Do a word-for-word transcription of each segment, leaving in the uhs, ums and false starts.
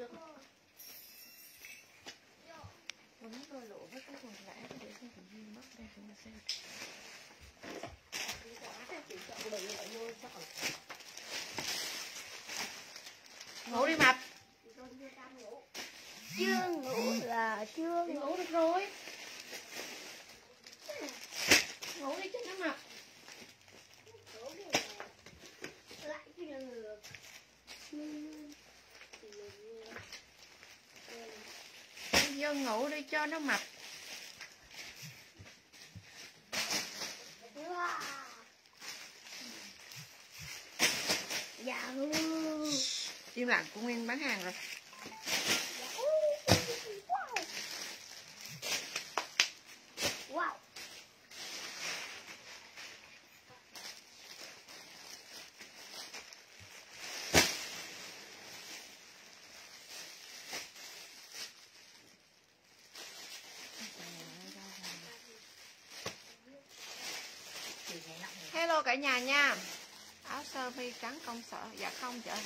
Quần đôi lộ với cái quần lẻ để xem tự nhiên mất đây chúng ta xem. Ngủ đi Mập. Chưa ngủ là chưa Đi ngủ được rồi. Ngủ đi cho nó Mập. lại cái được. Dương ngủ đi cho nó mập. Dạ. Im lặng, của Nguyên bán hàng rồi. Wow. Hello cả nhà nha. Áo sơ mi trắng công sở. Dạ không chị ơi.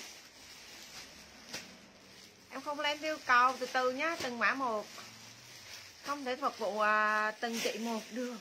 Em không lên yêu cầu, từ từ nhá, từng mã một. Không thể phục vụ à, từng chị một đường.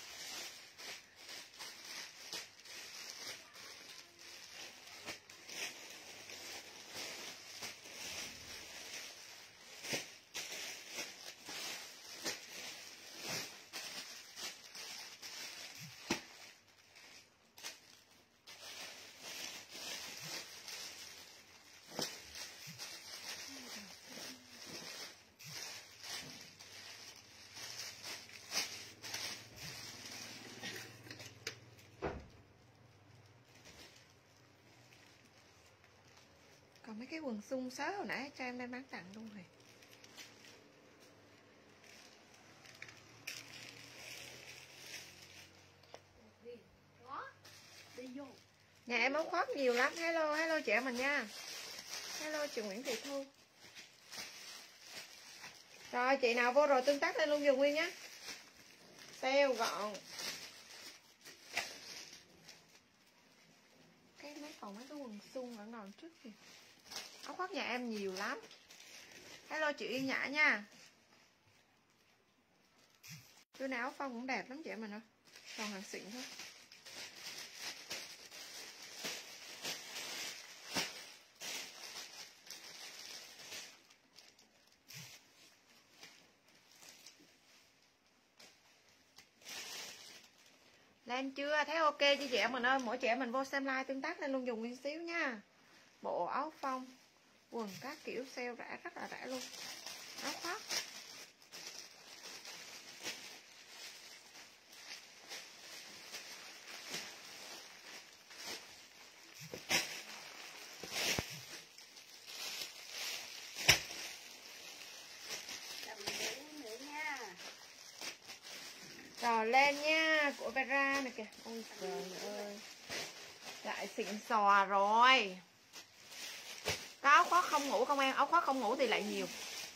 Còn mấy cái quần sung sớ hồi nãy cho em đem bán tặng luôn rồi. Nhà em áo khoác nhiều lắm. Hello, hello chị em mình nha. Hello chị Nguyễn Thị Thu. Rồi chị nào vô rồi tương tác lên luôn dùm Nguyên nhé. Sale gọn. Cái mấy còn mấy cái quần sung ở ngòn trước kìa. Áo khoác nhà em nhiều lắm. Hello chị Yên Nhã nha. Đứa nào áo phông cũng đẹp lắm chị em mình ơi. Còn hàng xịn thôi. Lên chưa? Thấy ok chị chị em mình ơi. Mỗi chị em mình vô xem like tương tác lên luôn dùng Nguyên xíu nha. Bộ áo phông, quần các kiểu sale rẻ, rất là rẻ luôn. Áo khoác. Rồi lên nha. Của Vera này kìa. Ôi trời ơi. Lại xịn xò rồi. Có áo khoác không ngủ không em? Áo khoác không ngủ thì lại nhiều.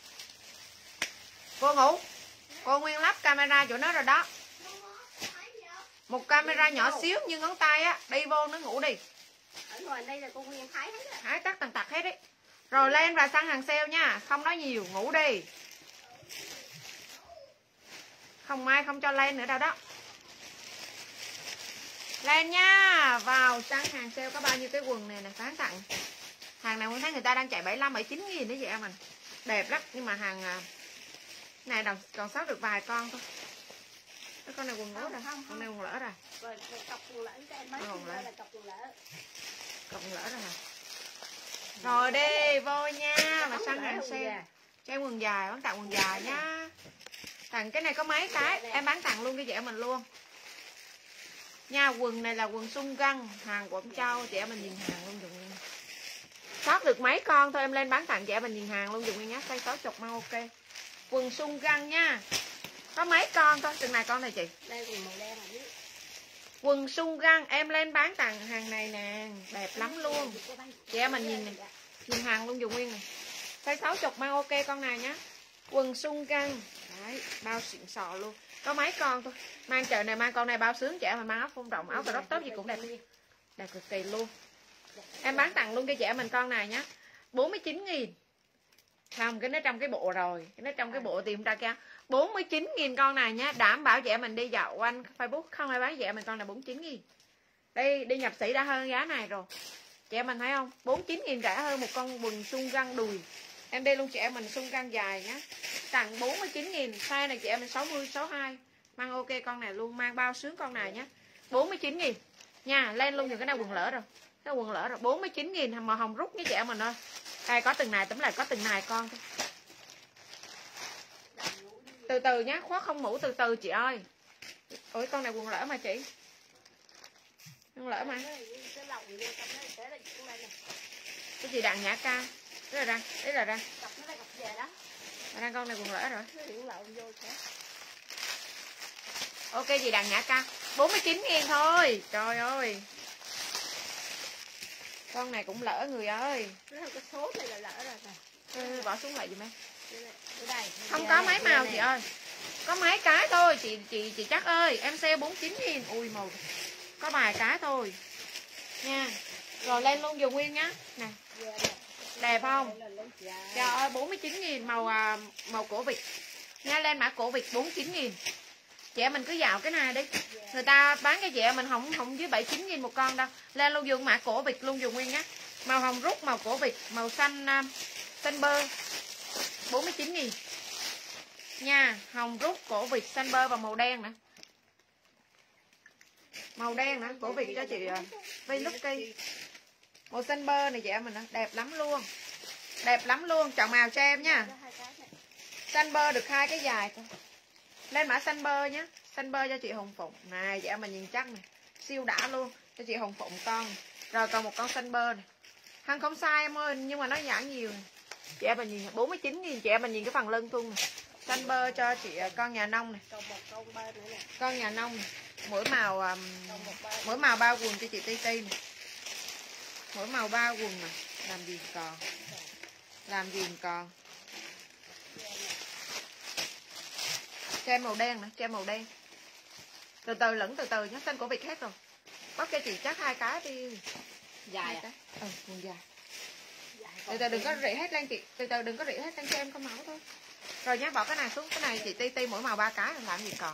Cô ngủ. Cô Nguyên lắp camera chỗ nó rồi đó. Một camera nhỏ xíu như ngón tay á. Đi vô nó ngủ đi. Ở ngoài đây là cô Nguyên thái hết á. Thái tắt tần tật hết đấy. Rồi lên và săn hàng sale nha. Không nói nhiều, ngủ đi. Không mai không cho lên nữa đâu đó. Lên nha. Vào săn hàng sale có bao nhiêu cái quần này nè, bán tặng. Hàng này Nguyên thấy người ta đang chạy bảy mươi lăm, bảy mươi chín nghìn đấy chị em mình. Đẹp lắm, nhưng mà hàng này đồng, còn sót được vài con thôi. Cái con này quần lỡ rồi, con này quần lỡ rồi. Rồi cọc quần lỡ cho em mấy là cọc quần lỡ. Cọc quần lỡ rồi hả? Rồi đi, vô nha, mà săn hàng sale. Cho em quần dài, bán tặng quần dài nhá. Tặng cái này có mấy cái, em bán tặng luôn cho chị em mình luôn. Nha, quần này là quần sung găng, hàng Quảng Châu, chị em mình nhìn hàng luôn dùng. Sót được mấy con thôi em lên bán tặng chị em mình nhìn hàng luôn dùng đi nhá, size sáu chục mau ok. Quần sung găng nha. Có mấy con thôi, từng này con này chị. Đây quần màu đen này. Quần sung găng em lên bán tặng hàng này nè, đẹp lắm luôn. Chị em mình nhìn này, nhìn hàng luôn dùng nguyên này. Size sáu chục mang ok con này nhá. Quần sung găng. Đấy, bao xịn sò luôn. Có mấy con thôi. Mang chợ này mang con này bao sướng, chị em mình mang áo phông rộng, áo crop top gì cũng đẹp. Đẹp cực kỳ luôn. Em bán tặng luôn cho chị em mình con này nhá. bốn mươi chín nghìn. Không, cái nó trong cái bộ rồi, cái nó trong cái bộ tìm ra kia. bốn mươi chín nghìn con này nhá, đảm bảo chị em mình đi dạo quanh Facebook không ai bán chị em mình con là bốn mươi chín nghìn. Đây, đi nhập sĩ đã hơn giá này rồi. Chị em mình thấy không? bốn mươi chín nghìn rẻ hơn một con quần sung găng đùi. Em đi luôn chị em mình sung găng dài nhá. Tặng bốn mươi chín nghìn, size này chị em mình sáu mươi, sáu mươi hai. Mang ok con này luôn, mang bao sướng con này nhá. bốn mươi chín nghìn. Nha, lên luôn những cái này quần lỡ rồi. Cái quần lỡ rồi, bốn mươi chín nghìn màu hồng rút với chị em mình ơi. Đây có từng này, tấm lại có từng này con thôi. Từ từ nhá, khóa không mũ từ từ chị ơi. Ôi con này quần lỡ mà chị. Quần lỡ mà. Cái gì đặng nhã ca. Đấy là răng, đấy là răng. Răng con này quần lỡ rồi. Ok gì đặng nhã ca. bốn mươi chín nghìn thôi. Trời ơi. Con này cũng lỡ người ơi. Cái số này là lỡ rồi nè. Ừ, bỏ xuống lại giùm em. Đây, không có mấy màu chị ơi. Có mấy cái thôi chị chị chị chắc ơi. Em sale bốn mươi chín nghìn. Ui màu. Có vài cái thôi. Nha. Rồi lên luôn dùng nguyên nhá. Nè. Đẹp không? Trời ơi bốn mươi chín nghìn màu màu cổ vịt. Nha, lên mã cổ vịt bốn mươi chín nghìn. Chị em mình cứ dạo cái này đi. Người ta bán cho chị em mình không không dưới bảy mươi chín nghìn một con đâu. Lên luôn dùng mã cổ vịt luôn dùng nguyên nhá. Màu hồng rút, màu cổ vịt, màu xanh xanh bơ bốn mươi chín nghìn. Nha, hồng rút, cổ vịt, xanh bơ và màu đen nữa. Màu đen nữa, cổ vịt cho chị Vi Lucky. Màu xanh bơ này chị em mình đẹp lắm luôn. Đẹp lắm luôn, chọn màu cho em nha. Xanh bơ được hai cái dài thôi. Lên mã xanh bơ nhé. Xanh bơ cho chị Hồng Phụng. Này, chị em mình nhìn chắc này. Siêu đã luôn. Cho chị Hồng Phụng con. Rồi còn một con xanh bơ này. Thằng không sai em ơi, nhưng mà nó giảm nhiều này. Chị em mình nhìn bốn mươi chín nghìn, chị em mình nhìn cái phần lưng thun này. Xanh bơ cho chị con nhà nông này. Con nhà nông này. Mỗi màu um, mỗi màu bao quần cho chị Ti Ti này. Mỗi màu bao quần này. Làm gì còn. Làm gì còn. Cho em màu đen nữa, cho em màu đen. Từ từ lẫn từ từ nhé, xanh cổ vịt hết rồi. Bóc cho chị chắc hai cái đi. Dài à? Ừ, quần dài. Từ từ đừng có rỉ hết lên chị, từ từ đừng có rỉ hết lên cho em con máu thôi. Rồi nhá, bỏ cái này xuống, cái này chị Ti Ti mỗi màu ba cái làm gì còn.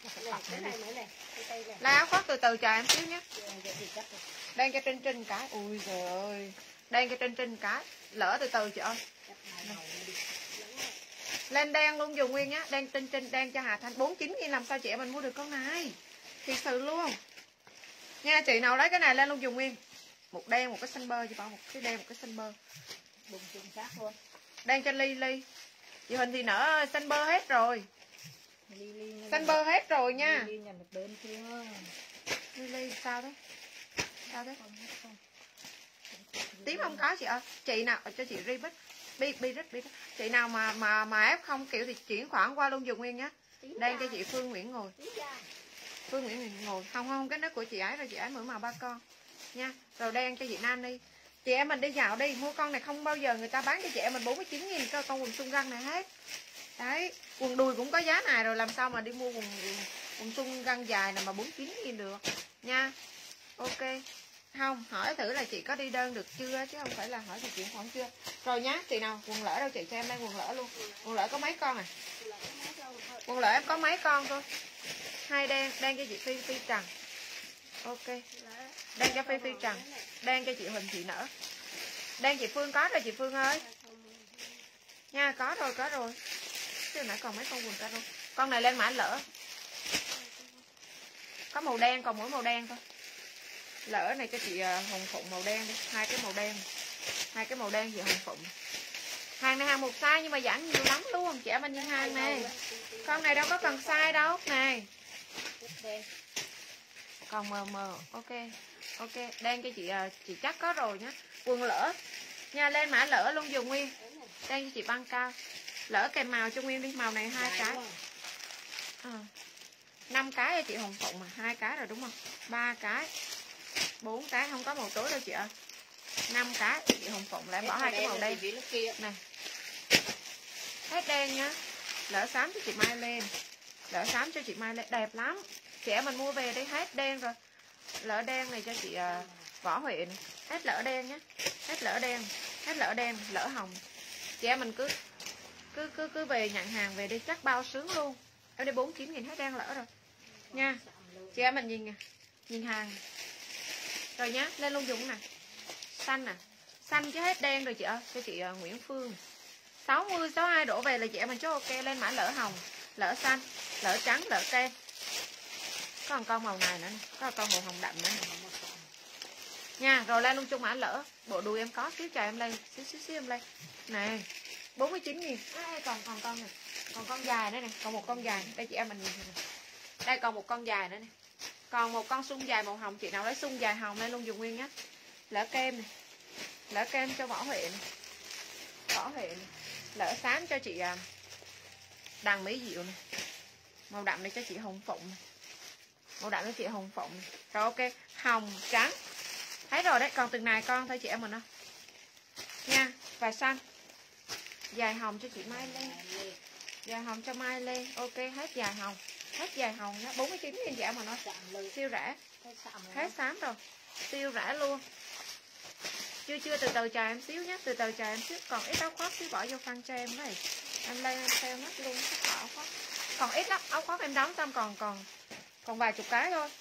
Lai áo khoác từ từ chờ em xíu nhé. Đen cho Trinh Trinh cái, ui trời ơi. Đen cho Trinh Trinh cái, lỡ từ từ chị ơi. Lên đen luôn dùng nguyên nhá, đen Trinh Trinh, đen cho Hà Thanh bốn mươi chín nghìn làm sao chị em mình mua được con này. Thiệt sự luôn. Nha, chị nào lấy cái này lên luôn dùng nguyên. Một đen, một cái xanh bơ, chị bảo một cái đen, một cái xanh bơ. Đùng chung sát luôn. Đen cho Ly Ly. Chị Huỳnh thì nở xanh bơ hết rồi. Ly Ly xanh bơ hết rồi nha. Ly Ly nhận được đơn chưa? Ly Ly sao thế? Sao thế? Tím không có chị ơi. Chị nào cho chị Ribit. Bi bi rất bi. Chị nào mà mà mà ép không kiểu thì chuyển khoản qua luôn dùng nguyên nhá. Đen cho chị Phương Nguyễn ngồi. Phương Nguyễn ngồi. Không không, cái đó của chị ấy rồi, chị ấy mỗi màu ba con. Nha. Rồi đen cho chị Nani. Chị em mình đi dạo đi, mua con này không bao giờ người ta bán cho chị em mình bốn mươi chín nghìn cho con quần sung găng này hết. Đấy, quần đùi cũng có giá này rồi, làm sao mà đi mua quần quần, quần sung găng dài này mà bốn mươi chín nghìn được. Nha. Ok. Không, hỏi thử là chị có đi đơn được chưa chứ không phải là hỏi chị chuyển khoản chưa. Rồi nhá, chị nào quần lỡ đâu chị, cho em đây quần lỡ luôn. Quần lỡ có mấy con à? Quần lỡ em có mấy con thôi. Hai đen, đen cho chị Phi Phi Trần. Ok. Đen cho Phi Phi Trần. Đen cho chị Huỳnh Thị Nở. Đen chị Phương có rồi chị Phương ơi. Nha, có rồi, có rồi. Chứ nãy còn mấy con quần caro. Con này lên mã lỡ. Có màu đen, còn mỗi màu đen thôi. Lỡ này cho chị Hồng Phụng màu đen đi. Hai cái màu đen. Hai cái màu đen chị Hồng Phụng. Hàng này hàng một size nhưng mà giảm nhiều lắm luôn. Chị em anh nhìn hàng này. Con này đâu có cần size đâu. Này. Còn mờ mờ. Ok. Ok. Đen cho chị chị chắc có rồi nhá. Quần lỡ. Nha, lên mã lỡ luôn dùng nguyên. Đen cho chị băng cao. Lỡ kèm màu cho nguyên đi. Màu này hai cái. À. năm cái cho chị Hồng Phụng mà. Hai cái rồi đúng không? Ba cái. Bốn cái, không có màu tối đâu chị ơi. Năm cái chị Hồng Phụng lại bỏ hai cái màu đen này. Hết đen nhá. Lỡ xám cho chị Mai lên. Lỡ xám cho chị Mai lên đẹp lắm. Chị em mình mua về đây hết đen rồi. Lỡ đen này cho chị uh, Võ Huệ này. Hết lỡ đen nhá. Hết lỡ đen. Hết lỡ đen, lỡ hồng. Chị em mình cứ cứ cứ cứ về nhận hàng về đi chắc bao sướng luôn. Em đi bốn mươi chín nghìn hết đang lỡ rồi nha. Chị em mình nhìn nè, nhìn hàng rồi nhá. Lên luôn dùng nè, xanh nè, xanh chứ hết đen rồi chị ơi. Cho chị uh, Nguyễn Phương sáu mươi sáu mươi hai đổ về là chị em mình chốt ok. Lên mã lỡ hồng, lỡ xanh, lỡ trắng, lỡ kem. Có một con màu này nữa nè, có một con màu hồng đậm nữa nè nha. Rồi lên luôn chung mã lỡ. Bộ đùi em có, xíu chờ em lên, xíu xíu xíu em lên này, bốn mươi chín nghìn. À, còn còn con này, còn con dài nữa nè, còn một con dài đây chị em mình nhìn này. Đây còn một con dài nữa nè, còn một con sung dài màu hồng. Chị nào lấy sung dài hồng lên luôn dùng nguyên nhá. Lỡ kem này, lỡ kem cho Võ Huệ này, Võ Huệ này. Lỡ xám cho chị Đằng Mỹ Diệu này, màu đậm này cho chị Hồng Phụng này, màu đậm cho chị Hồng Phụng này. Rồi ok, hồng trắng thấy rồi đấy. Còn từng này con thôi chị em mình ơi nha. Và xanh dài hồng cho chị Mai Lê, dài hồng cho Mai Lê. Ok hết dài hồng, hết dài hồng nhá. bốn mươi chín nghìn chị em mình ơi, siêu rẻ. Hết xám rồi, siêu rẻ luôn. Chưa chưa từ từ chờ em xíu nhé, từ từ chờ em xíu. Còn ít áo khoác xíu bỏ vô phân cho em này. Em lên em sale hết luôn tất cả áo khoác. Còn ít lắm, áo khoác em đóng xong còn còn còn vài chục cái thôi.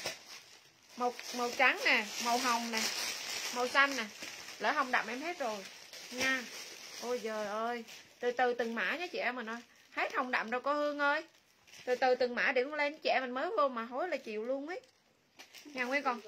Màu màu trắng nè, màu hồng nè, màu xanh nè. Lỡ hồng đậm em hết rồi nha. Ôi trời ơi, từ từ từng mã nhé chị em mình ơi. Hết hồng đậm đâu cô Hương ơi. Từ từ từng mã để con lên chị em mình mới vô mà hối là chịu luôn ấy. Nhà Nguyên còn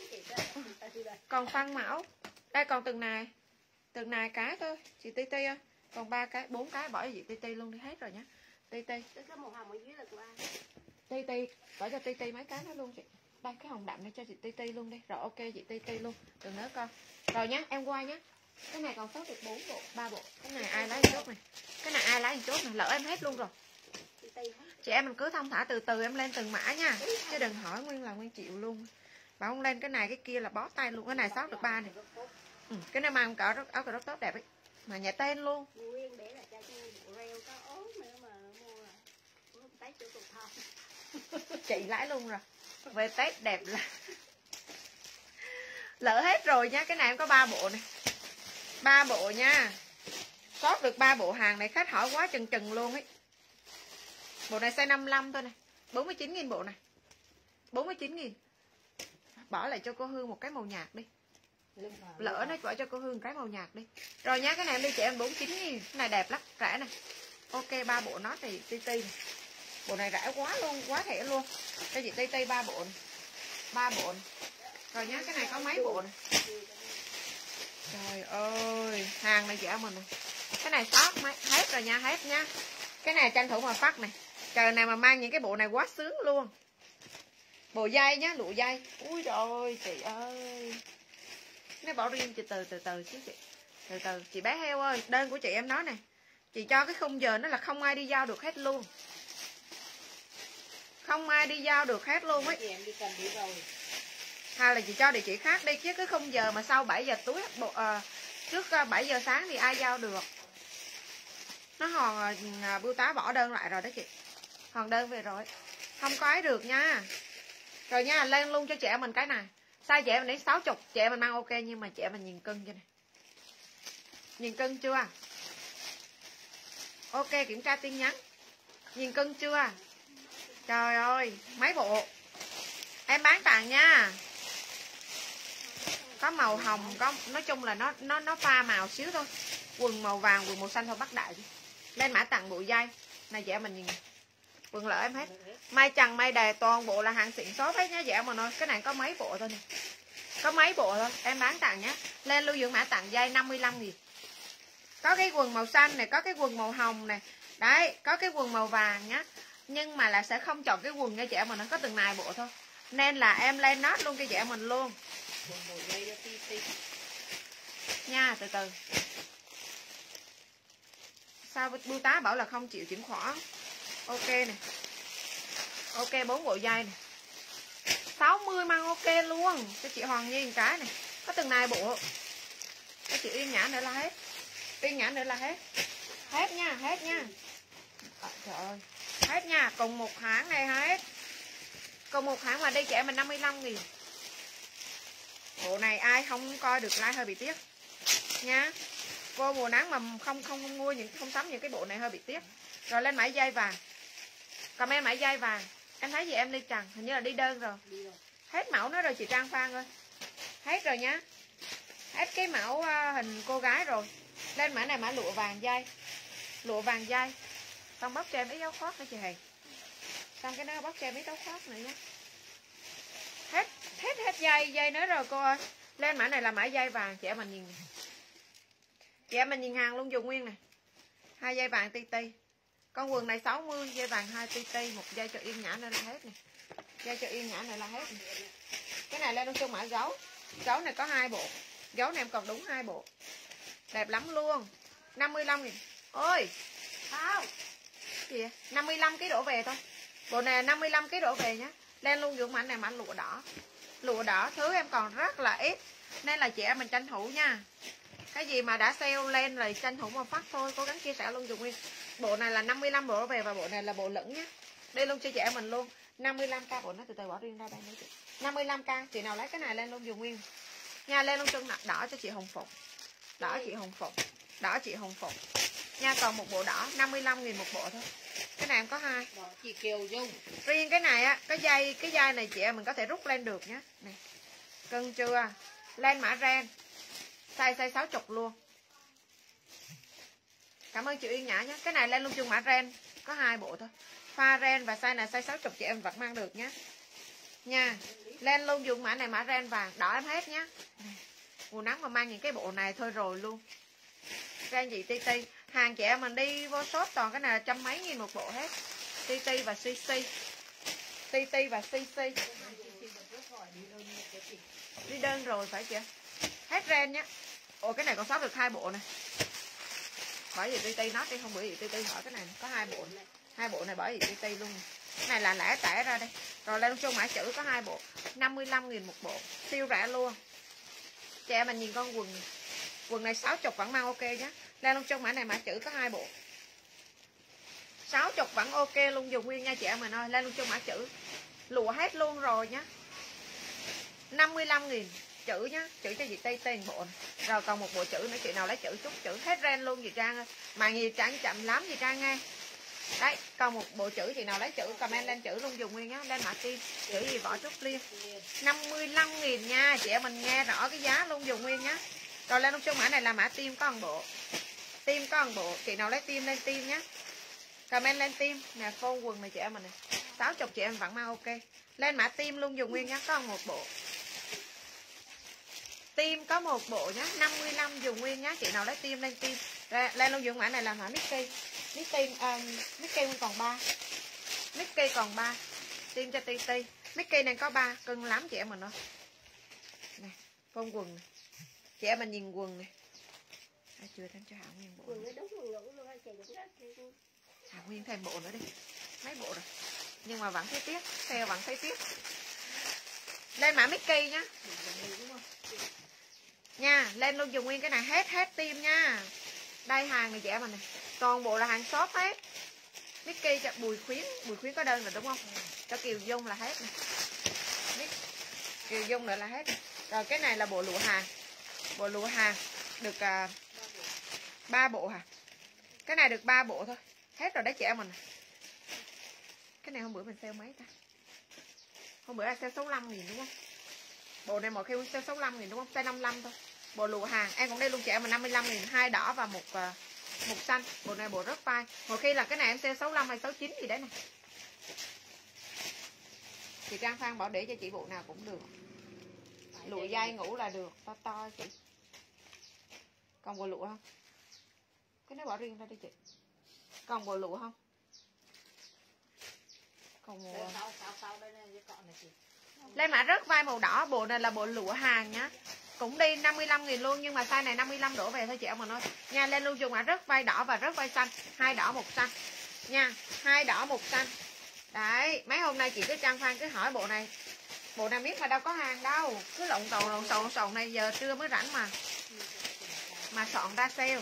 còn phân mẫu. Đây còn từng này, từng này cái thôi chị Ti Ti ơi. Còn ba cái, bốn cái bỏ cho chị Ti Ti luôn đi hết rồi nhá. Ti Ti. Cái màu hồng ở dưới là của ai? Ti Ti, bỏ cho Ti Ti mấy cái đó luôn chị. Đây cái hồng đậm này cho chị Ti Ti luôn đi. Rồi ok chị Ti Ti luôn, đừng nhớ con. Rồi nhá, em qua nhá. Cái này còn sót được bốn bộ, ba bộ. Cái này ai lấy chốt này. Cái này ai lấy chốt này, lỡ em hết luôn rồi. Chị em mình cứ thông thả từ từ em lên từng mã nha. Chứ đừng hỏi Nguyên là Nguyên chịu luôn. Bảo không lên cái này cái kia là bó tay luôn. Cái này sót được ba này. Ừ, cái này mang cỡ áo cờ rất tốt đẹp ấy. Mà nhà tên luôn. Nguyên để là cho bộ reo có ốm nữa mà mua là Tết chỗ Cục Thông. Chị lãi luôn rồi. Về Tết đẹp là lỡ hết rồi nha. Cái này em có ba bộ này, ba bộ nha. Sót được ba bộ hàng này, khách hỏi quá chừng chừng luôn ấy. Bộ này size năm mươi lăm thôi này, bốn mươi chín nghìn bộ này, bốn mươi chín nghìn. Bỏ lại cho cô Hương một cái màu nhạt đi. Lỡ nó bỏ cho cô Hương cái màu nhạt đi. Rồi nhá, cái này em đi chị em bốn mươi chín nghìn. Cái này đẹp lắm, rẻ này. Ok, ba bộ nó thì Ti Ti. Bộ này rẻ quá luôn, quá rẻ luôn. Cho chị Ti Ti ba bộ này. ba bộ này. Rồi nhá, cái này có mấy bộ này. Trời ơi, hàng này chị em mình này. Cái này sót mấy, hết rồi nha, hết nha. Cái này tranh thủ mà phát này. Trời này mà mang những cái bộ này quá sướng luôn. Bộ dây nhá, lụa dây. Ui trời ơi, chị ơi. Nó bỏ riêng chị từ từ từ xíu chị. Từ từ, chị bé heo ơi, đơn của chị em nói này. Chị cho cái khung giờ nó là không ai đi giao được hết luôn. Không ai đi giao được hết luôn ấy. Em đi cần đi rồi. Hay là chị cho địa chỉ khác đi, chứ cái khung giờ mà sau bảy giờ tối bộ à, trước bảy giờ sáng thì ai giao được. Nó hòn à, bưu tá bỏ đơn lại rồi đó chị. Hòn đơn về rồi. Không có ấy được nha. Rồi nha, lên luôn cho chị em mình cái này. Size chị em mình đến sáu mươi, chị em mình mang ok, nhưng mà chị em mình nhìn cân cho này. Nhìn cân chưa? Ok, kiểm tra tin nhắn. Nhìn cân chưa? Trời ơi, mấy bộ. Em bán tặng nha. Có màu hồng, có nói chung là nó nó nó pha màu xíu thôi. Quần màu vàng, quần màu xanh thôi bắt đại. Lên mã tặng bộ dây. Này chị em mình nhìn. Quần lỡ em hết. May chằng may đề toàn bộ là hàng xịn số hết nhá chị em mình ơi. Cái này có mấy bộ thôi nè. Có mấy bộ thôi, em bán tặng nhé. Lên lưu dưỡng mã tặng dây năm mươi lăm nghìn. Có cái quần màu xanh này, có cái quần màu hồng này. Đấy, có cái quần màu vàng nhá. Nhưng mà là sẽ không chọn cái quần nha chị em mình, nó có từng này bộ thôi. Nên là em lên nốt luôn cho chị em mình luôn. Nha, từ từ. Sao bưu tá bảo là không chịu chuyển khoản. Ok này. Ok, bốn bộ dây này. sáu mươi mang ok luôn. Cho chị Hoàng Nhi một cái này. Có từng này bộ. Cho chị Yên Nhã nữa là hết. Yên Nhã nữa là hết. Hết nha, hết nha. À, trời ơi. Hết nha, cùng một hãng này hết. Cùng một hãng mà đây chị em mình năm mươi lăm nghìn. Bộ này ai không coi được like hơi bị tiếc nha. Vô mùa nắng mà không không, không mua những không sắm những cái bộ này hơi bị tiếc. Rồi lên mãi dây vàng. Comment mãi dây vàng. Em thấy gì em đi Trần, hình như là đi đơn rồi. Hết mẫu nó rồi chị Trang Phan ơi. Hết rồi nhá. Hết cái mẫu uh, hình cô gái rồi. Lên mã này mã lụa vàng dây. Lụa vàng dây. Xong bóc cho em ít dấu khoác nữa chị Hề. Xong cái nó bóc cho em ít dấu khoác nữa nhé. Hết hết hết dây dây nữa rồi cô ơi. Lên mã này là mã dây vàng, chị em mình nhìn. Chị em mình nhìn hàng luôn dùng nguyên này. Hai dây vàng ti ti. Con quần này sáu mươi, dây vàng hai ti ti, một dây cho yên nhã nữa là hết này. Dây cho yên nhã này là hết này. Cái này lên chung mã gấu. Gấu này có hai bộ. Gấu này em còn đúng hai bộ. Đẹp lắm luôn. năm mươi lăm nghìn. Ôi. Sao? Gì vậy? năm mươi lăm ký đổ về thôi. Bộ này năm mươi lăm ký đổ về nhá. Lên luôn dùng mã này mã lụa đỏ. Lụa đỏ thứ em còn rất là ít. Nên là chị em mình tranh thủ nha. Cái gì mà đã sale lên rồi tranh thủ một phát thôi. Cố gắng chia sẻ luôn dùng nguyên. Bộ này là năm mươi lăm bộ đổ về và bộ này là bộ lửng nhá. Đây luôn cho chị em mình luôn. năm mươi lăm k bộ nó từ từ bỏ riêng ra đây nữa chị. năm mươi lăm k chị nào lấy cái này lên luôn dùng nguyên. Nha, lên luôn chân đỏ cho chị Hồng Phụng. Đỏ chị Hồng Phụng. Đỏ chị Hồng Phụng. Nha, còn một bộ đỏ năm mươi lăm nghìn một bộ thôi. Cái này em có hai. Đó, chị Kiều Dung. Riêng cái này á, cái dây cái dây này chị em mình có thể rút lên được nhá. Này. Cân chưa? Lên mã ren. Size size sáu mươi luôn. Cảm ơn chị Yên Nhã nhé. Cái này lên luôn chung mã ren, có hai bộ thôi. Pha ren và size này size sáu mươi chị em vẫn mang được nhé. Nha. Lên luôn dùng mã này mã ren vàng, đỏ em hết nhé. Mùa nắng mà mang những cái bộ này thôi rồi luôn. Ren gì ti ti. Hàng chị em mình đi vô shop toàn cái này là trăm mấy nghìn một bộ hết. ti ti và xê xê. ti ti và xê xê. Đi đơn rồi phải chị. Hết ren nhé. Ồ cái này còn sót được hai bộ này. Bởi vì ti ti nó đi, không bởi vì ti ti hỏi cái này có hai bộ này. Hai bộ này bởi vì ti ti luôn. Cái này là lẻ tẻ ra đây. Rồi lên chung mã chữ có hai bộ, năm mươi lăm nghìn một bộ, siêu rẻ luôn. Chị em mình nhìn con quần quần này sáu mươi vẫn mang ok nhé. Lên chung mã này mã chữ có hai bộ. sáu mươi vẫn ok luôn dùng nguyên nha chị em mình ơi. Lên chung mã chữ. Lụa hết luôn rồi nhá. năm mươi lăm nghìn chữ nhá, chữ cho chị Tây tên bộ này. Rồi còn một bộ chữ nữa, chị nào lấy chữ chút chữ hết ren luôn chị Trang ơi. Mà nhiều Trang chậm lắm chị Trang nghe. Đấy, còn một bộ chữ chị nào lấy chữ comment lên chữ luôn dùng nguyên nhá, lên mã tim. Chữ gì vỏ trúc liên. năm mươi lăm nghìn nha, chị em mình nghe rõ cái giá luôn dùng nguyên nhá. Rồi lên chung mã này là mã tim có một bộ. Tim có một bộ, chị nào lấy tim lên tim nhá. Comment lên tim nè, phone quần này chị em mình này. sáu mươi chị em vẫn mang ok. Lên mã tim luôn dùng nguyên nhá, có một bộ. Tim có một bộ nhá, năm mươi lăm dùng nguyên nhá, chị nào lấy tim lên tim. Ra, lên luôn dùng mã này là mã Mickey. Mickey uh, Mickey còn ba. Mickey còn ba. Tim cho ti ti. Mickey này có ba, cưng lắm chị em mình ơi. Nè, phông quần này. Chị em mình nhìn quần này. À, chưa thêm cho Hạ Nguyên bộ. Quần nó đúng quần lỗ luôn, chạy đúng đó. Hạ Nguyên thêm bộ nữa đi. Mấy bộ rồi. Nhưng mà vẫn thấy tiếc, sale vẫn thấy tiếc. Lên mã Mickey nhá. Nha, lên luôn dùng nguyên cái này hết hết tim nha. Đây hàng này chị em mình này. Toàn bộ là hàng shop hết. Mickey cho Bùi Khuyến, Bùi Khuyến có đơn rồi đúng không? Cho Kiều Dung là hết này. Kiều Dung nữa là hết này. Rồi cái này là bộ lụa hàng. Bộ lụa hàng được uh, ba bộ hả? Cái này được ba bộ thôi. Hết rồi đấy chị em mình. Cái này hôm bữa mình sale mấy ta? Hôm bữa là sale sáu mươi lăm nghìn đúng không? Bộ này mỗi khi sale sáu mươi lăm nghìn đúng không? Sale năm mươi lăm thôi. Bộ lụa hàng em cũng đây luôn chị em mình năm mươi lăm nghìn, hai đỏ và một uh, một xanh. Bộ này bộ rất vai. Một khi là cái này em sale sáu mươi lăm hay sáu mươi chín gì đấy này. Chị Trang Phan bảo để cho chị bộ nào cũng được. Lụa dây ngủ là được, to to chị. Còn bộ lụa không? Cái nó bỏ riêng ra đi chị. Còn bộ lụa không? Còn bộ... Lên mã rất vai màu đỏ, bộ này là bộ lụa hàng nhá. Cũng đi năm mươi lăm nghìn luôn nhưng mà size này năm mươi lăm đổ về thôi chị em mà nói. Nha, lên luôn dùng mã rất vai đỏ và rất vai xanh, hai đỏ một xanh. Nha, hai đỏ một xanh. Đấy, mấy hôm nay chị cứ Trang Phan cứ hỏi bộ này. Bộ này biết mà đâu có hàng đâu, cứ lộn xộn lộn xộn xộn này giờ trưa mới rảnh mà. Mà soạn ra sale.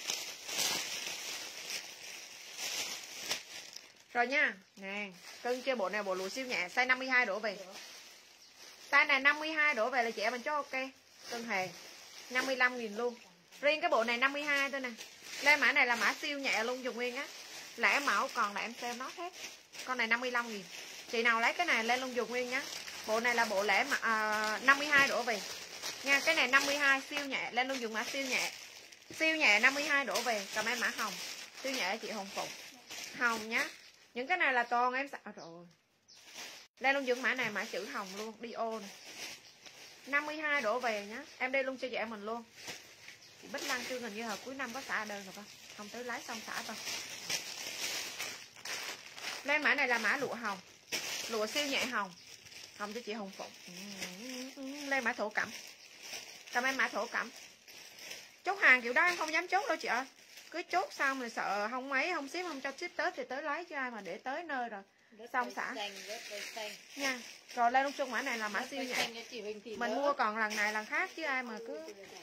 Rồi nha. Nè, cân chưa bộ này bộ lụa siêu nhẹ, size năm mươi hai đổ về. Size này năm mươi hai đổ về là chị em mình cho ok. Cân hề năm mươi lăm nghìn luôn. Riêng cái bộ này năm mươi hai thôi nè. Lên mã này là mã siêu nhẹ luôn dùng nguyên á. Lẻ mẫu còn lại em sale nó hết. Con này năm mươi lăm nghìn. Chị nào lấy cái này lên luôn dùng nguyên nhá. Bộ này là bộ lẻ mà à, năm mươi hai đổ về. Nha, cái này năm mươi hai siêu nhẹ, lên luôn dùng mã siêu nhẹ. Siêu nhẹ năm mươi hai đổ về, cầm em mã hồng. Siêu nhẹ chị Hồng Phụng. Hồng nhá. Những cái này là toàn em xạo rồi. Lên luôn dùng mã này mã chữ hồng luôn, đi ô này. năm mươi hai đổ về nhá. Em đây luôn cho chị em mình luôn. Chị Bích Lan Trương hình như hồi cuối năm có xả đơn rồi không? Không tới lái xong xả thôi. Lên mã này là mã lụa hồng. Lụa siêu nhẹ hồng. Hồng cho chị Hồng Phụng. Lên mã thổ cẩm. Cầm em mã thổ cẩm. Chốt hàng kiểu đó em không dám chốt đâu chị ơi. Cứ chốt xong rồi sợ không mấy, không ship, không cho ship tới thì tới lấy cho ai mà để tới nơi rồi. Rất xong xả. Nha. Rồi lên lúc chung mã này là mã rất siêu nhẹ. Mình nữa. Mua còn lần này lần khác chứ ai mà cứ.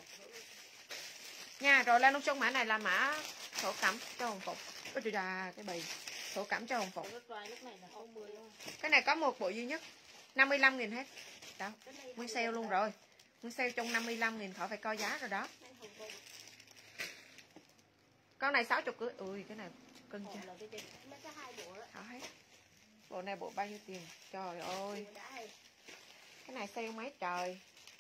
Nha, rồi lên lúc chung mã này là mã thổ cẩm cho Hồng Phụng. Ôi trời ơi, cái bì thổ cẩm cho Hồng Phụng. Cái này có một bộ duy nhất. năm mươi lăm nghìn hết. Đâu? Nguyên sale luôn rồi. Nguyên sale trong năm mươi lăm nghìn khỏi phải coi giá rồi đó. Con này sáu mươi cưới. Ui cái này cưng chưa? Hảo hết. Bộ này bộ bao nhiêu tiền? Trời ơi. Cái này sale mấy trời.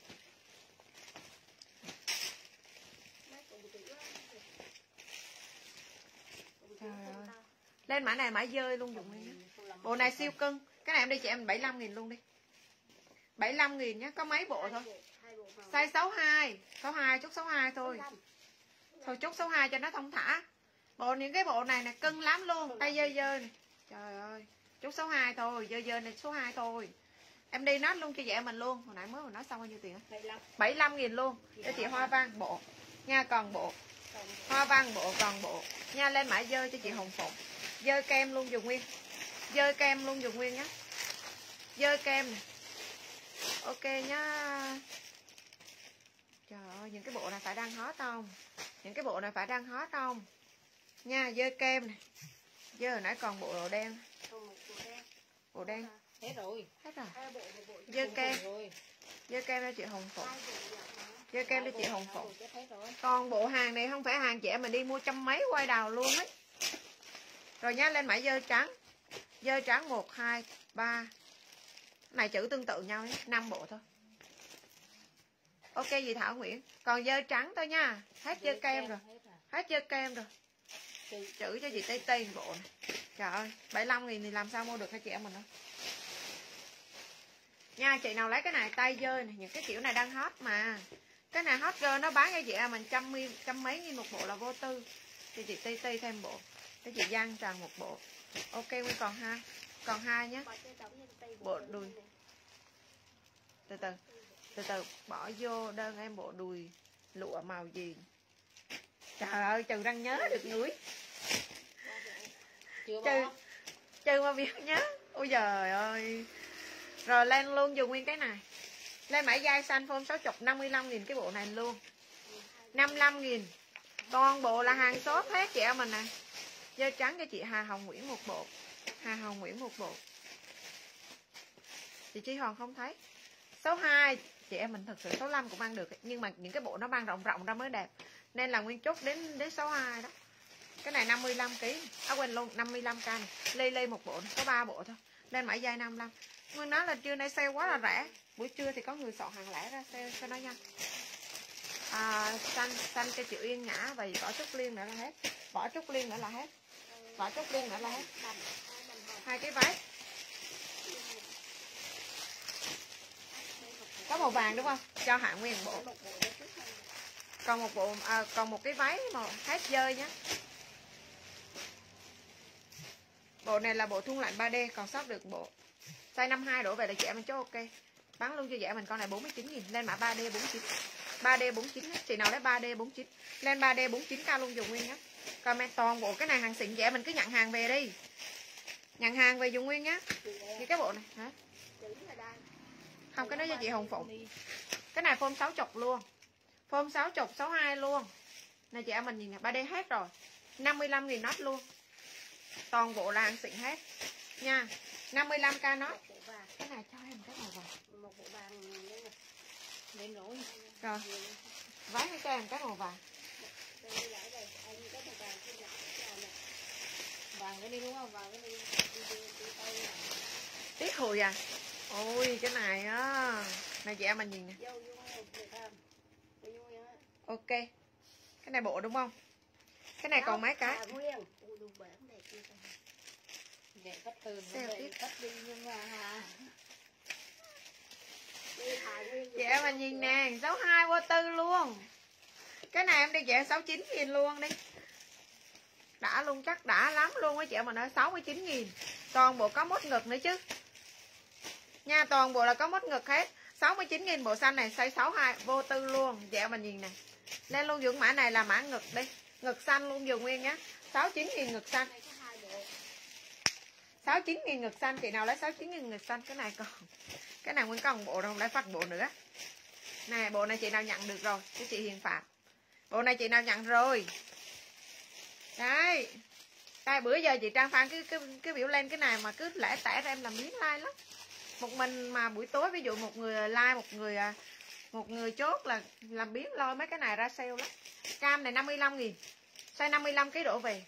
Trời ơi. Lên mã này mã dơi luôn dùng đi. Bộ này siêu cưng. Cái này em đi chị em bảy mươi lăm nghìn luôn đi. bảy mươi lăm nghìn nhé, có mấy bộ thôi. Size sáu mươi hai, sáu mươi hai chút sáu mươi hai thôi. Thôi chốt số hai cho nó thông thả. Bộ những cái bộ này nè cưng lắm luôn, tay dơ dơ này. Trời ơi, chốt số hai thôi, dơ dơ này số hai thôi. Em đi nát luôn cho dễ mình luôn. Hồi nãy mới mình nói xong bao nhiêu tiền á? bảy mươi lăm nghìn luôn. Cho chị Hoa Văn bộ. Nha còn bộ. Hoa Văn bộ còn bộ. Nha lên mã dơ cho chị Hồng Phụng. Dơ kem luôn dùng nguyên. Dơ kem luôn dùng nguyên nhá. Dơ kem này. Ok nhá. Trời ơi, những cái bộ này phải đang hot không? Những cái bộ này phải đang hot không? Nha, dơ kem này. Dơ hồi nãy còn bộ đồ đen. Bộ đen. Hết rồi. Hết rồi. Dơ kem. Dơ kem cho chị Hồng Phụng. Dơ kem cho chị Hồng Phụng. Còn bộ hàng này không phải hàng trẻ mình đi mua trăm mấy quay đào luôn ấy. Rồi nha, lên mã dơ trắng. Dơ trắng một, hai, ba. Này chữ tương tự nhau nhé, năm bộ thôi. Ok gì Thảo Nguyễn. Còn dơ trắng thôi nha. Hết dơ kem rồi. Hết dơ kem rồi. Chữ cho chị Tây Tây bộ này. Trời ơi, bảy mươi lăm nghìn thì làm sao mua được hai chị em mình đâu. Nha, chị nào lấy cái này tay dơ này, những cái kiểu này đang hot mà. Cái này hot girl nó bán cho chị em mình trăm, trăm mấy nghìn một bộ là vô tư. Cho chị Tây Tây thêm bộ. Cho chị Giang Trần một bộ. Ok Nguyên còn hai. Còn hai nhé. Bộ đùi. Từ từ. Từ từ bỏ vô đơn em bộ đùi lụa màu gì. Trời ơi Trừ đang nhớ được ngửi. Trừ Trừ mà biết nhớ. Ôi trời ơi. Rồi lên luôn dùng nguyên cái này. Lên mã dai xanh phone sáu mươi năm mươi lăm nghìn cái bộ này luôn. năm mươi lăm nghìn. Còn bộ là hàng shop hết chị em mình nè. Dơ trắng cho chị Hà Hồng Nguyễn một bộ. Hà Hồng Nguyễn một bộ. Chị Chi Hoàng không thấy. Số hai chị em mình thật sự số năm cũng ăn được, nhưng mà những cái bộ nó mang rộng rộng ra mới đẹp, nên là Nguyên chốt đến đến số hai đó. Cái này năm mươi lăm ki, à quên luôn, năm mươi lăm k này. Lê lê một bộ này, có ba bộ thôi. Lên mã dai năm mươi lăm. Nguyên nói là trưa nay sale quá là rẻ. Buổi trưa thì có người soạn hàng lẻ ra sale cho nó nhanh. À, xanh xanh cho chị Yên Nhã và bỏ Trúc Liên nữa là hết. Bỏ Trúc Liên nữa là hết. Bỏ Trúc Liên nữa là hết. Hai cái váy. Có màu vàng đúng không? Cho Hạ Nguyên một bộ. Còn một bộ à, còn một cái váy màu hết dơi nhé. Bộ này là bộ thun lạnh ba D, còn sót được bộ. Size năm mươi hai đổ về là chị em mình chốt ok. Bán luôn cho dễ mình con này bốn mươi chín nghìn, lên mã ba D bốn mươi chín. ba D bốn mươi chín, chị nào lấy ba D bốn mươi chín. Lên ba D bốn mươi chín k luôn dùng nguyên nhé. Comment toàn bộ cái này hàng xịn dễ mình cứ nhận hàng về đi. Nhận hàng về dùng nguyên nhé. Như cái bộ này hả? Không, cái đó cho chị Hồng Phụng. Cái này form sáu mươi luôn. Form sáu mươi, sáu mươi hai luôn. Này chị em mình nhìn nè, ba D hết rồi. năm mươi lăm nghìn nốt luôn. Toàn bộ là hàng xịn hết. Nha. năm mươi lăm k nốt. Cái này cho em cái màu vàng. Một bộ vàng lên rồi. Rồi. Váy cho em cái màu vàng. Vàng cái đi đúng không? Vàng cái đi. Tiếc hùi à. Ôi cái này á. Này chị em mình nhìn nè. Ok. Cái này bộ đúng không? Cái này còn mấy cái? Để cắt từ Xem nó tiếp. cắt đi nhưng mà Chị em mình nhìn nè, sáu hai vô tư luôn. Cái này em đi chị sáu mươi chín nghìn luôn đi. Đã luôn, chắc đã lắm luôn á chị em mình ơi, sáu mươi chín nghìn. Toàn bộ có mốt ngực nữa chứ. Nha, toàn bộ là có mốt ngực hết. sáu mươi chín nghìn bộ xanh này, size sáu hai vô tư luôn. Chị em mình nhìn nè. Lên luôn dùng mã này là mã ngực đi. Ngực xanh luôn dùng nguyên nhá. sáu mươi chín nghìn ngực xanh. sáu mươi chín nghìn ngực xanh, chị nào lấy sáu mươi chín nghìn ngực xanh. Cái này còn cái này nguyên còn bộ đâu, lấy phát bộ nữa. Này bộ này chị nào nhận được rồi, cái chị Hiền Phạm. Bộ này chị nào nhận rồi. Đấy. Đây bữa giờ chị Trang Phan cái cái cái biểu lên cái này mà cứ lẻ tẻ ra em làm biến like lắm. Một mình mà buổi tối ví dụ một người like, một người một người chốt là làm biến lôi mấy cái này ra sale lắm. Cam này năm mươi lăm nghìn. Size năm mươi lăm ký đổ về.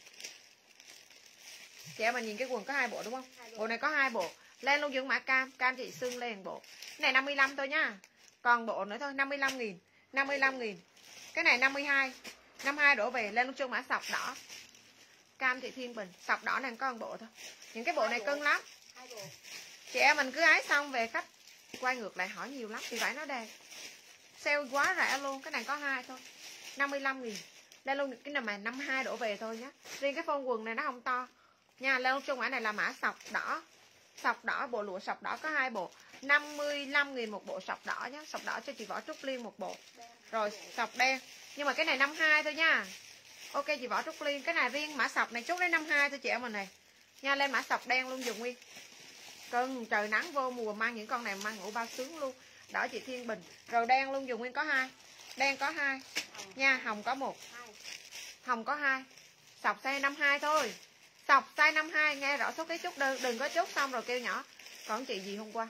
Chị em mình nhìn cái quần có hai bộ đúng không? Bộ. bộ này có hai bộ. Lên luôn dưỡng mã cam, cam chị xưng lên bộ. Cái này năm mươi lăm thôi nhá. Còn bộ nữa thôi, năm mươi lăm nghìn. năm mươi lăm nghìn. Cái này năm mươi hai. năm mươi hai đổ về, lên luôn chung mã sọc đỏ. Cam chị Thiên Bình, sọc đỏ này có một bộ thôi. Những cái bộ này cân lắm. Chị em mình cứ ái xong về khách quay ngược lại hỏi nhiều lắm thì phải nó đẹp. Sale quá rẻ luôn, cái này có hai thôi. năm mươi lăm nghìn. Lên luôn cái này mà năm mươi hai đổ về thôi nhé. Riêng cái phông quần này nó không to. Nha, lên luôn chung mã này là mã sọc đỏ. Sọc đỏ, bộ lụa sọc đỏ có hai bộ. năm mươi lăm nghìn một bộ sọc đỏ nhé. Sọc đỏ cho chị Võ Trúc Liên một bộ. Rồi sọc đen. Nhưng mà cái này năm mươi hai thôi nha. Ok chị Võ Trúc Liên. Cái này riêng mã sọc này chốt đến năm mươi hai thôi chị em mình này. Nha, lên mã sọc đen luôn dùng nguyên. Cưng trời nắng vô mùa mang những con này mang ngủ bao sướng luôn. Đỏ chị Thiên Bình. Rồi đen luôn dùng nguyên có hai. Đen có hai. Nha, hồng có một. Hồng có hai. Sọc size năm mươi hai thôi. Sọc size năm mươi hai, nghe rõ số cái chốt đơn, đừng có chốt xong rồi kêu nhỏ. Còn chị gì hôm qua?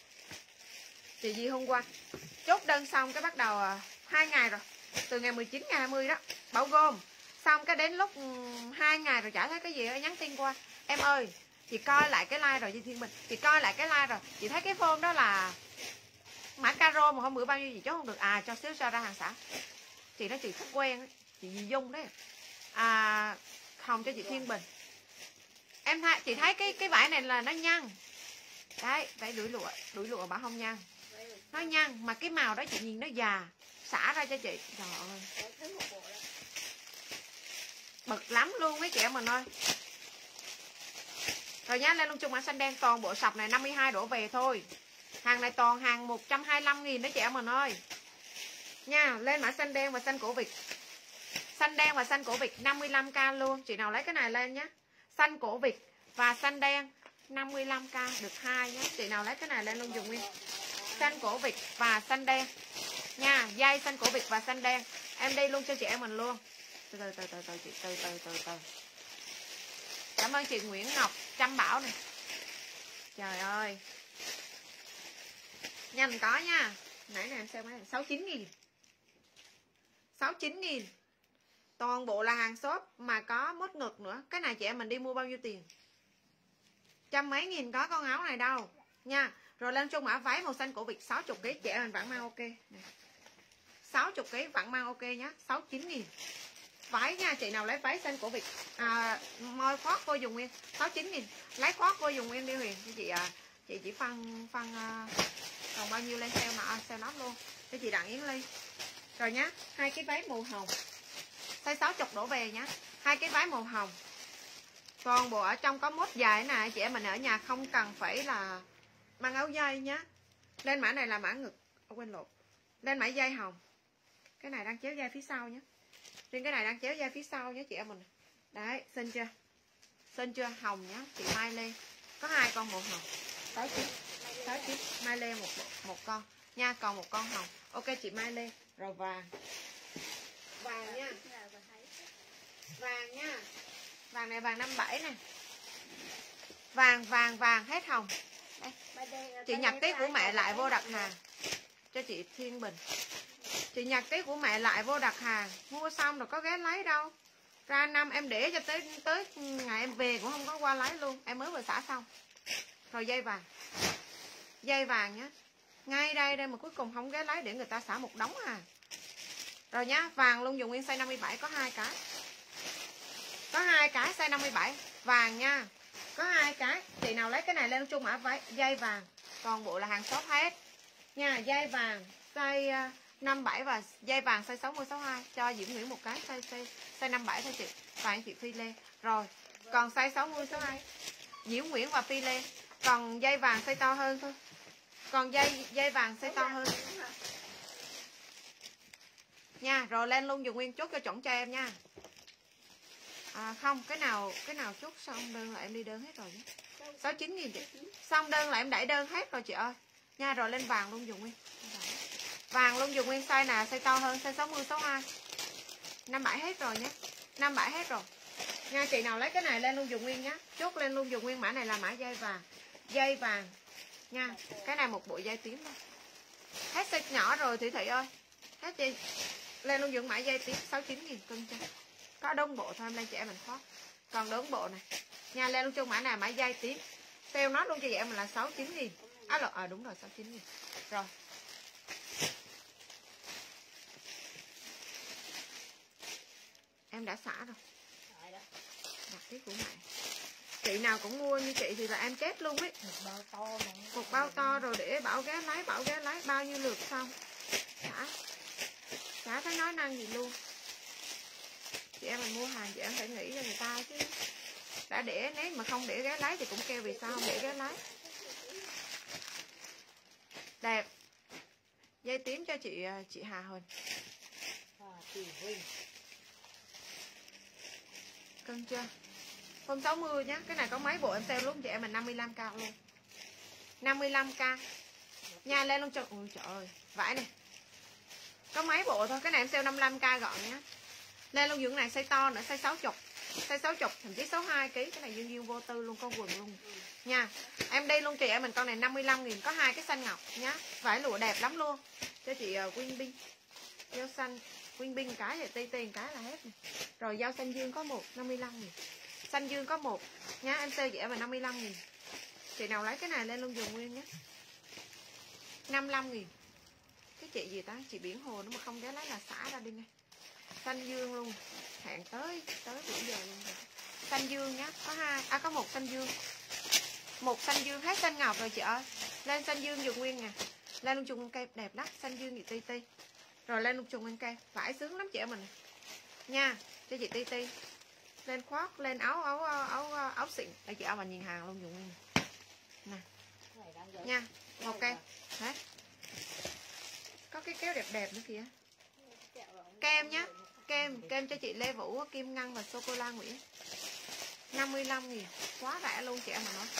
Chị gì hôm qua? Chốt đơn xong cái bắt đầu hai ngày rồi. Từ ngày mười chín ngày hai mươi đó, bao gồm. Xong cái đến lúc hai ngày rồi chả thấy cái gì, nhắn tin qua. Em ơi, chị coi lại cái like rồi chị Thiên Bình. Chị coi lại cái like rồi, chị thấy cái phone đó là mã caro mà hôm bữa bao nhiêu chị chốt không được. À cho xíu cho ra hàng xã. Chị nói chị khách quen ấy. Chị Dì Dung đấy. À hồng cho chị Thiên Bình. Em thấy chị thấy cái cái vải này là nó nhăn. Đấy, vải đuổi lụa, đuổi lụa bảo không nhăn. Nó nhăn mà cái màu đó chị nhìn nó già. Xả ra cho chị. Trời ơi. Bực lắm luôn mấy chị em mình ơi. Rồi nhá, lên luôn chung mã xanh đen, toàn bộ sọc này năm mươi hai đổ về thôi. Hàng này toàn hàng một trăm hai mươi lăm nghìn đó chị em mình ơi. Nha, lên mã xanh đen và xanh cổ vịt. Xanh đen và xanh cổ vịt năm mươi lăm k luôn. Chị nào lấy cái này lên nhá. Xanh cổ vịt và xanh đen năm mươi lăm k được hai nhé. Chị nào lấy cái này lên luôn dùng nguyên. Xanh cổ vịt và xanh đen. Nha, dây xanh cổ vịt và xanh đen. Em đi luôn cho chị em mình luôn. Từ từ từ từ từ chị từ từ từ từ. Cảm ơn chị Nguyễn Ngọc Trâm Bảo này. Trời ơi. Nhanh có nha. Nãy nè em xem mấy sáu mươi chín nghìn. sáu mươi chín nghìn. Toàn bộ là hàng shop mà có mốt ngực nữa. Cái này chị em mình đi mua bao nhiêu tiền? Trăm mấy nghìn có con áo này đâu nha. Rồi lên chung mã váy màu xanh cổ vịt sáu mươi kg, chị em mình vẫn mang ok. sáu mươi kg vẫn mang ok nhá. sáu mươi chín nghìn. Váy nha, chị nào lấy váy xanh cổ vịt à, môi khoác vô dùng nguyên sáu mươi chín nghìn. Lấy khoác vô dùng nguyên đi Huyền. Chị à, chị chỉ phân phân uh, còn bao nhiêu lên sale mà sale nốt luôn cho chị Đặng Yến Ly. Rồi nhá, hai cái váy màu hồng size sáu mươi đổ về nhá. Hai cái váy màu hồng. Toàn bộ ở trong có mốt dài nè, chị em mình ở nhà không cần phải là mang áo dây nhá. Lên mã này là mã ngực, oh, quên lộn. Lên mã dây hồng. Cái này đang chéo dây phía sau nhé. Riêng cái này đang chéo dây phía sau nhé chị em mình. Đấy, xinh chưa? Xinh chưa? Hồng nhá, chị Mai Lê. Có hai con màu hồng. sáu chín. sáu chín. Mai Lê một một con nha, còn một con hồng. Ok chị Mai Lê. Rồi vàng. Vàng nha. Vàng nha. Vàng này vàng năm bảy nè. Vàng vàng vàng hết hồng. Đây. Chị nhập tiếp của mẹ lại vô đặt hàng cho chị Thiên Bình. Chị nhặt ký của mẹ lại vô đặt hàng. Mua xong rồi có ghé lấy đâu. Ra năm em để cho tới tới ngày em về cũng không có qua lấy luôn. Em mới vừa xả xong. Rồi dây vàng. Dây vàng nhá. Ngay đây đây mà cuối cùng không ghé lấy để người ta xả một đống à. Rồi nhá, vàng luôn dùng nguyên size năm mươi bảy có hai cái. Có hai cái size năm mươi bảy vàng nha. Có hai cái. Chị nào lấy cái này lên chung mã váy dây vàng. Toàn bộ là hàng shop hết. Nha, dây vàng size năm mươi bảy và dây vàng size sáu mươi sáu mươi hai cho Diễm Nguyễn một cái size size, size năm mươi bảy thôi chị. Và anh chị Phi Lê. Rồi, còn size sáu mươi sáu mươi hai Diễm Nguyễn và Phi Lê. Còn dây vàng size to hơn thôi. Còn dây dây vàng size to hơn. Nha, rồi lên luôn dùng nguyên chốt cho chuẩn cho em nha. À, không, cái nào cái nào chốt xong đơn là em đi đơn hết rồi nhé. sáu mươi chín nghìn chị. Xong đơn là em đẩy đơn hết rồi chị ơi. Nha, rồi lên vàng luôn dùng nguyên. Vàng luôn dùng nguyên size nào size to hơn size sáu mươi sáu mươi hai. năm mươi bảy hết rồi nhé. năm mươi bảy hết rồi. Nha, chị nào lấy cái này lên luôn dùng nguyên nhá. Chốt lên luôn dùng nguyên, mã này là mã dây vàng. Dây vàng. Nha, cái này một bộ dây tím thôi. Hết size nhỏ rồi Thủy Thị ơi. Hết chị. Lên luôn dùng mã dây tím sáu mươi chín nghìn cân cho. Có đông bộ thôi em lên chị em mình khoác. Còn đống bộ này. Nha, lên luôn chung mã này mã dây tím. Sale nó luôn cho chị em mình là sáu mươi chín nghìn. À, lộn, à đúng rồi sáu mươi chín nghìn. Rồi. Em đã xả rồi. Đặt cái của mẹ. Chị nào cũng mua như chị thì là em chết luôn ấy. Một bao to mà. Một bao to rồi để bảo ghé lấy, bảo ghé lấy bao nhiêu lượt xong. Xả. Chả thấy nói năng gì luôn. Chị em mình mua hàng chị em phải nghĩ cho người ta chứ. Đã để nếu mà không để ghé lấy thì cũng kêu vì sao không để ghé lấy. Đẹp. Dây tím cho chị chị Hà Huỳnh. Cân chưa? Không sáu mươi nhá. Cái này có mấy bộ em sale lúc chị em mình năm mươi lăm k luôn. năm mươi lăm k. Nha, lên luôn cho. Ui trời ơi, vải này. Có mấy bộ thôi, cái này em sale năm mươi lăm k gọn nhá. Lên luôn dưỡng này size to nữa, size sáu mươi. Size sáu mươi, thậm chí sáu mươi hai ký. Cái này dương dương vô tư luôn, con quần luôn. Nha. Em đi luôn chị em mình con này năm mươi lăm nghìn có hai cái xanh ngọc nhá. Vải lụa đẹp lắm luôn. Cho chị uh, Quyên Binh. Dao xanh Quyên Binh cái thì ti tiền cái là hết này. Rồi dao xanh dương có một năm mươi lăm nghìn. Xanh dương có một nhá, em sale chị em mình năm mươi lăm nghìn. Chị nào lấy cái này lên luôn dùng nguyên nhé. năm mươi lăm nghìn. Cái chị gì ta, chị Biển Hồ nó mà không ghé lấy là xả ra đi ngay. Xanh dương luôn. Hẹn tới tới buổi giờ luôn rồi. Xanh dương nhá, có hai, à có một xanh dương. Một xanh dương hết xanh ngọc rồi chị ơi. Lên xanh dương dùng nguyên nè. Lên luôn chung cây đẹp lắm, xanh dương chị Ti Ti. Rồi lên luôn chung nguyên cây, vải sướng lắm chị em mình. Nha, cho chị Ti Ti. Lên khoác, lên áo áo áo áo, áo xịn. Đây chị áo mà nhìn hàng luôn dùng nguyên. Nè. Nha, một cây. Đấy. Có cái kéo đẹp đẹp nữa kìa. Kem nhá. Kem, kem cho chị Lê Vũ, Kim Ngân và Sô Cô La Nguyễn. năm mươi lăm nghìn. Quá rẻ luôn chị em mà nói.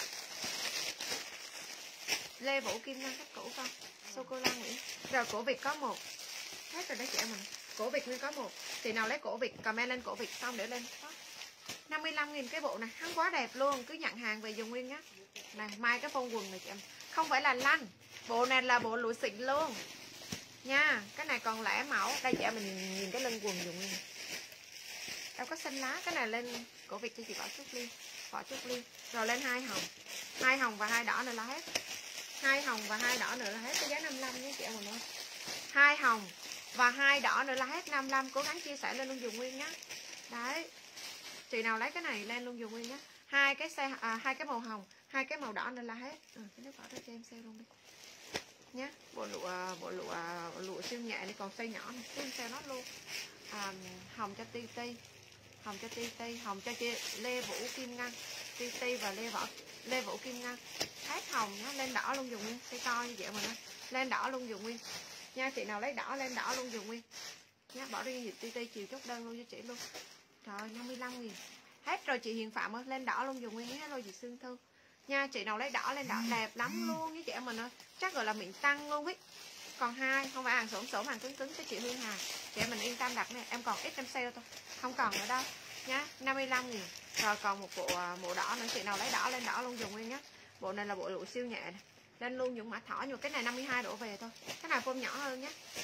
Lê Vũ, Kim Ngân cách cũ không? Sô Cô La Nguyễn. Rồi cổ Việt có một. Hết rồi đấy chị em mình. Cổ Việt nguyên có một. Chị nào lấy cổ Việt comment lên cổ Việt xong để lên. năm mươi lăm nghìn cái bộ này, hắn quá đẹp luôn, cứ nhận hàng về dùng nguyên nhá. Này, mai cái phông quần này chị em. Không phải là lanh. Bộ này là bộ lụa xịn luôn. Nha, cái này còn lẻ mẫu. Đây chị em mình nhìn, nhìn cái lưng quần dùng nguyên. Em có xanh lá, cái này lên cổ Việt cho chị Võ Trúc Liên. Võ Trúc Liên. Rồi lên hai hồng. Hai hồng và hai đỏ nữa là hết. Hai hồng và hai đỏ nữa là hết, cái giá năm mươi lăm nhé chị em mình ơi. Hai hồng và hai đỏ nữa là hết năm mươi lăm, cố gắng chia sẻ lên luôn dùng nguyên nhá. Đấy. Chị nào lấy cái này lên luôn dùng nguyên nhá. Hai cái xe à, hai cái màu hồng, hai cái màu đỏ nữa là hết. Ừ, cái nước bỏ ra cho em sale luôn đi. Nhá, bộ lụa bộ lụa bộ lụa siêu nhẹ này còn size nhỏ này, em sale nó luôn. À, hồng cho Ti Ti. Hồng cho Ti Ti, hồng cho chị Lê Vũ Kim Ngân. Ti Ti và Lê Võ Lê Vũ Kim Ngân. Hết hồng nó lên đỏ luôn dùng nguyên, size to như vậy mà nó. Lên đỏ luôn dùng nguyên. Nha, chị nào lấy đỏ lên đỏ luôn dùng nguyên. Nhá, bỏ riêng Ti Ti chiều chốt đơn luôn cho chị luôn. Trời ơi, năm mươi lăm nghìn. Hết rồi chị Hiền Phạm ơi, lên đỏ luôn dùng nguyên hết rồi chị Sương Thư. Nha, chị nào lấy đỏ lên đỏ đẹp lắm luôn với chị em mình ơi. Chắc gọi là miệng tăng luôn ấy. Còn hai, không phải hàng xổm xổm hàng cứng cứng cho chị Hương Hà. Chị em mình yên tâm đặt nè, em còn ít em sale thôi. Không còn nữa đâu. Nhá, năm mươi lăm nghìn. Rồi còn một bộ bộ đỏ nữa, chị nào lấy đỏ lên đỏ luôn dùng nguyên nhá. Bộ này là bộ lụa siêu nhẹ này. Lên luôn dùng mã thỏ, nhưng cái này năm mươi hai đổ về thôi. Cái này phôm nhỏ hơn nhé.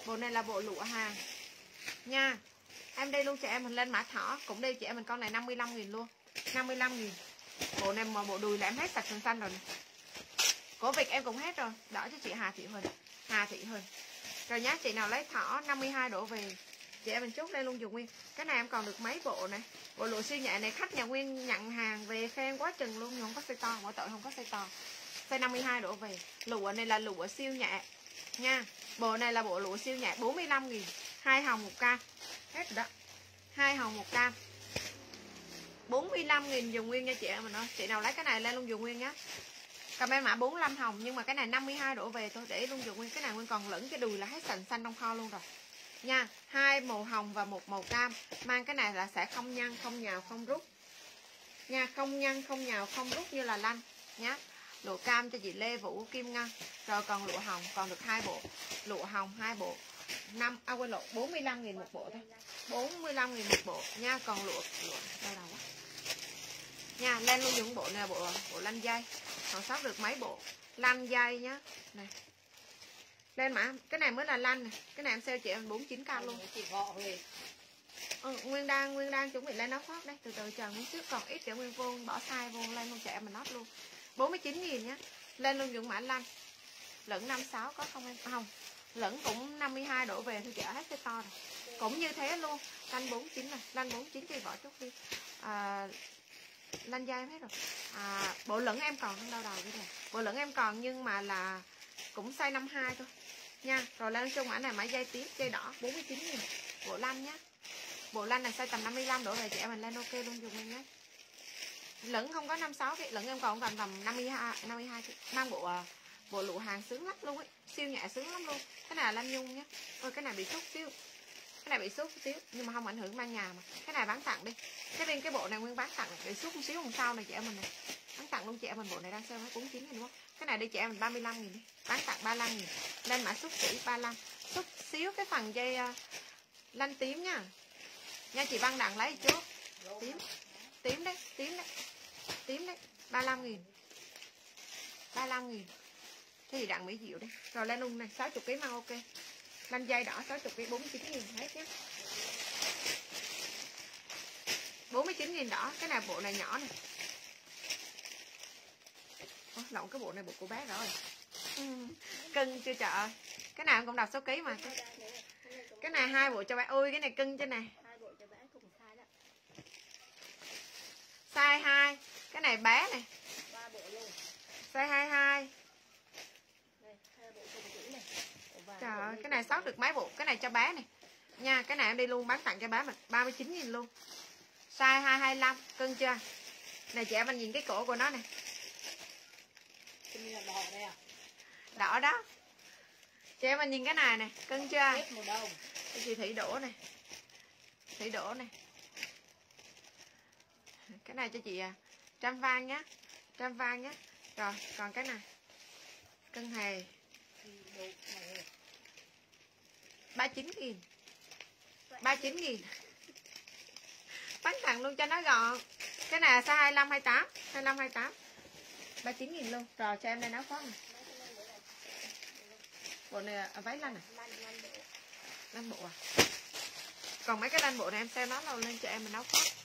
Bộ này là bộ lụa hàng nha. Em đây luôn chị em mình lên mã thỏ, cũng đây chị em mình con này năm mươi lăm nghìn luôn. năm mươi lăm nghìn. Bộ này mà bộ đùi là em hết sạch xanh xanh rồi này. Cổ vịt em cũng hết rồi. Đỏ cho chị Hà Thị Huỳnh. Hà Thị Huỳnh. Rồi nhá, chị nào lấy thỏ năm mươi hai đổ về, chị em mình chốt lên luôn dùng nguyên. Cái này em còn được mấy bộ này. Bộ lụa siêu nhẹ này khách nhà Nguyên nhận hàng về khen quá chừng luôn, nhưng không có size to, mỗi tội không có size to. Size năm mươi hai đổ về. Lụa này là lụa siêu nhẹ nha. Bộ này là bộ lụa siêu nhẹ bốn mươi lăm nghìn, hai hồng một cam. Hết rồi đó. Hai hồng một cam. bốn mươi lăm nghìn dùng nguyên nha chị em mình ơi. Chị nào lấy cái này lên luôn dùng nguyên nhá. Comment mã bốn mươi lăm hồng, nhưng mà cái này năm mươi hai đổ về thôi, để luôn dùng nguyên. Cái này Nguyên còn lẫn cái đùi là hết sành xanh trong kho luôn rồi nha. Hai màu hồng và một màu cam. Mang cái này là sẽ không nhăn, không nhào, không rút nha. Không nhăn, không nhào, không rút như là lanh nhá. Lụa cam cho chị Lê Vũ Kim Ngân. Rồi còn lụa hồng còn được hai bộ. Lụa hồng hai bộ. năm à quên lộn, bốn mươi lăm nghìn một bộ thôi. bốn mươi lăm nghìn một bộ nha. Còn lụa lụa đau đầu quá. Nha, lên luôn dùng bộ này, bộ bộ lanh dây. Còn sót được mấy bộ lanh dây nhá. Này. Lên mã, cái này mới là lanh này. Cái này em sale chị em bốn mươi chín k luôn. Chị gọ về. Ừ, Nguyên đang Nguyên đang chuẩn bị lên nó khoác đây, từ từ chờ Nguyên trước, còn ít để Nguyên vô bỏ size vô lên luôn chị em mình nót luôn. bốn mươi chín nghìn nhá. Lên luôn dùng mã lanh. Lẫn năm mươi sáu có không em? Không. Lẫn cũng năm mươi hai đổ về thôi, chở hết cái to rồi. Cũng như thế luôn. Lanh bốn mươi chín này, lanh bốn mươi chín thì bỏ chút đi. À, lanh dây em hết rồi. À, bộ lẫn em còn không đau đầu cái này. Bộ lẫn em còn nhưng mà là cũng size năm mươi hai thôi nha. Rồi lên chung mã này mã dây tím, dây đỏ bốn mươi chín nghìn. Bộ lanh nhá. Bộ lanh này size tầm năm mươi lăm đổ về chị em mình lên ok luôn dùng em nhé. Lẫn không có năm mươi sáu cái, lẫn em còn còn tầm năm mươi hai năm mươi hai cái. Mang bộ bộ lụa hàng sướng lắm luôn ấy, siêu nhẹ sướng lắm luôn. Cái này là lanh nhung nhá. Ôi cái này bị xúc xíu. Cái này bị xúc xíu nhưng mà không ảnh hưởng mang nhà mà. Cái này bán tặng đi. Cái bên cái bộ này Nguyên bán tặng bị xúc một xíu hôm sau này chị em mình này. Bán tặng luôn chị em mình, bộ này đang sale bốn mươi chín nghìn đúng không? Cái này đi chị em mình ba mươi lăm nghìn đi. Bán tặng ba mươi lăm nghìn. Lên mã xúc chỉ ba mươi lăm. Xúc xíu cái phần dây uh, lanh tím nha. Nha chị Văn Đặng lấy trước. Tím. Tím đấy, tím đấy. Tím đấy, ba mươi lăm nghìn. ba mươi lăm nghìn. Cái gì Đặng Mỹ Diệu đây. Rồi lên luôn này, sáu mươi ký mang ok. Lanh dây đỏ sáu mươi ký bốn mươi chín nghìn hết nhé. bốn mươi chín nghìn đỏ, cái này bộ này nhỏ này. Ủa, lộn cái bộ này bộ của bé rồi. Ừ, cưng chưa chợ. Cái nào cũng đọc số ký mà. Cái, cái này hai bộ cho bé. Ui cái này cưng trên này. Hai bộ cho bé cùng size đó. Size hai. Cái này bé này. Ba bộ luôn. Size hai mươi hai. Đây, hai bộ cùng chữ này. Trời ơi, cái này sót được mấy bộ. Cái này cho bé này nha. Cái này em đi luôn bán tặng cho bé mình ba mươi chín nghìn luôn. Size hai hai lăm. Cưng chưa? Này chị em mình nhìn cái cổ của nó này. Là đỏ đây à? Đỏ đó. Chị em mình nhìn cái này nè. Cưng chưa? Hết màu đồng. Chị Thủy Đỗ này. Thủy Đỗ này. Cái này cho chị à, Trăm Vang nhá. Trăm Vang nhá. Rồi còn cái này Cưng Hề ba mươi chín nghìn. ba mươi chín nghìn. Bán tặng luôn cho nó gọn. Cái này là size hai mươi lăm hai mươi tám. hai mươi lăm hai mươi tám. ba mươi chín nghìn luôn. Rồi cho em đây áo khoác này. Bộ này à, váy lanh này. Lanh bộ à. Còn mấy cái lanh bộ này em xem nó lâu lên cho em mình áo khoác.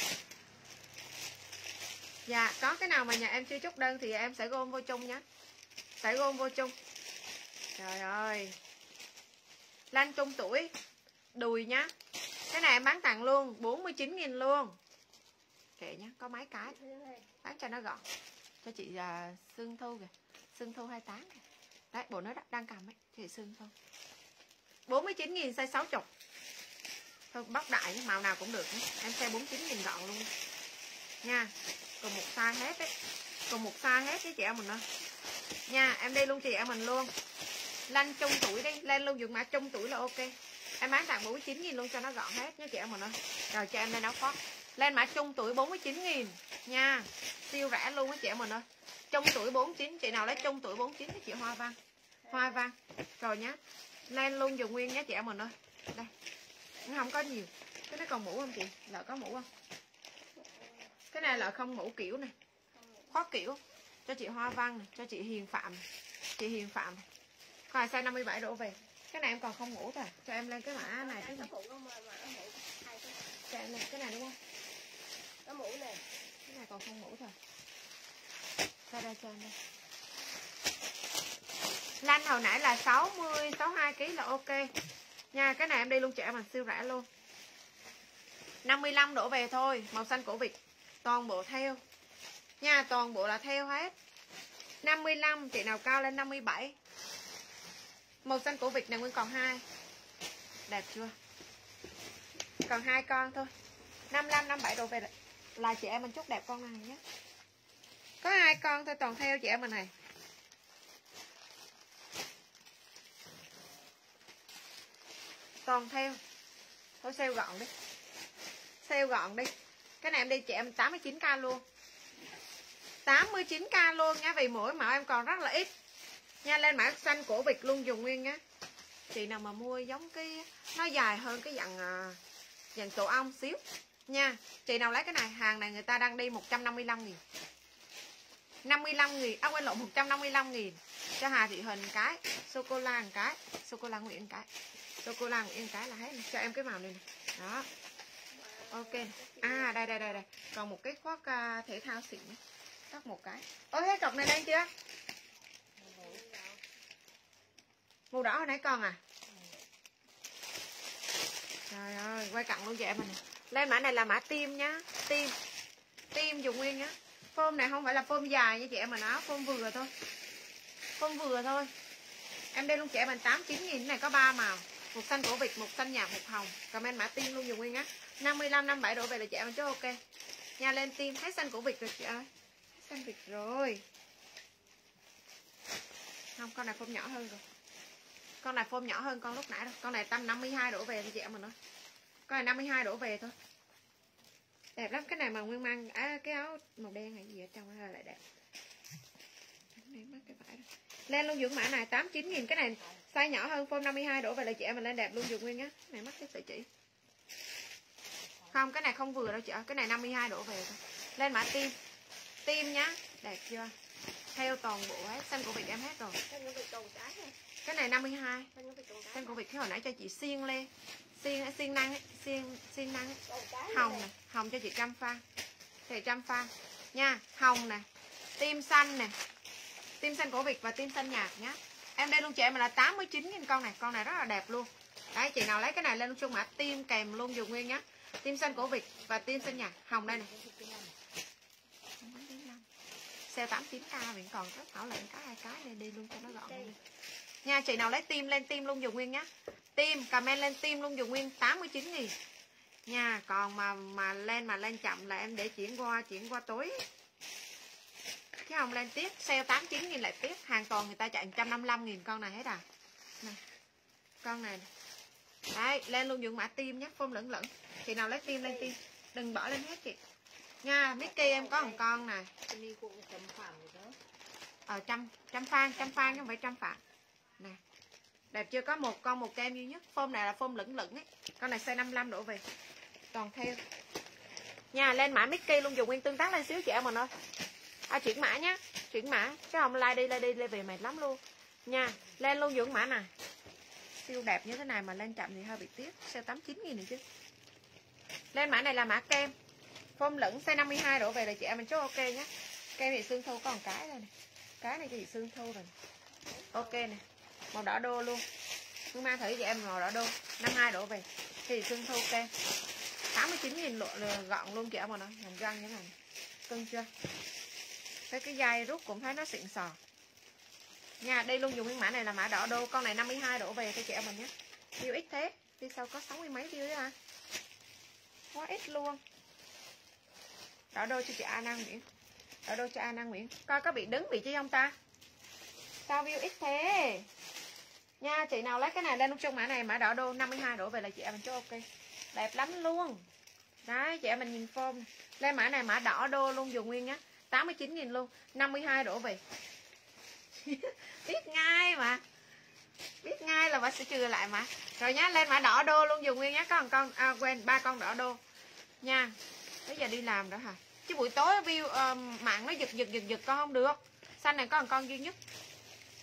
Dạ, có cái nào mà nhà em chưa chốt đơn thì em sẽ gom vô chung nhé. Sẽ gom vô chung. Trời ơi. Lanh trung tuổi. Đùi nhá. Cái này em bán tặng luôn, bốn mươi chín nghìn luôn. Kệ nhá, có mấy cái. Bán cho nó gọn. Cho chị uh, Sương Thu kìa. Sương Thu hai mươi tám kìa. Đấy, bộ nó đang cầm ấy. Chị Sương Thu. bốn mươi chín nghìn size sáu mươi. Thôi bóc đại, màu nào cũng được. Em size bốn mươi chín nghìn gọn luôn. Nha. Còn một size hết đấy. Còn một size hết với chị em mình ơi. Nha, em đi luôn chị em mình luôn. Lanh trung tuổi đi, lên luôn dùng mã trung tuổi là ok. Em bán tặng bốn mươi chín nghìn luôn cho nó gọn hết nha chị em mình ơi. Rồi cho em lên áo khoác. Lên mã trung tuổi bốn mươi chín nghìn nha. Siêu rẻ luôn á chị em mình ơi. Trung tuổi bốn mươi chín, chị nào lấy trung tuổi bốn mươi chín thì chị Hoa Văn. Hoa Văn. Rồi nhá. Lên luôn dùng nguyên nhé chị em mình ơi. Đây. Nó không có nhiều. Cái nó còn mũ không chị? Lợi có mũ không? Cái này là không mũ kiểu này. Khoác kiểu. Cho chị Hoa Văn này, cho chị Hiền Phạm này. Chị Hiền Phạm này. Coi size năm mươi bảy đổ về. Cái này em còn không ngủ rồi. Cho em lên cái mã này cái này. Phụ nó mà mà nó mũ hai cái. Cho em lên cái này đúng không? Nó mũ này. Cái này còn không ngủ rồi. Ra đây cho em đây. Lanh hồi nãy là sáu mươi, sáu mươi hai ki lô gam là ok. Nha, cái này em đi luôn trẻ mà siêu rẻ luôn. năm mươi lăm đổ về thôi, màu xanh cổ vịt. Toàn bộ theo. Nha, toàn bộ là theo hết. năm mươi lăm, chị nào cao lên năm mươi bảy. Màu xanh cổ vịt này nguyên còn hai. Đẹp chưa? Còn hai con thôi. năm mươi lăm, năm mươi bảy đổ về là, là chị em mình chốt đẹp con này nhé. Có hai con thôi, toàn theo chị em mình này. Toàn theo. Thôi sale gọn đi. Sale gọn đi. Cái này em đi chị em tám mươi chín k luôn. tám mươi chín k luôn nha, vì mỗi mẫu em còn rất là ít. Nha, lên mã xanh cổ vịt luôn dùng nguyên nhá. Chị nào mà mua giống cái nó dài hơn cái dạng dạng tổ ong xíu nha. Chị nào lấy cái này, hàng này người ta đang đi một trăm năm mươi lăm nghìn. năm mươi lăm nghìn, à quên lộn, một trăm năm mươi lăm nghìn. Cho Hà Thị Huỳnh cái, sô cô la một cái, sô cô la Nguyễn cái. Sô cô la Nguyễn cái là hết. Cho em cái màu này này. Đó. Ok. À đây đây đây đây. Còn một cái khoác uh, thể thao xịn. Tắt một cái. Ôi cái cọc này lên chưa? Màu đỏ hồi nãy con à? Trời ơi, quay cận luôn chị em mình. Lên mã này là mã tim nhá, tim. Tim dùng nguyên nhá. Phôm này không phải là phôm dài nha chị em mình, áo phôm vừa thôi. Phôm vừa thôi. Em đây luôn chị em mình tám mươi chín nghìn, này có ba màu. Một xanh cổ vịt, một xanh nhạt, một hồng. Comment mã tim luôn dùng nguyên á. năm mươi lăm, năm mươi bảy đổ về là chị em mình chứ ok. Nha, lên tim, thấy xanh cổ vịt rồi chị ơi. Thấy xanh vịt rồi. Không, con này phôm nhỏ hơn rồi. Con này phôm nhỏ hơn con lúc nãy rồi. Con này tầm năm mươi hai đổ về thì chị em mình nói. Con này năm mươi hai đổ về thôi. Đẹp lắm, cái này mà nguyên mang à, cái áo màu đen hay gì ở trong là lại đẹp. Cái vải lên luôn dùng mã này tám mươi chín nghìn, cái này size nhỏ hơn, phôm năm mươi hai đổ về là chị em mình lên đẹp luôn dùng nguyên nhá. Cái này mắc cái sợi chỉ. Không, cái này không vừa đâu chị ơi, cái này năm mươi hai đổ về thôi. Lên mã tim. Tim nhá, đẹp chưa? Theo toàn bộ hết, xanh của Việt em hết rồi. Cái này năm mươi hai. Xanh của Việt cái hồi nãy cho chị xiên lên. Xiên xiên năng ấy, xiên xiên năng ấy. Hồng này, hồng cho chị trăm phan. Chị trăm phan nha, hồng nè. Tim xanh nè. Tim xanh cổ Việt và tim xanh nhạt nhá. Em đây luôn chị em là tám mươi chín nghìn con này, con này rất là đẹp luôn. Đấy, chị nào lấy cái này lên chung mã tim kèm luôn dùng nguyên nhá. Tim xanh cổ Việt và tim xanh nhạt, hồng đây này. Sale tám mươi chín k mình còn rất thảo lại cái hai cái này đi luôn cho nó gọn luôn. Nha, chị nào lấy tim lên tim luôn dùng nguyên nhá. Tim comment lên tim luôn dùng nguyên tám mươi chín nghìn. Nha, còn mà mà lên mà lên chậm là em để chuyển qua chuyển qua tối. Chứ không lên tiếp, sale tám mươi chín nghìn lại tiếp, hàng toàn người ta chạy một trăm năm mươi lăm nghìn con này hết à. Này. Con này. Đấy, lên luôn dùng mã tim nhé, phôm lửng lửng. Chị nào lấy tim lên tim, đừng bỏ lên hết chị. Nha, Mickey em có một con này. Ờ trăm trăm phan, trăm phan chứ không phải trăm phản. Nè. Đẹp chưa, có một con một kem duy nhất. Phôm này là phôm lửng lửng ấy. Con này size năm mươi lăm đổ về. Toàn theo. Nha, lên mã Mickey luôn dùng nguyên tương tác lên xíu chị em mình ơi. À, chuyển mã nhá, chuyển mã chứ không like đi like đi like về mệt lắm luôn nha. Lên luôn dưỡng mã này siêu đẹp như thế này mà lên chậm thì hơi bị tiếc. Sale tám mươi chín nghìn này chứ. Lên mã này là mã kem phôm lửng size năm mươi hai đổ về là chị em mình chốt ok nhé. Kem thì xương thô còn cái đây này, cái này thì xương thô rồi này. Ok này, màu đỏ đô luôn. Hương mang thử chị em màu đỏ đô năm mươi hai đổ về thì xương thô kem tám mươi chín nghìn lộ gọn luôn chị em mà nó làm răng như thế này. Cưng chưa? Cái cái dây rút cũng thấy nó xịn sò nha. Đây luôn dùng cái mã này là mã đỏ đô. Con này năm mươi hai đổ về cho chị em mình nhé. View ít thế, đi sau có sáu mươi mấy view đấy à, quá ít luôn. Đỏ đô cho chị Anna Nguyễn, đỏ đô cho Anna Nguyễn. Coi có bị đứng bị chi không ta, sao view ít thế nha. Chị nào lấy cái này lên lúc trong mã này mã đỏ đô năm mươi hai đổ về là chị em mình cho ok, đẹp lắm luôn. Đấy, chị em mình nhìn form lên mã này mã đỏ đô luôn dùng nguyên nhá, tám mươi chín nghìn luôn, năm mươi hai đổ về. Biết ngay mà, biết ngay là bà sẽ trừ lại mà. Rồi nhá, lên mã đỏ đô luôn dùng nguyên nhá. Có một con à, quên ba con đỏ đô nha. Bây giờ đi làm đó hả, chứ buổi tối view uh, mạng nó giật giật giật giật con không được. Xanh này có một con duy nhất,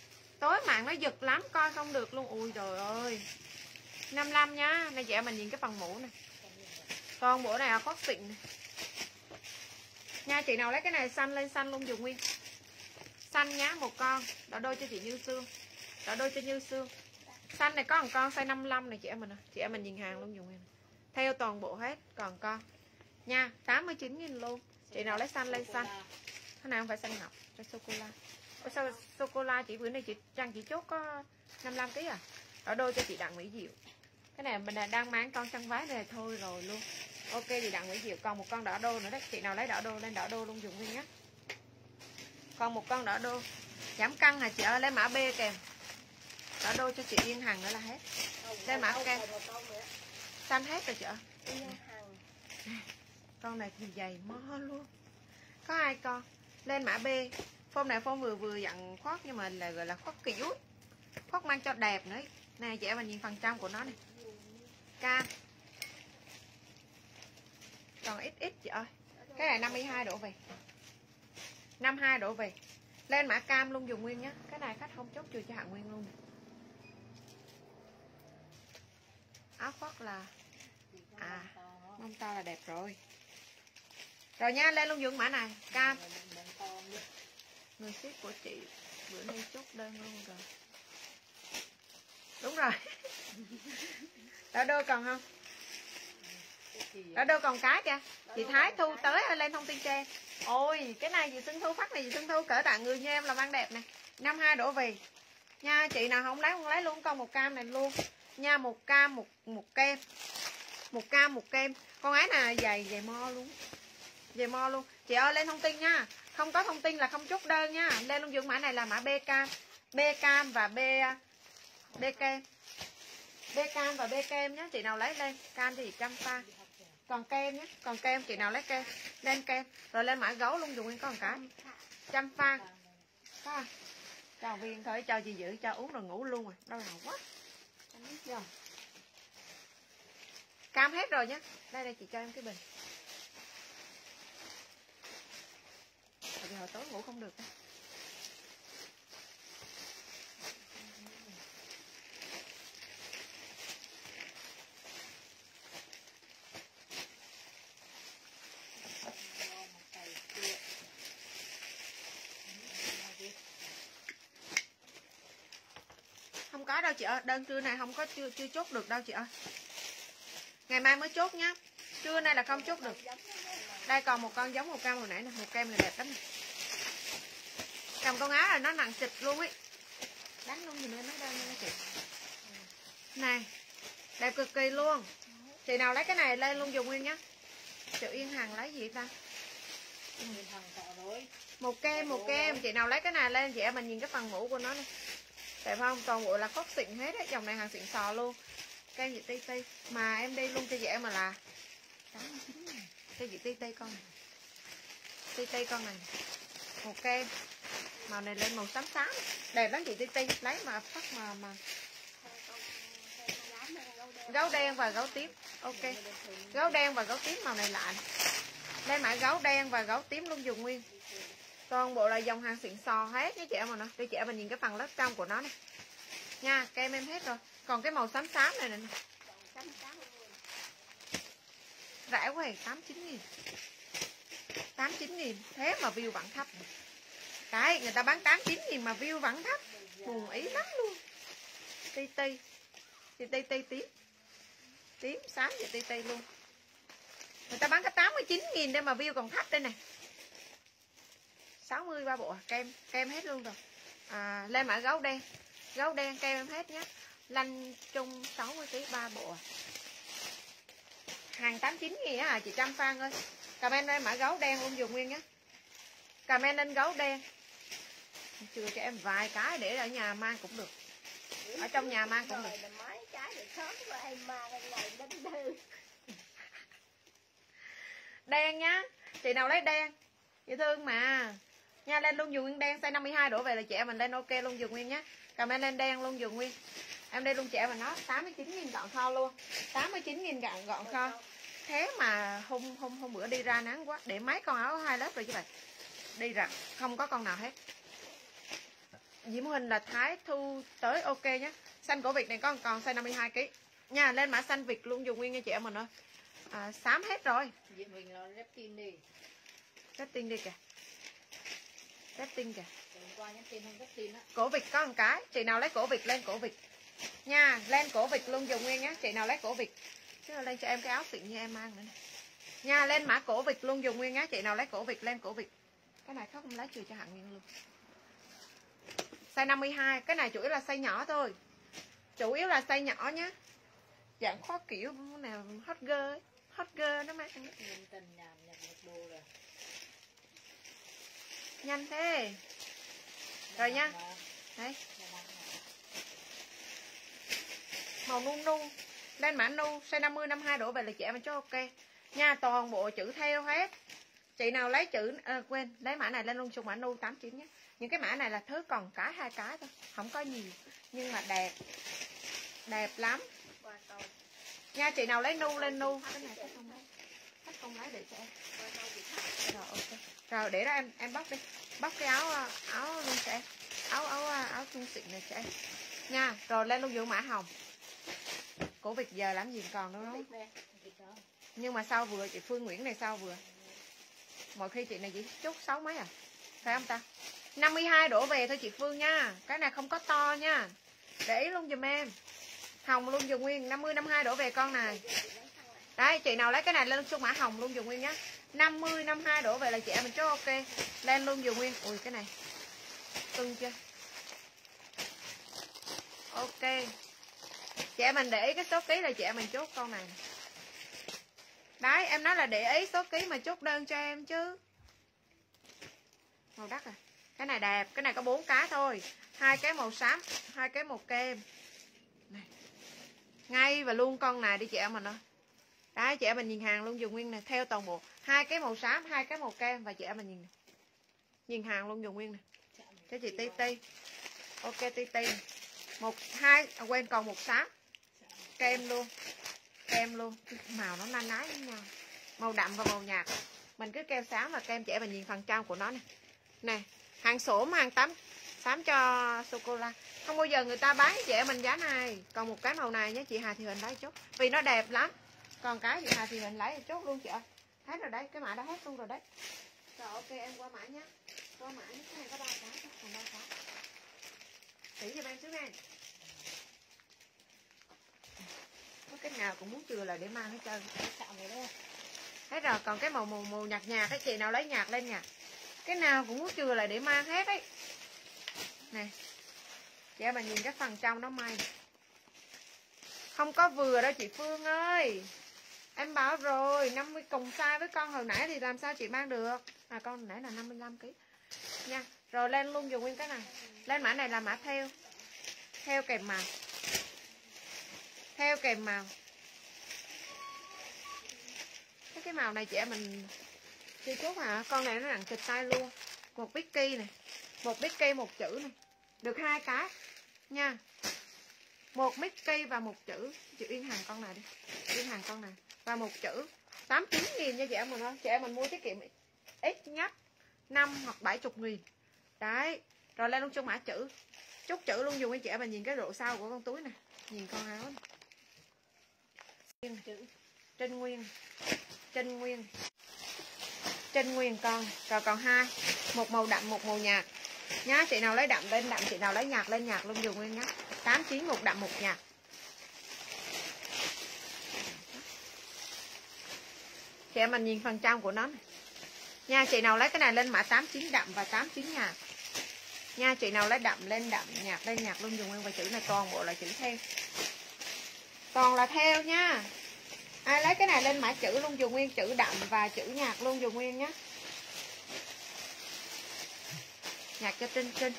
Tối mạng nó giật lắm, coi không được luôn. Ui trời ơi. năm mươi lăm nhá. Này chị em mình nhìn cái phần mũ này. Còn bộ này là khoác xịn này. Nha, chị nào lấy cái này xanh lên xanh luôn dùng nguyên. Xanh nhá, một con. Đỏ đôi cho chị Như Sương. Đỏ đôi cho Như Sương. Xanh này có một con size năm mươi lăm này chị em mình. Chị em mình nhìn hàng luôn dùng nguyên. Theo toàn bộ hết, còn con. Nha, tám mươi chín nghìn luôn. Chị nào lấy xanh lên xanh. Cái này không phải xanh ngọc, cho sô-cô-la. Ủa sao sô-cô-la chị bữa nay chị Trang chỉ chốt có năm mươi lăm ký à? Đỏ đôi cho chị Đặng Mỹ Diệu. Cái này mình đang mang con chăn vái này thôi rồi luôn. Ok chị Đặng Mỹ Diệu, còn một con đỏ đô nữa đấy. Chị nào lấy đỏ đô lên đỏ đô luôn dùng nguyên nhé. Còn một con đỏ đô. Giảm cân hả chị ơi, lấy mã B kèm. Đỏ đô cho chị Yên Hằng nữa là hết. Lấy mã kem. Xanh hết rồi chị ơi. Con này thì dày mo luôn. Có hai con. Lên mã B. Form này form vừa vừa dặn khoác nhưng mà là gọi là khoác kiểu. Khoác mang cho đẹp nữa. Nè chị em mình nhìn phần trong của nó này. Cam. Còn ít ít chị ơi. Cái này năm mươi hai đổ về. năm mươi hai đổ về. Lên mã cam luôn dùng nguyên nhé. Cái này khách không chốt chưa cho Hạ Nguyên luôn. Áo khoác là à mông to là đẹp rồi. Rồi nha, lên luôn dùng mã này. Cam. Người ship của chị bữa nay chốt đơn luôn rồi. Đúng rồi. Đỡ đôi còn không? Đỡ đôi còn cái kìa. Chị Thái Thu tới lên thông tin cho em. Ôi cái này gì Xuân Thu phát này gì Xuân Thu cỡ tặng người như em là mang đẹp này. năm mươi hai đổ về. Nha, chị nào không lấy không lấy luôn con một cam này luôn. Nha, một cam một một kem. Một cam một kem. Con ái này dày dày mo luôn. Dày mo luôn. Chị ơi lên thông tin nha. Không có thông tin là không chốt đơn nha. Lên luôn dùng mã này là mã B cam. B cam và B B kem. B cam và B kem nhé. Chị nào lấy lên. Cam thì trăm pha. Còn kem nhé. Còn kem chị nào lấy kem. Lên kem. Rồi lên mã gấu luôn dùng nguyên có một cái. Trăm pha. Có. Chào Viên thôi. Cho chị giữ cho uống rồi ngủ luôn rồi. Đau đầu quá. Rồi. Cam hết rồi nhé. Đây đây chị cho em cái bình. Tại vì hồi tối ngủ không được. Không có đâu chị ơi. Đơn trưa này không có chưa chưa chốt được đâu chị ơi. Ngày mai mới chốt nhá. Trưa nay là không chốt được. Đây còn một con giống một cam hồi nãy nè. Một kem này đẹp lắm nè. Cầm con áo là nó nặng xịt luôn ấy. Đánh luôn gì nữa nói đơn nha chị. Này. Đẹp cực kỳ luôn. Chị nào lấy cái này lên luôn dùng nguyên nhá. Chị Yên Hằng lấy gì ta? Một kem một kem. Chị nào lấy cái này lên chị em mình nhìn cái phần mũ của nó này. Đẹp không? Toàn bộ là khoác xịn hết ấy. Dòng này hàng xịn sò luôn. Kem chị Ti Ti. Mà em đi luôn cho chị em mà là tám mươi chín ngàn. Cho chị Ti Ti con này. Ti Ti con này. Một kem. Màu này lên màu xám xám. Đẹp lắm chị Ti Ti. Lấy mà phát mà mà. Gấu đen và gấu tím. Ok. Gấu đen và gấu tím màu này lại. Lên mã gấu đen và gấu tím luôn dùng nguyên. Toàn bộ là dòng hàng xịn sò hết với chị em mà nó. Để chị em mình nhìn cái phần lớp trong của nó này. Nha, kem em hết rồi. Còn cái màu xám xám này nè. Rẻ quá hề, tám mươi chín nghìn. tám mươi chín nghìn. Thế mà view vẫn thấp. Cái người ta bán tám mươi chín nghìn mà view vẫn thấp. Buồn ý lắm luôn. Ti Ti. Ti Ti Ti tím. Tím xám và Ti Ti luôn. Người ta bán cái tám mươi chín nghìn đây mà view còn thấp đây này. sáu mươi ba bộ kem kem hết luôn rồi. À, lên mã gấu đen. Gấu đen kem em hết nhé. Lanh chung sáu mươi ký ba bộ. Hàng tám mươi chín nghìn á à, chị Trâm Phan ơi. Comment đây mã gấu đen luôn dùng nguyên nhé. Comment lên gấu đen. Chừa cho em vài cái để ở nhà mang cũng được. Ở trong nhà mang cũng được. Đen nhá. Chị nào lấy đen. Dễ thương mà. Nha, lên luôn dùng nguyên đen size năm mươi hai đổ về là chị em mình lên ok luôn dùng nguyên nhé. Comment lên đen luôn dùng nguyên. Em đây luôn chị em mình nó tám mươi chín nghìn gọn kho luôn. tám mươi chín nghìn gọn gọn kho. Thế mà hôm hôm hôm bữa đi ra nắng quá, để mấy con áo hai lớp rồi chứ vậy. Đi ra không có con nào hết. Diễm Huỳnh là Thái Thu tới ok nhé. Xanh cổ Việt này con còn size năm mươi hai ki lô gam nha. Lên mã xanh Việt luôn dùng nguyên nha chị em mình ơi. À, xám hết rồi. Diễm Huỳnh là rep tin đi. Rep tin đi kìa. Rep tin kìa. Hôm qua nhắn tin không rep tin á. Cổ Việt có một cái. Chị nào lấy cổ Việt lên cổ Việt nha. Lên cổ Việt luôn dùng nguyên nhé. Chị nào lấy cổ Việt. Chứ lên cho em cái áo xịn như em mang nữa này. Nha, lên mã cổ Việt luôn dùng nguyên nhé. Chị nào lấy cổ Việt lên cổ Việt. Cái này không lấy trừ cho Hằng Nguyên luôn. Size năm mươi hai, cái này chủ yếu là size nhỏ thôi. Chủ yếu là size nhỏ nhé. Dạng khó kiểu nào hot girl ấy. Hot girl nó mang. Nhân tình nhàm nhập một đồ rồi. Nhanh thế. Rồi nha. Đấy. Màu nung nung. Lên mã nu, size năm mươi, năm mươi hai đổ về là chị em cho ok. Nha, toàn bộ chữ theo hết. Chị nào lấy chữ à, quên, lấy mã này lên luôn chung mã nu tám chín nhé. Những cái mã này là thứ còn cái hai cái thôi, không có nhiều nhưng mà đẹp. Đẹp lắm. Nha, chị nào lấy nu lên nu. Cái này khách không lấy. Khách không lấy để cho em. Rồi ok. Rồi để đó em em bóc đi. Bóc cái áo áo luôn cho em. Áo áo áo thun xịn này cho em. Nha, rồi lên luôn vụ mã hồng. Cổ Việt giờ làm gì còn nữa không? Nhưng mà sao vừa chị Phương Nguyễn này sao vừa. Mọi khi chị này chỉ chốt sáu mấy à. Phải không ta? năm mươi hai đổ về thôi chị Phương nha. Cái này không có to nha. Để ý luôn dùm em. Hồng luôn dùng nguyên. năm mươi, năm mươi hai đổ về con này. Đấy, chị nào lấy cái này lên xuống mã hồng luôn dùng nguyên nhá. năm mươi, năm mươi hai đổ về là chị em mình chốt ok. Lên luôn dùng nguyên. Ui cái này cưng chưa? Ok. Chị em mình để ý cái số ký là chị em mình chốt con này. Đấy, em nói là để ý số ký mà chốt đơn cho em chứ. Màu đắt à. Cái này đẹp, cái này có bốn cái thôi. Hai cái màu xám, hai cái màu kem. Này. Ngay và luôn con này đi chị em mình ơi. Đấy, chị em mình nhìn hàng luôn dùng nguyên này theo toàn bộ. Hai cái màu xám, hai cái màu kem và chị em mình nhìn này. Nhìn hàng luôn dùng nguyên này. Cho chị Ti Ti. Ok Ti Ti. Một hai à, quên còn một xám. Kem luôn. Kem luôn. Màu nó na ná với nhau. Màu đậm và màu nhạt. Mình cứ keo xám và kem chị em mình nhìn phần trong của nó này. Nè, hàng sổ hàng tắm xám cho sô cô la. Không bao giờ người ta bán chị em mình giá này. Còn một cái màu này nhé chị Hà Thị Huỳnh lấy chốt. Vì nó đẹp lắm. Còn cái chị Hà Thị Huỳnh lấy chốt luôn chị ơi. Hết rồi đấy, cái mã đã hết luôn rồi đấy. Rồi ok em qua mã nhé. Qua mã nhé, cái này có ba cái, còn ba cái. Chỉ giùm em xíu em. Có cái nào cũng muốn chừa là để mang hết trơn. Hết rồi, còn cái màu màu, màu nhạt nhạt cái chị nào lấy nhạt lên nhạt. Cái nào cũng muốn chừa lại để mang hết ấy. Nè. Chị em mình nhìn cái phần trong nó may. Không có vừa đâu chị Phương ơi. Em bảo rồi, năm mươi cùng size với con hồi nãy thì làm sao chị mang được. À con hồi nãy là năm mươi lăm ki lô gam. Nha. Rồi lên luôn dùng nguyên cái này. Lên mã này là mã theo. Theo kèm màu. Theo kèm màu. Cái cái màu này chị em mình chi chốt hả? Con này nó nặng thịt tay luôn. Một Bicky này. Một Bicky một chữ này. Được hai cái nha. Một Mickey và một chữ. Chị Yên hàng con này đi. Yên hàng con này. Và một chữ. tám mươi chín nghìn nha chị em mình thôi. Chị em mình mua tiết kiệm ít nhất năm hoặc bảy mươi nghìn. Đấy. Rồi lên luôn chung mã chữ. Chút chữ luôn dùng cho chị em mình nhìn cái độ sau của con túi này. Nhìn con áo này. Chữ. Trinh Nguyên. Trinh Nguyên. Trinh Nguyên con. Rồi còn hai. Một màu đậm, một màu nhạt. Nhá, chị nào lấy đậm lên đậm, chị nào lấy nhạt lên nhạt luôn dùng nguyên nhá. tám chín một đậm một nhạt. Chị em mình nhìn phần trong của nó này. Nha, chị nào lấy cái này lên mã tám chín đậm và tám chín nhạt. Nha, chị nào lấy đậm lên đậm, nhạt lên nhạt luôn dùng nguyên và chữ này toàn bộ là chữ theo. Toàn là theo nha. Ai lấy cái này lên mã chữ luôn dùng nguyên chữ đậm và chữ nhạt luôn dùng nguyên nhá. Nhạt cho Trinh Trinh.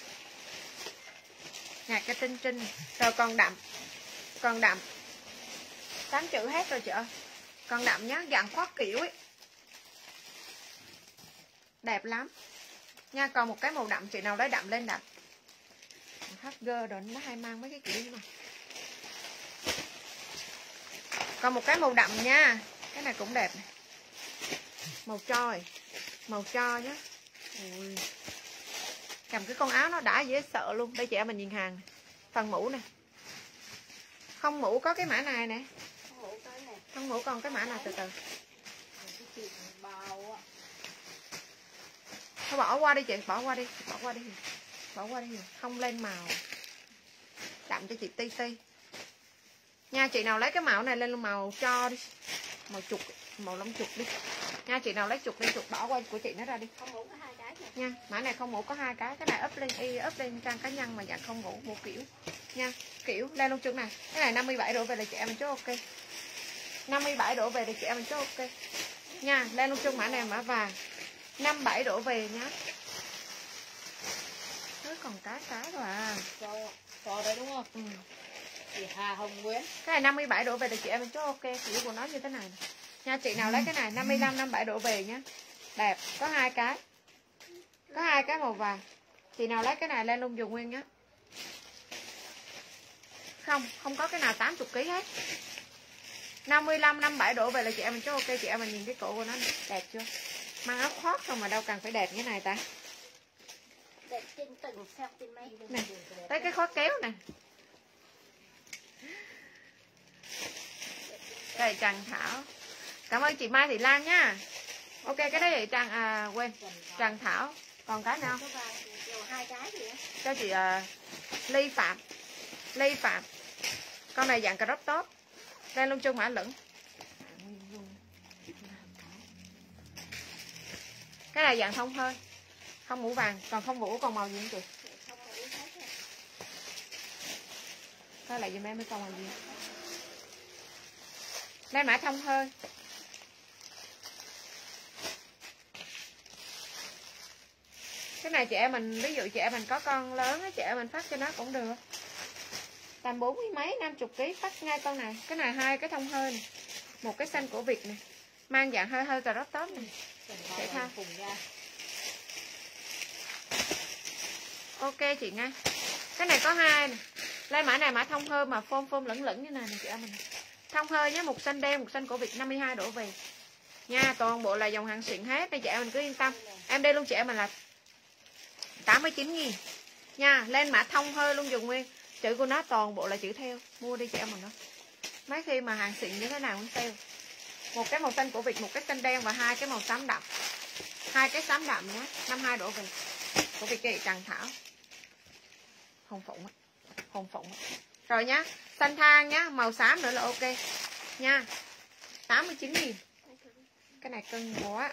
Nhạt cho Trinh Trinh. Rồi còn đậm. Còn đậm. tám chữ hết rồi chị ơi. Còn đậm nhá, dạng khoác kiểu ấy. Đẹp lắm. Nha, còn một cái màu đậm, chị nào lấy đậm lên đậm. hát giê rồi nó hay mang mấy cái kiểu như này. Còn một cái màu đậm nha. Cái này cũng đẹp này. Màu trôi. Màu cho nhá. Ui. Cầm cái con áo nó đã dễ sợ luôn. Đây chị em mình nhìn hàng. Phần mũ này. Không mũ có cái mã này nè. Không mũ cái này. Không mũ còn cái mã nào từ từ. Thôi bỏ qua đi chị, bỏ qua đi, bỏ qua đi. Bỏ qua đi. Không lên màu. Đậm cho chị ti ti. Nha, chị nào lấy cái màu này lên màu cho đi. Màu chuột, màu lông chuột đi. Nha, chị nào lấy chuột lên chuột bỏ qua của chị nó ra đi. Không mũ có hai cái này. Nha, mã này không mũ có hai cái. Cái này up lên y up lên trang cá nhân mà dạng không mũ một kiểu. Nha, kiểu lên luôn chuột này. Cái này năm mươi bảy độ về là chị em mình chốt ok. năm mươi bảy độ về thì chị em mình chốt ok. Nha, lên luôn chuột mã này mã vàng. năm mươi bảy độ về nhá. Nó còn cái cái rồi à. Rồi, rồi đấy đúng không? Ừ. Chị Hà Hồng Nguyễn. Cái này năm mươi bảy độ về thì chị em mình chốt ok. Kiểu của nó như thế này. Nha, chị nào lấy cái này năm mươi lăm năm mươi bảy độ về nhá. Đẹp, có hai cái. Có hai cái màu vàng. Chị nào lấy cái này lên luôn dùng nguyên nhá. Không, không có cái nào tám mươi ki lô gam hết. năm mươi lăm năm mươi bảy độ về là chị em mình chốt ok. Chị em mình nhìn cái cổ của nó đẹp chưa? Mang áo khoác không mà đâu cần phải đẹp như này ta. Đẹp trên từng sao trên mấy. Nè, tới cái khóa kéo nè. Đây Trần Thảo. Cảm ơn chị Mai Thị Lan nha. Ok cái đấy là Trần à quên. Trần Thảo. Còn cái nào không? Hai cái gì á. Cho chị uh, Ly Phạm. Ly Phạm. Con này dạng crop top. Lên luôn chung mã lửng. Cái này dạng thông hơi. Không mũ vàng, còn không mũ còn màu gì không chị? Coi lại giùm em mới còn màu gì. Lên mã thông hơi. Cái này chị em mình, ví dụ chị em mình có con lớn á, chị em mình phát cho nó cũng được. Tầm bốn mươi mấy, năm mươi ki lô gam phát ngay con này. Cái này hai cái thông hơi này. Một cái xanh của Việt này. Mang dạng hơi hơi crop top này. Thể thao. Ok chị nghe. Cái này có hai nè. Lên mã này mã thông hơi mà phôm phôm lẫn lẫn như này nè chị em mình. Thông hơi nhé, một xanh đen, một xanh của Việt năm mươi hai đổ về. Nha, toàn bộ là dòng hàng xịn hết nên chị em mình cứ yên tâm. Em đây luôn chị em mình là tám mươi chín nghìn. Nha, lên mã thông hơi luôn dùng nguyên. Chữ của nó toàn bộ là chữ theo. Mua đi chị em mình đó. Mấy khi mà hàng xịn như thế nào cũng sale. Một cái màu xanh của Việt, một cái xanh đen và hai cái màu xám đậm. Hai cái xám đậm nhé, năm mươi hai đổ về. Của Việt chị Trần Thảo. Hồng Phụng á. Hồng Phụng á. Rồi nhá, xanh than nhá, màu xám nữa là ok. Nha. tám mươi chín nghìn. Cái này cưng quá.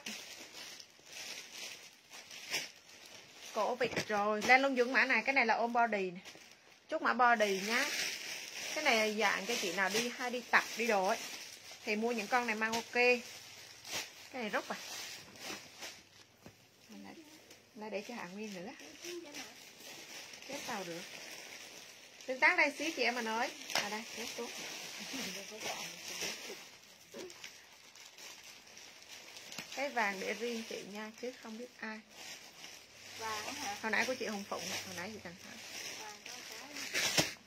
Cổ Việt rồi. Lên luôn dùng mã này, cái này là ôm body nè. Chút mã body nhá. Cái này là dạng cho chị nào đi hay đi tập đi đồ ấy thì mua những con này mang ok. Cái này rút à. Lại để cho hàng nguyên nữa. Chết tàu được. Tương tác đây xíu chị em mình ơi. À đây, chết xuống. Cái vàng để riêng chị nha, chứ không biết ai. Vàng hả? Hồi nãy của chị Hồng Phụng, hồi nãy chị Trần Thảo. Vàng có cái.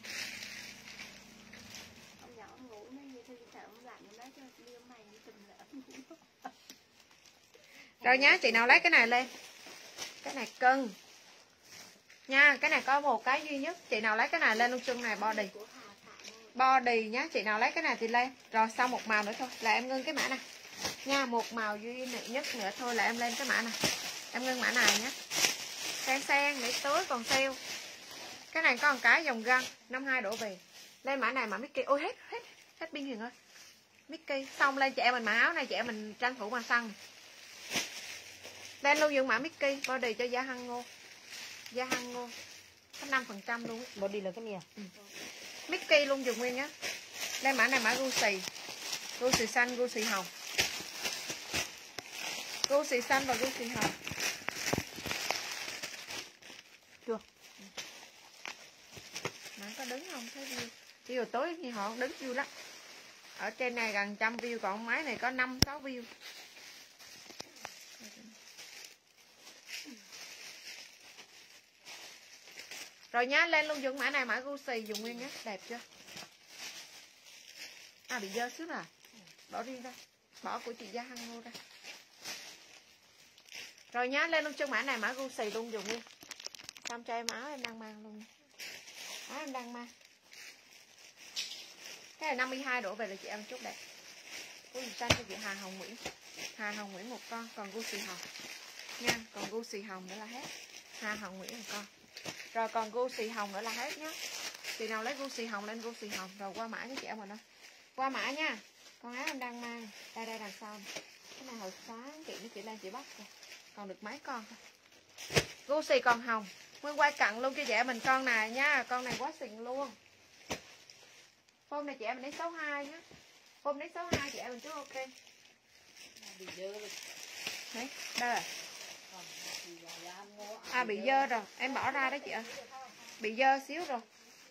Ông nhỏ ông ngủ nó như thư thảo ông lạnh nó cho liêu mày như tùm lỡ. Rồi nhá, chị nào lấy cái này lên. Cái này cưng. Nha, cái này có một cái duy nhất. Chị nào lấy cái này lên luôn chân này body. Body nhá, chị nào lấy cái này thì lên. Rồi sau một màu nữa thôi là em ngưng cái mã này. Nha, một màu duy nhất nữa thôi là em lên cái mã này. Em ngưng mã này nhé. Sen sen để tối còn sale. Cái này có một cái dòng găng năm mươi hai đổ về. Lên mã này mà Mickey. Ôi hết hết hết pin Huyền ơi. Mickey xong lên chị em mình mã áo này chị em mình tranh thủ mà săn. Lên luôn dùng mã Mickey body cho giá hăng ngô. Giá hăng ngô. Có năm phần trăm luôn. Body là cái gì à? Ừ. Mickey luôn dùng nguyên nhá. Lên mã này mã Gucci. Gucci xanh, Gucci hồng. Gucci xanh và Gucci hồng. Chưa? Mà có đứng không? Thấy view. View tối thì họ đứng view lắm. Ở trên này gần trăm view, còn máy này có năm sáu view. Rồi nhá, lên luôn dùng mã này mã Gucci dùng nguyên nhá, đẹp chưa? À bị dơ xíu à. Bỏ riêng ra. Bỏ của chị Gia Hằng Ngô ra. Rồi nhá, lên luôn chân mã này mã Gucci luôn dùng nguyên. Xong cho em áo em đang mang luôn. Áo em đang mang. Cái này năm mươi hai đổ về là chị em chút đẹp. Ui xanh cho chị Hà Hồng Nguyễn. Hà Hồng Nguyễn một con, còn gu xì hồng nha, còn gu xì hồng nữa là hết. Hà Hồng Nguyễn một con. Rồi còn gu xì hồng nữa là hết nhá. Chị nào lấy gu xì hồng lên gu xì hồng rồi qua mã cho chị em mình ơi. Qua mã nha. Con áo em đang mang. Đây đây đằng sau. Cái này hồi sáng chị nó chị lên chị bắt rồi. Còn được mấy con thôi. Gu xì còn hồng. Nguyên quay cặn luôn cho chị em mình con này nha. Con này quá xịn luôn. Phôm này chị em mình lấy số hai nhá. Phôm lấy số hai chị em mình chú ok. Đấy, đây à. À bị dơ rồi, em bỏ ra đó chị ơi. Bị dơ xíu rồi.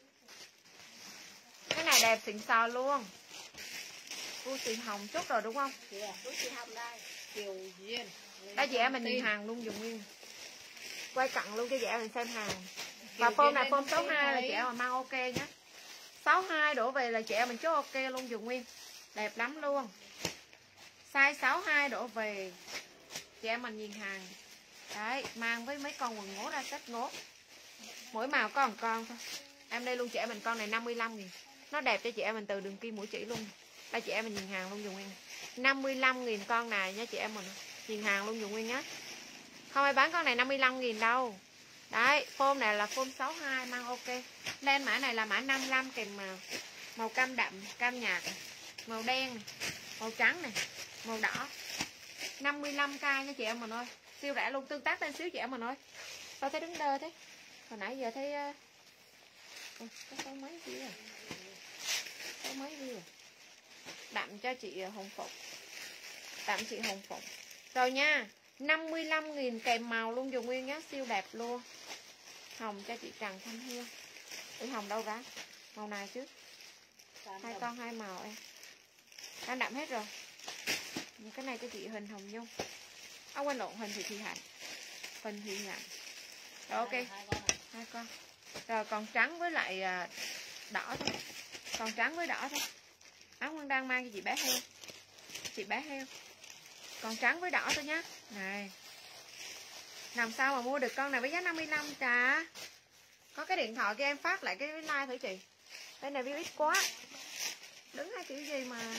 Cái này đẹp xịn sò luôn. Gu xì hồng chút rồi đúng không? Gu xì hồng đây. Kiều Duyên. Đây chị em mình nhìn hàng luôn dùng nguyên. Quay cặn luôn cho chị em mình xem hàng. Và phôm này phôm số hai là chị em mình mang ok nhé. sáu hai đổ về là chị em mình chốt ok luôn dùng nguyên. Đẹp lắm luôn. Size sáu hai đổ về chị em mình nhìn hàng. Đấy, mang với mấy con quần ngố ra set ngố. Mỗi màu có một con thôi. Em đây luôn chị em mình con này năm mươi lăm nghìn. Nó đẹp cho chị em mình từ đường kim mũi chỉ luôn. Đây chị em mình nhìn hàng luôn dùng nguyên. năm mươi lăm nghìn con này nha chị em mình. Nhìn hàng luôn dùng nguyên nhá. Không ai bán con này năm mươi lăm nghìn đâu. Đấy, phôm này là phôm sáu hai mang ok. Lên mã này là mã năm mươi lăm kèm màu. Màu cam đậm, cam nhạt, màu đen, màu trắng này, màu đỏ. năm mươi lăm k nha chị em mình ơi. Siêu rẻ luôn, tương tác lên xíu chị em mình ơi. Sao thấy đứng đơ thế? Hồi nãy giờ thấy Ôi, có sáu mấy view à? Sáu mấy view à? Đậm cho chị Hồng Phụng. Đậm chị Hồng Phụng. Rồi nha, năm mươi lăm nghìn kèm màu luôn dùng nguyên nhá, siêu đẹp luôn. Hồng cho chị Trần Thanh Hương. Ủa hồng đâu ra? Màu này chứ. Hai con hai màu em. Đang đậm hết rồi. Cái này cho chị Hình Hồng Nhung. À quên lộn, Hình Thị Thị Hạnh. Hình Thị Hạnh. Rồi ok. Hai con. Rồi còn trắng với lại đỏ thôi. Còn trắng với đỏ thôi. Áo Nguyên đang mang cho chị bé heo. Chị bé heo. Còn trắng với đỏ thôi nhá. Này. Làm sao mà mua được con này với giá năm mươi lăm trà. Có cái điện thoại kia em phát lại cái like thử chị. Đây này view ít quá. Đứng hai chữ gì mà.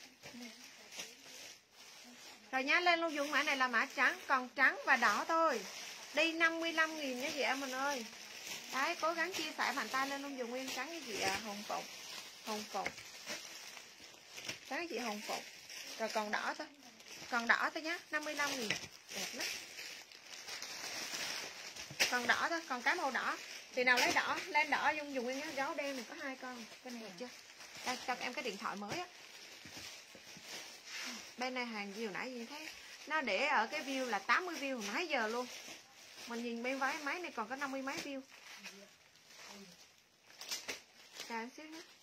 Rồi nhá, lên luôn dùng mã này là mã trắng. Còn trắng và đỏ thôi. Đi năm mươi lăm nghìn nha chị em mình ơi. Đấy, cố gắng chia sẻ bàn tay lên luôn dùng nguyên trắng với chị Hồng Phụng. Hồng Phụng. Trắng với chị Hồng Phụng. Rồi còn đỏ thôi. Còn đỏ thôi nhá, năm mươi lăm nghìn. Đẹp lắm. Còn đỏ thôi, còn cái màu đỏ. Thì nào lấy đỏ, lên đỏ dùng dùng nguyên nhá, gấu đen này có hai con. Cái này được chưa? Đây cho em cái điện thoại mới á. Bên này hàng gì hồi nãy gì thấy nó để ở cái view là tám mươi view hồi nãy giờ luôn. Mình nhìn bên váy máy này còn có năm mươi mấy view. Chờ em xíu nhé.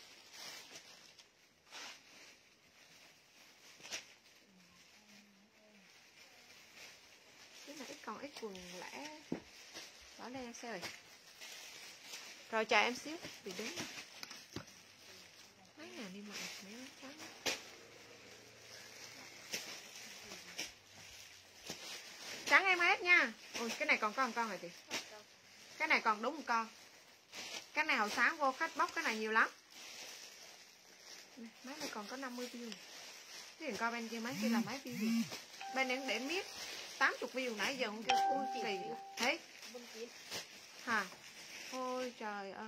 Cái này ít còn ít quần lẻ. Bỏ lên em xem rồi. Rồi chờ em xíu bị đứng. Mấy ngàn đi mặc mấy mấy trắng. Trắng em hết nha. Ui cái này còn có một con rồi chị. Cái này còn đúng một con. Cái này hồi sáng vô khách bóc cái này nhiều lắm. Mấy này còn có năm mươi view. Cái đừng coi bên kia mấy kia là mấy view gì. Bên này để miết tám mươi view nãy giờ không kêu ui kỳ. Thấy. Hả? Ôi trời ơi.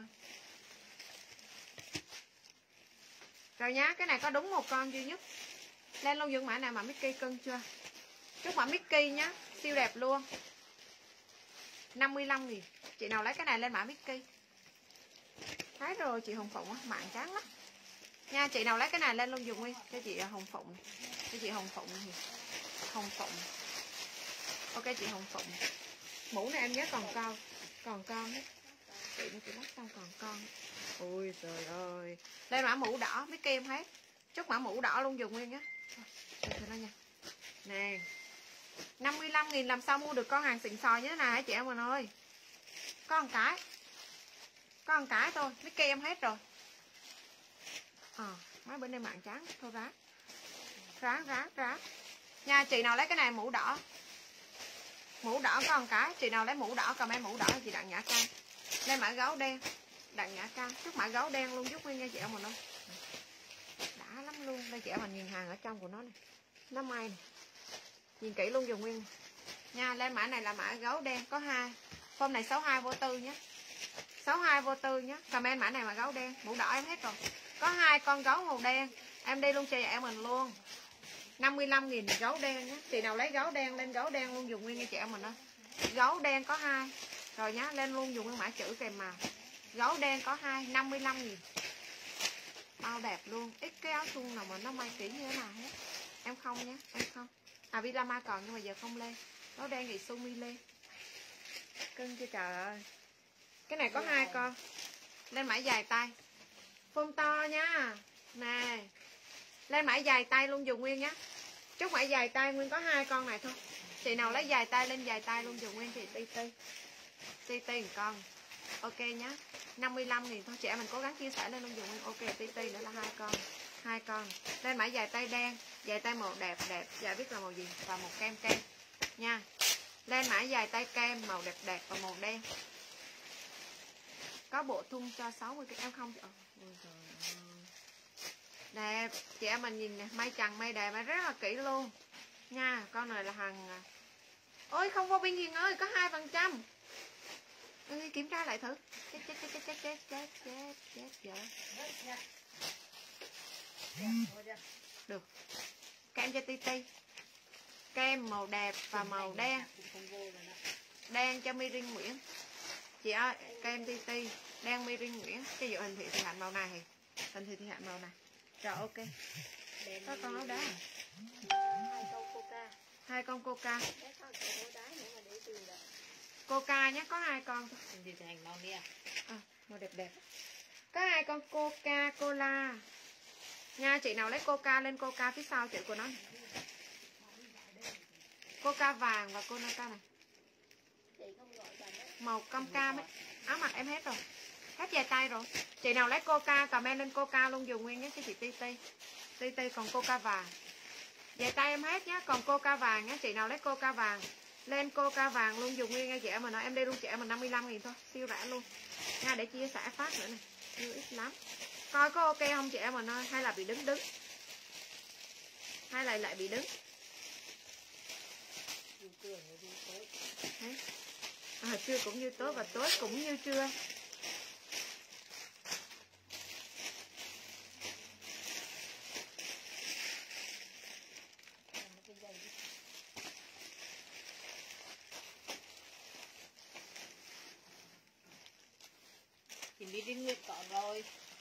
Rồi nhá, cái này có đúng một con duy nhất. Lên luôn dùng mã nào mà Mickey cân chưa? Chúc mã Mickey nhá, siêu đẹp luôn. năm mươi lăm nghìn. Chị nào lấy cái này lên mã Mickey. Thấy rồi chị Hồng Phụng á, mạng chán lắm. Nha, chị nào lấy cái này lên luôn dùng nguyên cho chị Hồng Phụng. Cho chị Hồng Phụng thì Hồng Phụng. Ok chị Hồng Phụng. Mũ này em nhớ còn con, còn con hết. Chị nó chị lắp xong còn con. Ôi trời ơi. Lên mã mũ đỏ mấy kem hết. Chúc mã mũ đỏ luôn dùng nguyên nhá. Thôi nó nha. Nè. năm mươi lăm nghìn làm sao mua được con hàng xịn sò như thế này hả chị em mình ơi. Có một cái. Có một cái thôi, mấy kem hết rồi. Ờ, à, mấy bữa nay mạng chán thôi ráng. Ráng ráng ráng. Nha, chị nào lấy cái này mũ đỏ. Mũ đỏ có một cái, chị nào lấy mũ đỏ comment mũ đỏ chị Đặng Nhã Ca. Lên mã gấu đen, Đặng Nhã Ca, chút mã gấu đen luôn giúp Nguyên nha chị em mình ơi. Đã lắm luôn, đây chị em mình nhìn hàng ở trong của nó này. Nó may này. Nhìn kỹ luôn dùng Nguyên này. Nha, lên mã này là mã gấu đen có hai. Form này sáu hai vô tư nhé. sáu hai vô tư nhé. Comment mã này mà gấu đen, mũ đỏ em hết rồi. Có hai con gấu màu đen. Em đi luôn cho chị em mình luôn. năm mươi lăm nghìn gấu đen nhé. Chị nào lấy gấu đen lên gấu đen luôn dùng Nguyên nha chị em mình ơi. Gấu đen có hai. Rồi nhá, lên luôn dùng Nguyên mã chữ kèm màu. Gấu đen có hai, năm mươi lăm nghìn. Bao đẹp luôn. Ít cái áo thun nào mà nó may kỹ như thế nào hết. Em không nhé, em không. À Vilama còn nhưng mà giờ không lên. Gấu đen thì Sumi lên. Cưng chưa trời ơi. Cái này có yeah. hai con. Lên mã dài tay. Phông to nha. Nè. Lên mã dài tay luôn dùng Nguyên nhé. Chút mã dài tay Nguyên có hai con này thôi. Chị nào lấy dài tay lên dài tay luôn dùng Nguyên thì ti ti. Ti ti một con. Ok nhá. năm mươi lăm nghìn thôi chị em mình cố gắng chia sẻ lên luôn dùng Nguyên. Ok ti ti nữa là hai con. Hai con. Lên mã dài tay đen, dài tay màu đẹp đẹp, dạ biết là màu gì và màu kem kem nha. Lên mã dài tay kem màu đẹp đẹp và màu đen. Có bộ thun cho sáu mươi cái em không chị. Đẹp, chị em mình nhìn nè, may chằng may đẹp rất là kỹ luôn. Nha, con này là hàng. Ôi không vô Biên Hiền ơi, có hai phần trăm. Ừ, kiểm tra lại thử. Chết chết chết chết chết chết chết chết chết chết. Được. Kem cho ti ti. Kem màu đẹp và màu đen. Đen cho Mirin Nguyễn. Chị ơi, kem ti ti, đen Mirin Nguyễn. Cái dụ hình thị thì hạnh màu này. Hình thị thì hạnh màu này. Rồi ok. Có con áo đá. Hai con coca. Hai con coca. Đá nữa mà để tiền rồi. Coca nhé, có hai con thôi. Hình thị thì hạnh màu nè. À, màu đẹp đẹp. Có hai con Coca Cola. Nha, chị nào lấy Coca lên Coca phía sau chữ của nó. Coca vàng và Coca này. Màu cam cam ấy. Áo mặc em hết rồi. Hết dài tay rồi. Chị nào lấy Coca comment lên Coca luôn dùng Nguyên nhé cho chị Ti Ti. Ti Ti còn Coca vàng. Dài tay em hết nhé, còn Coca vàng nhé, chị nào lấy Coca vàng lên Coca vàng luôn dùng Nguyên nha chị em mình nói em đi luôn chị em mình năm mươi lăm nghìn thôi, siêu rẻ luôn. Nha để chia sẻ phát nữa này. Siêu ít lắm. Coi có ok không chị em mình ơi, hay là bị đứng đứng. Hay là lại bị đứng. Đấy. À, trưa cũng như tối và tối cũng như trưa. Chị biết đến Nguyệt có rồi.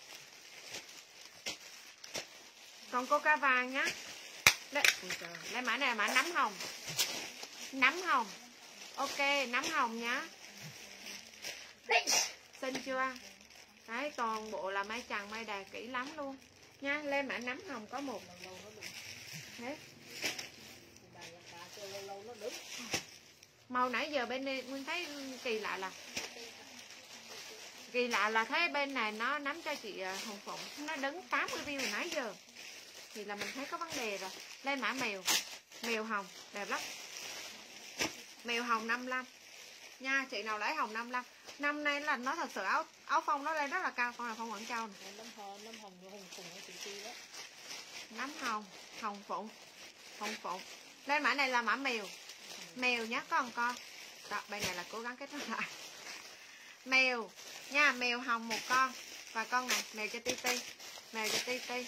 Còn Coca vàng nhá. Đây, đây mã này là mã nấm hồng. Nấm hồng. Ok, nấm hồng nhá. Xinh chưa? Đấy, toàn bộ là may chằng may đà kỹ lắm luôn. Nha, lên mã nấm hồng có một. Đấy. Màu nãy giờ bên đây Nguyên thấy kỳ lạ là Kỳ lạ là thấy bên này nó nắm cho chị Hồng Phụng. Nó đứng tám mươi view hồi nãy giờ. Thì là mình thấy có vấn đề rồi. Lên mã mèo. Mèo hồng, đẹp lắm. Mèo hồng năm mươi lăm. Nha, chị nào lấy hồng năm mươi lăm. Năm nay là nó thật sự áo áo phông nó lên rất là cao. Con là Phong Quảng Châu này. Nấm hồng, nấm hồng hồng phụng chị Ti đó. Nấm hồng, hồng phụng. Hồng phụng. Lên mã này là mã mèo. Mèo nhé, có một con. Đó, bên này là cố gắng kết nối lại. Mèo nha, mèo hồng một con. Và con này, mèo cho Ti Ti. Mèo cho Ti Ti.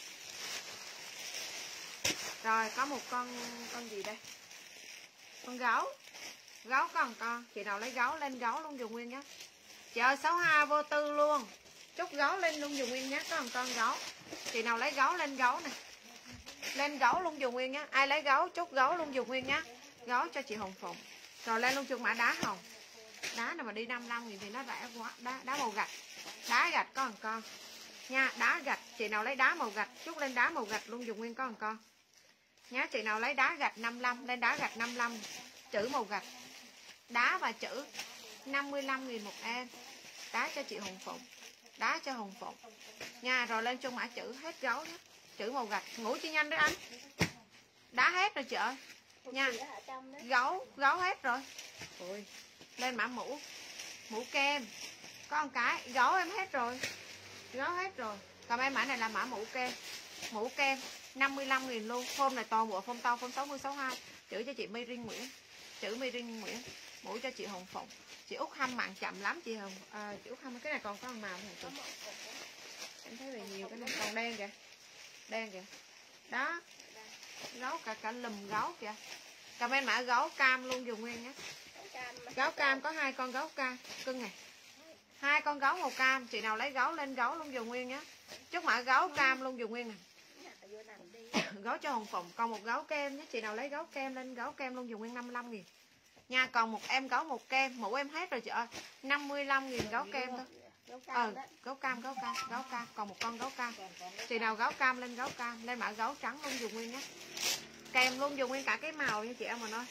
Rồi có một con con gì đây? Con gấu. Gấu có một con. Chị nào lấy gấu lên gấu luôn dùng Nguyên nhé. Chị ơi sáu hai vô tư luôn. Chút gấu lên luôn dùng Nguyên nhé. Có một con gấu. Chị nào lấy gấu lên gấu này. Lên gấu luôn dùng Nguyên nhé. Ai lấy gấu chút gấu luôn dùng Nguyên nhé. Gấu cho chị Hồng Phụng. Rồi lên luôn chung mã đá hồng. Đá này mà đi năm mươi lăm nghìn thì nó rẻ quá. Đá, đá màu gạch. Đá gạch có một con nha. Đá gạch. Chị nào lấy đá màu gạch chút lên đá màu gạch luôn dùng Nguyên có một con nhá. Chị nào lấy đá gạch năm mươi lăm lên đá gạch năm mươi lăm. Chữ màu gạch. Đá và chữ năm mươi lăm nghìn một em. Đá cho chị Hồng Phụng. Đá cho Hồng Phụng nha. Rồi lên chung mã chữ hết gấu nhé. Chữ màu gạch. Ngủ chi nhanh đấy anh. Đá hết rồi chị ơi. nha. Gấu, gấu hết rồi. Ôi, lên mã mũ. Mũ kem. Có một cái, gấu em hết rồi. Gấu hết rồi. Còn em mã này là mã mũ kem. Mũ kem năm mươi lăm nghìn luôn. Phôm này toàn bộ phôm to, phôm sáu mươi, sáu mươi hai. Chữ cho chị My Rin Nguyễn. Chữ My Rin Nguyễn. Mũ cho chị Hồng Phụng. Chị Út Hâm mặn chậm lắm chị Hồng. À, chị Út Hâm cái này còn có màu này. Em thấy về nhiều cái này còn đen kìa. Đen kìa. Đó. Gấu cả cả lùm gấu kìa. Comment mã gấu cam luôn dùng nguyên nhé. Gấu cam có hai con gấu cam cưng này. Hai con gấu màu cam, chị nào lấy gấu lên gấu luôn dùng nguyên nhé. Chúc mã gấu cam luôn dùng nguyên này. Gấu cho Hồng Phụng, còn một gấu kem nhé, chị nào lấy gấu kem lên gấu kem luôn dùng nguyên năm mươi lăm nghìn. Nha, còn một em gấu một kem, mũ em hết rồi chị ơi. năm mươi lăm nghìn gấu kem thôi. Ờ, gấu cam, gấu cam, gấu cam, còn một con gấu cam. Chị nào gấu cam lên gấu cam, lên mã gấu trắng luôn dùng nguyên nhé. Kèm luôn dùng nguyên cả cái màu nha chị em mình ơi.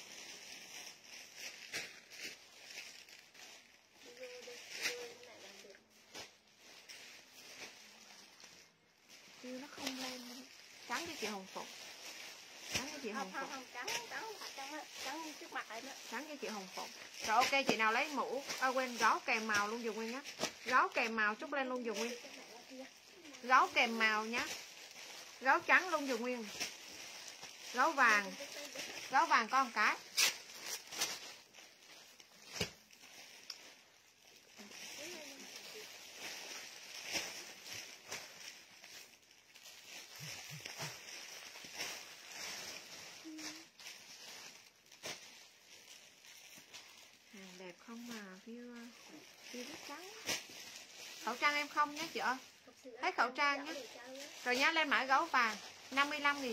Chứ nó không lên. Trắng cho chị Hồng Phụng. Trắng cho chị Hồng Phụng. Không, không, trắng, trắng, trắng, trắng trước mặt em đó. Trắng cho chị Hồng Phụng. Rồi ok, chị nào lấy mũ, à, quên gấu kèm màu luôn dùng nguyên nhé. Gấu kèm màu trút lên luôn dùng nguyên. Gấu kèm màu nhé. Gấu trắng luôn dùng nguyên. Gấu vàng. Gấu vàng có một cái. Đẹp không mà view view rất trắng. Khẩu trang em không nhé chị ơi. Hết khẩu trang nhé. Rồi nhá, lên mã gấu vàng năm mươi lăm nghìn.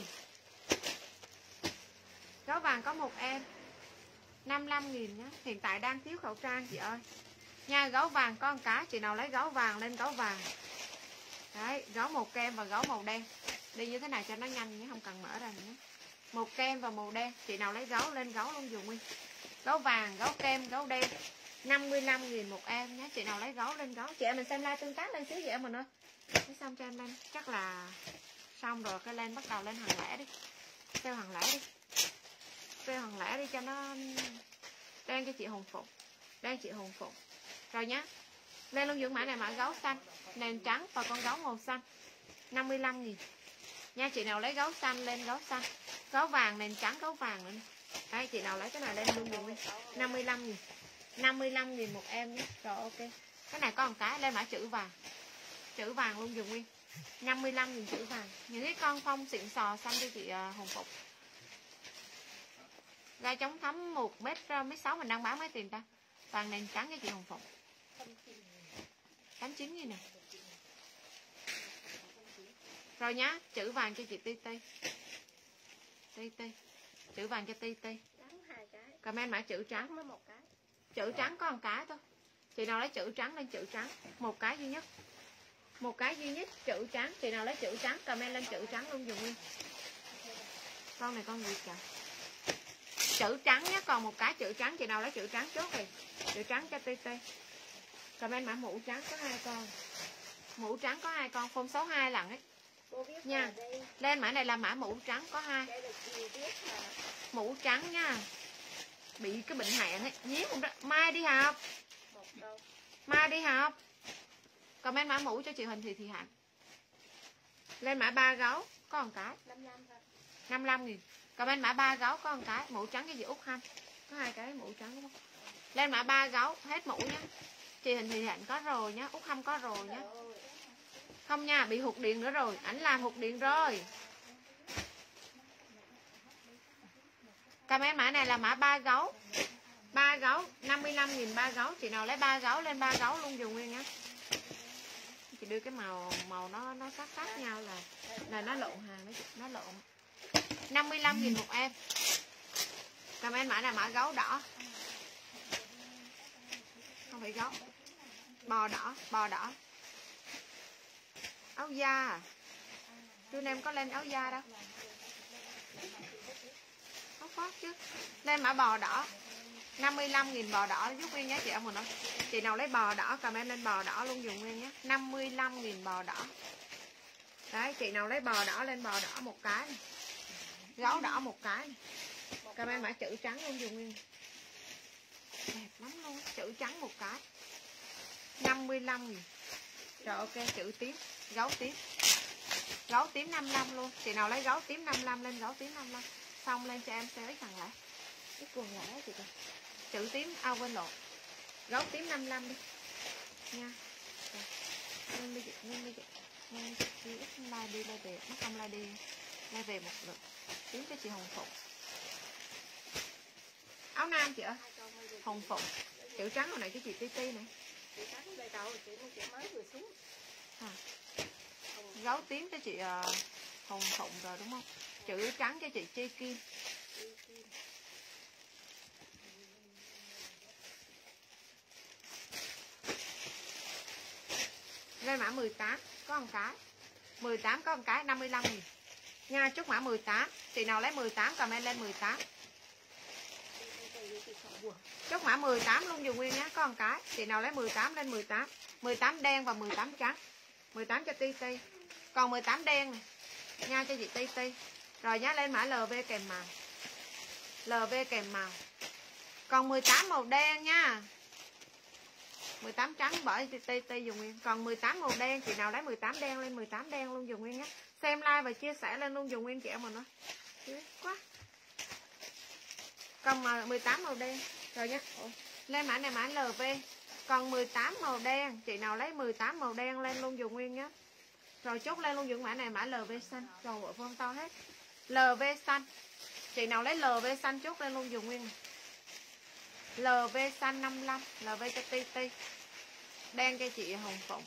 Gấu vàng có một em năm mươi lăm nghìn nhé. Hiện tại đang thiếu khẩu trang chị ơi. Nha, gấu vàng có một cái, chị nào lấy gấu vàng lên gấu vàng. Đấy, gấu màu kem và gấu màu đen. Đi như thế này cho nó nhanh nhé, không cần mở ra nữa. Một kem và màu đen, chị nào lấy gấu lên gấu luôn dùng nguyên. Gấu vàng, gấu kem, gấu đen năm mươi lăm nghìn một em nhé. Chị nào lấy gấu lên gấu. Chị em mình xem like tương tác lên xíu chị em mình ơi. Thế xong cho em lên. Chắc là xong rồi cái lên bắt đầu lên hàng lẻ đi. Theo hàng lẻ đi. Theo hàng lẻ đi cho nó đen cho chị Hồng Phụng. Đen chị Hồng Phụng. Rồi nhá. Lên luôn dưỡng mã này mã gấu xanh, nền trắng và con gấu màu xanh năm mươi lăm nghìn. Nha, chị nào lấy gấu xanh lên gấu xanh. Gấu vàng nền trắng gấu vàng nữa. Đây, chị nào lấy cái này lên luôn dùng đi. năm mươi lăm nghìn. năm mươi lăm nghìn một em nhé. Rồi ok. Cái này có một cái lên mã chữ vàng. Chữ vàng luôn dùng nguyên. năm mươi lăm nghìn chữ vàng. Những cái con phong xịn sò xanh cho chị Hồng Phụng. Gai chống thấm một mét sáu mình đang bán mấy tiền ta? Vàng nền trắng cho chị Hồng Phụng. tám mươi chín nghìn nè. Rồi nhá, chữ vàng cho chị Ti Ti. Ti Ti. Chữ vàng cho Ti Ti. Comment mã chữ trắng. Chữ trắng có một cái thôi. Chị nào lấy chữ trắng lên chữ trắng. Một cái duy nhất. Một cái duy nhất chữ trắng. Chị nào lấy chữ trắng comment lên chữ trắng luôn dùng nguyên. Con này con gì kìa. Chữ trắng nhé, còn một cái chữ trắng. Chị nào lấy chữ trắng chốt rồi. Chữ trắng cho Ti Ti. Comment mã mũ trắng có hai con. Mũ trắng có hai con, phông sáu mươi hai lần ấy. Nha. Lên mã này là mã mũ trắng có hai. Mũ trắng nha. Bị cái bệnh hẹn ấy, nhíu không đó. Mai đi học. Mai đi học. Comment mã mũ cho chị Huỳnh Thị Thị Hạnh. Lên mã ba gấu có một cái. năm mươi lăm nghìn. Comment mã ba gấu có một cái, mũ trắng cho chị Út Hâm. Có hai cái mũ trắng đúng không? Lên mã ba gấu hết mũ nhé. Chị Huỳnh Thị Hạnh có rồi nhá, Út Hâm có rồi nhá. Không nha, bị hụt điện nữa rồi, ảnh làm hụt điện rồi. Comment mã này là mã ba gấu. ba gấu năm mươi lăm nghìn ba gấu, chị nào lấy ba gấu lên ba gấu luôn dùng nguyên nhá. Chị đưa cái màu màu nó nó sát sát nhau là là nó lộn hàng đấy, nó lộn. năm mươi lăm nghìn một em. Comment mã là mã gấu đỏ. Không phải gấu. Bò đỏ, bò đỏ. Áo da. Chú em có lên áo da đâu. Áo khoác chứ. Lên mã bò đỏ. năm mươi lăm nghìn bò đỏ giúp nguyên nhé chị em mình ơi. Chị nào lấy bò đỏ comment lên bò đỏ luôn dùng nguyên nhé. năm mươi lăm nghìn bò đỏ. Đấy, chị nào lấy bò đỏ lên bò đỏ một cái này. Gấu đỏ một cái này. Comment mã chữ trắng luôn dùng nguyên. Đẹp lắm luôn, chữ trắng một cái. năm mươi lăm nghìn. Rồi ok, chữ tím, gấu tím. Gấu tím năm mươi lăm luôn. Chị nào lấy gấu tím năm mươi lăm lên gấu tím năm mươi lăm. Xong lên cho em xé thằng lại. Cái quần lại chị kìa. Chữ tím, ao à, quên lộn. Gấu tím năm mươi lăm đi. Nha. Rồi. Lên đi chị, lên đi chị. Lên đi chị, ít like đi, like về. Nó không like đi. Like về một lượt. Tím cho chị Hồng Phụng. Áo nam chị ơi. Hồng Phụng. Chữ trắng hồi này cho chị Ti Ti này. Chữ trắng đây đâu, chị mua chữ mới vừa xuống. À. Gấu tím cho chị uh, Hồng Phụng rồi đúng không? Chữ trắng cho chị Chi Kim. Lên mã mười tám có một cái. mười tám có một cái năm mươi lăm nghìn. Nha, chúc mã mười tám. Chị nào lấy mười tám comment lên mười tám. Chúc mã mười tám luôn dùng nguyên nhé, có một cái. Chị nào lấy mười tám lên mười tám. mười tám đen và mười tám trắng. mười tám cho Ti Ti. Còn mười tám đen này. Nha cho chị Ti Ti. Rồi nhá, lên mã lờ vê kèm màu. lờ vê kèm màu. Còn mười tám màu đen nha. mười tám trắng bỏ cho Ti Ti dùng nguyên. Còn mười tám màu đen, chị nào lấy mười tám đen lên mười tám đen luôn dùng nguyên nhé. Xem like và chia sẻ lên luôn dùng nguyên chị em mình thôi. Quá. Còn mười tám màu đen. Rồi nhé. Lên mã này mã lờ vê. Còn mười tám màu đen, chị nào lấy mười tám màu đen lên luôn dùng nguyên nhé. Rồi chốt lên luôn dùng mã này mã lờ vê xanh. Rồi bộ form to hết. lờ vê xanh. Chị nào lấy lờ vê xanh chốt lên luôn dùng nguyên này. lờ vê xanh năm mươi lăm. lờ vê cho Ti Ti. Đen cho chị Hồng Phụng.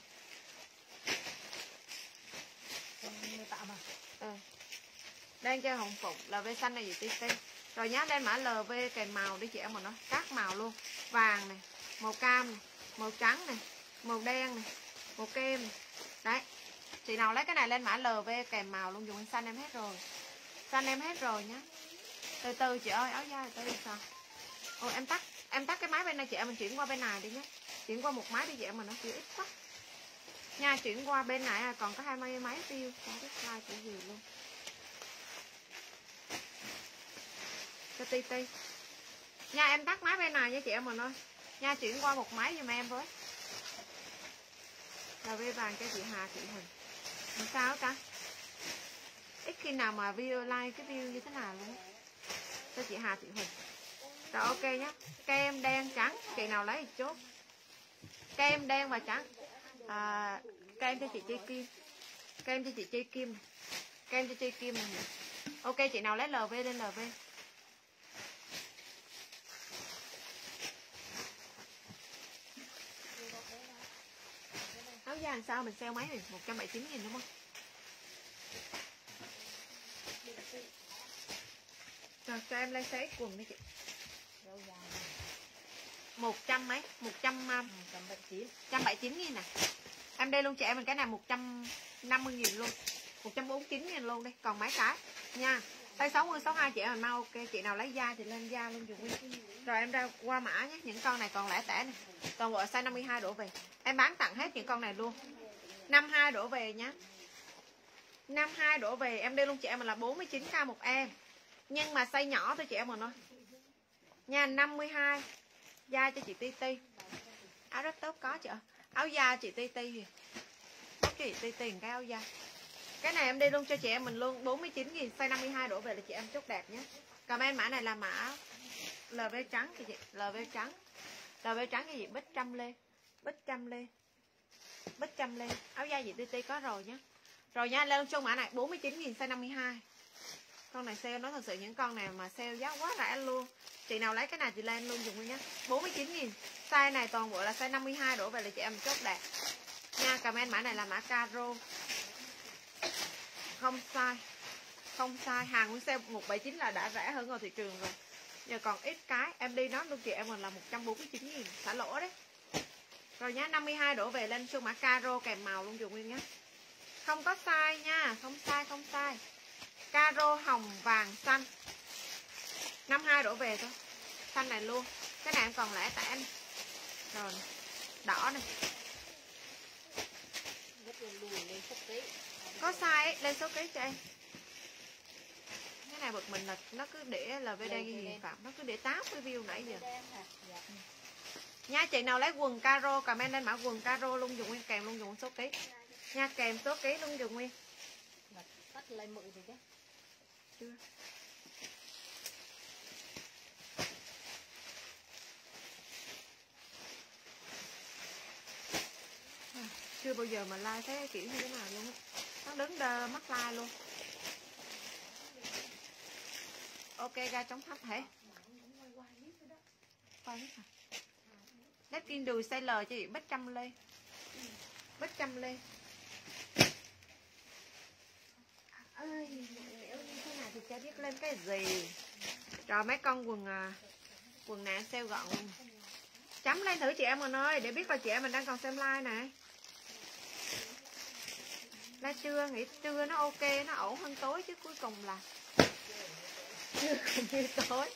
Ừ. Đen cho Hồng Phụng. lờ vê xanh này gì Ti Ti. Rồi nhá, lên mã lờ vê kèm màu đi chị em mà nó. Các màu luôn. Vàng này, màu cam này, màu trắng này, màu đen này, màu kem này. Đấy. Chị nào lấy cái này lên mã lờ vê kèm màu luôn, dùng xanh em hết rồi. Xanh em hết rồi nhá. Từ từ chị ơi, áo da từ từ sao? Ồ, em tắt, em tắt cái máy bên này chị em mình chuyển qua bên này đi nhé. Chuyển qua một máy đi chị em mình nó tiêu ít quá. Nha, chuyển qua bên này còn có hai mươi máy tiêu, không biết like kiểu gì luôn. Cho Ti Ti. Nha, em tắt máy bên này nha chị em mình ơi. Nha, chuyển qua một máy giùm em với. Rồi bê vàng cho chị Hà Thị Hình. Làm sao ta? Ít khi nào mà video like cái view như thế nào luôn. Cho chị Hà Thị Hình. Rồi ok nhé. Kem đen trắng, chị nào lấy thì chốt. Kem đen và trắng. À, kem cho chị Chi Kim. Kem cho chị Chi Kim. Kem cho Chi Kim này. Ok, chị nào lấy lờ vê lên lờ vê. Áo da làm sao mình sale mấy này? một trăm bảy mươi chín nghìn đúng không? Rồi cho em lấy size quần đi chị. một trăm mấy? một trăm bảy mươi chín nghìn nè. Em đây luôn chị em mình cái này một trăm năm mươi nghìn luôn. một trăm bốn mươi chín nghìn luôn đi. Còn mấy cái nha. Tay sáu mươi, sáu mươi hai chị em mình mau ok. Chị nào lấy da thì lên da luôn dùng đi. Rồi em ra qua mã nhé. Những con này còn lẻ tẻ này. Toàn bộ size năm mươi hai đổ về. Em bán tặng hết những con này luôn. năm mươi hai đổ về nhá. năm mươi hai đổ về. Em đây luôn chị em mình là bốn mươi chín k một em. Nhưng mà size nhỏ thôi chị em mình ơi. Nha, năm mươi hai. Da cho chị Ti Ti. Áo rất tốt có chị ơi. Áo da chị Ti Ti thì tốt cho chị Ti Ti cái áo da. Cái này em đi luôn cho chị em mình luôn. bốn mươi chín nghìn size năm mươi hai đổ về là chị em chốt đẹp nhé. Comment mã này là mã lờ vê trắng chị. lờ vê trắng. lờ vê trắng cho chị Bích Trăm Lê. Bích Trăm Lê. Bích Trăm Lê. Áo da chị Ti Ti có rồi nhé. Rồi nha, lên trong mã này bốn mươi chín nghìn size năm mươi hai. Con này sale, nói thật sự những con này mà sale giá quá rẻ luôn. Chị nào lấy cái này thì lên luôn dùng luôn nhé. bốn mươi chín nghìn. Size này toàn bộ là size năm mươi hai đổ về là chị em chốt đẹp. Nha, comment mã này là mã caro. Không sai. Không sai, hàng nguyên sale một trăm bảy mươi chín là đã rẻ hơn ngoài thị trường rồi. Giờ còn ít cái, em đi nó luôn chị em mình là một trăm bốn mươi chín nghìn, xả lỗ đấy. Rồi nhá, năm mươi hai đổ về lên số mã caro kèm màu luôn dùng nguyên nhé. Không có sai nha, không sai, không sai. Caro hồng, vàng, xanh. năm mươi hai đổ về thôi. Xanh này luôn. Cái này em còn lẻ tẻ này. Rồi này. Đỏ này. Có size ấy, lên số ký cho em. Cái này này bực mình là nó cứ để là vê đê ghi Hiền Phạm, nó cứ để tám mươi view nãy giờ. Nha, chị nào lấy quần caro comment lên mã quần caro luôn dùng nguyên, kèm luôn dùng số ký. Nha, kèm số ký luôn dùng nguyên. Tắt lại mượn rồi chứ. Chưa. À, chưa bao giờ mà like thấy kiểu như thế nào luôn á. Nó đứng đơ mắt like luôn. Ok, ra chống thấp hả? Quay hết hả? Đất kiên đùi size L cho chị Bích Trăm Lê. Bích Trăm Lê. Ơi, nếu như thế nào thì cho biết lên cái gì. Rồi mấy con quần à, quần nạ sale gọn luôn. Chấm lên thử chị em mình ơi, để biết là chị em mình đang còn xem like nè. Là trưa, nghĩ trưa nó ok, nó ổn hơn tối chứ cuối cùng là trưa cũng như tối.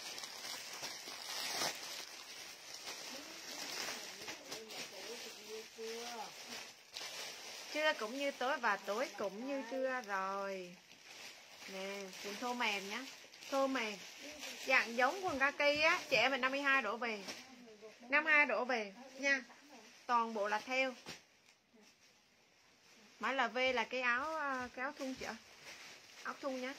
Trưa cũng như tối và tối cũng như trưa rồi. Nè, quần thô mềm nhá. Thô mềm. Dạng giống quần kaki á, chị em mình năm mươi hai đổ về. năm mươi hai đổ về nha. Toàn bộ là theo. Mã là V là cái áo cái áo thun chị ạ. Áo thun nhá.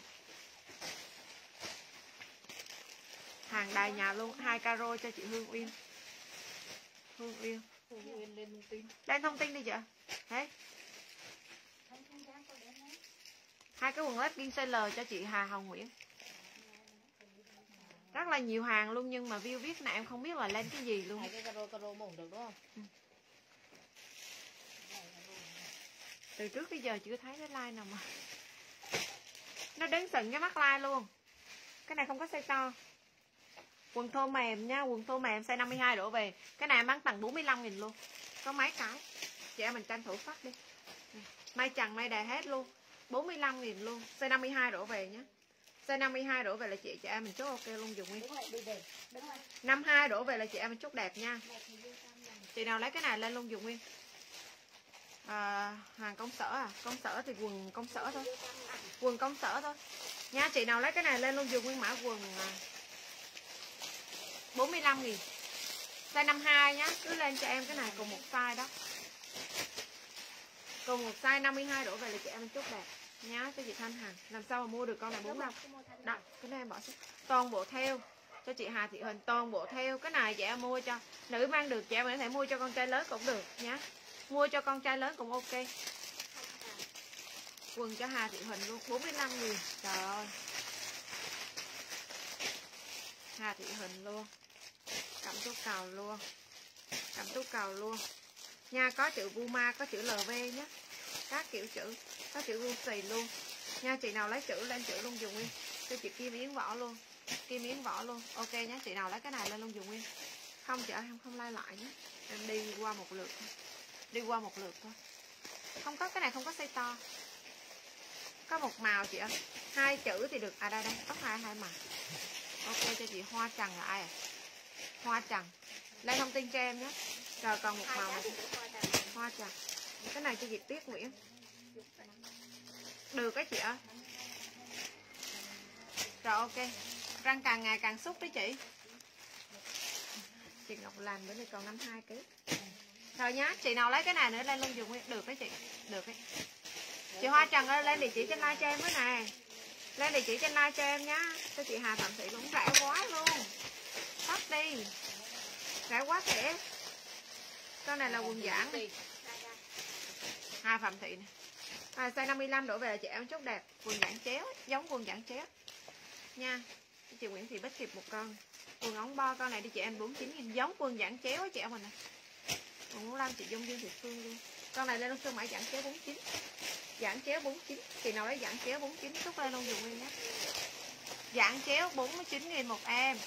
Hàng đài nhà luôn, hai caro cho chị Hương Uyên. Hương Uyên. Hương Uyên lên thông tin. Lên thông tin đi chị ạ. Đấy. Hai cái quần legging size L cho chị Hà Hồng Nguyễn. Rất là nhiều hàng luôn nhưng mà view viết này em không biết là lên cái gì luôn. Hai cái caro caro mỏng được đúng không? Ừ. Từ trước tới giờ chưa thấy cái like nào mà nó đứng sừng cái mắt like luôn. Cái này không có size to. Quần thô mềm nha, quần thô mềm size năm mươi hai đổ về. Cái này em bán tặng bốn mươi lăm nghìn luôn. Có mấy cái. Chị em mình tranh thủ phát đi. May chằng may đè hết luôn. bốn mươi lăm nghìn luôn. Size năm mươi hai đổ về nhé. Size năm mươi hai đổ về là chị chị em mình chốt ok luôn dùng nguyên. năm mươi hai đổ về là chị em mình chốt đẹp nha. Chị nào lấy cái này lên luôn dùng nguyên. À, hàng công sở à? Công sở thì quần công sở thôi. Quần công sở thôi. Nha, chị nào lấy cái này lên luôn dùng nguyên mã quần bốn mươi lăm nghìn. Size năm mươi hai nhá, cứ lên cho em cái này cùng một size đó. Cùng một size năm mươi hai đổ về là chị em mình chốt đẹp nhá cho chị Thanh Hằng. Làm sao mà mua được con này bốn mươi lăm. Đó, cái này em bỏ xuống. Toàn bộ theo cho chị Hà Thị Huỳnh, toàn bộ theo. Cái này chị em mua cho nữ mang được, chị em có thể mua cho con trai lớn cũng được nhá. Mua cho con trai lớn cũng ok. Quần cho Hà Thị Huỳnh luôn, bốn mươi lăm nghìn. Trời ơi. Hà Thị Huỳnh luôn. Cẩm tú cầu luôn. Cẩm tú cầu luôn. Nha, có chữ Puma, có chữ lờ vê nhé. Các kiểu chữ, có chữ Gucci luôn. Nha, chị nào lấy chữ lên chữ luôn dùng nguyên. Cho chị Kim Yến Võ luôn. Kim Yến Võ luôn. Ok nhé, chị nào lấy cái này lên luôn dùng nguyên. Không chị ơi, em không like lại nhé. Em đi qua một lượt thôi. Đi qua một lượt thôi. Không có, cái này không có size to. Có một màu chị ơi. Hai chữ thì được. À đây đây, tóc hai hai màu. Ok cho chị Hoa Trần là ai à? Hoa Trần. Lên thông tin cho em nhé. Rồi còn một màu này. Hoa Trần. Cái này cho chị Tuyết Nguyễn. Được cái chị ơi. Rồi ok. Răng càng ngày càng xúc đấy chị. Chị Ngọc Lan bữa nay còn năm mươi hai ký. Rồi nhá, chị nào lấy cái này nữa lên luôn dùng được đấy chị. Được đấy. Chị Hoa Trần ơi, lên địa chỉ trên like cho em với nè. Lên địa chỉ trên like cho em nhá. Cho chị Hà Phạm Thị cũng rẻ quá luôn. Tắt đi. Rẻ quá rẻ. Con này là quần giãn. Hà Phạm Thị này. À, size năm mươi lăm đổ về là chị em chốt đẹp. Quần giãn chéo, giống quần giãn chéo nha. Chị Nguyễn Thị Bích Hiệp một con. Quần ống bo con này đi chị em bốn mươi chín nghìn. Giống quần giãn chéo á chị em mình nè. Quần bốn mươi lăm chị Dung Dương Thị Phương luôn. Con này lên luôn sương mãi giãn chéo bốn mươi chín. Giãn chéo bốn mươi chín. Chị nào lấy giãn chéo bốn mươi chín chốt lên luôn dùng nguyên nhé. Giãn chéo bốn mươi chín nghìn một em.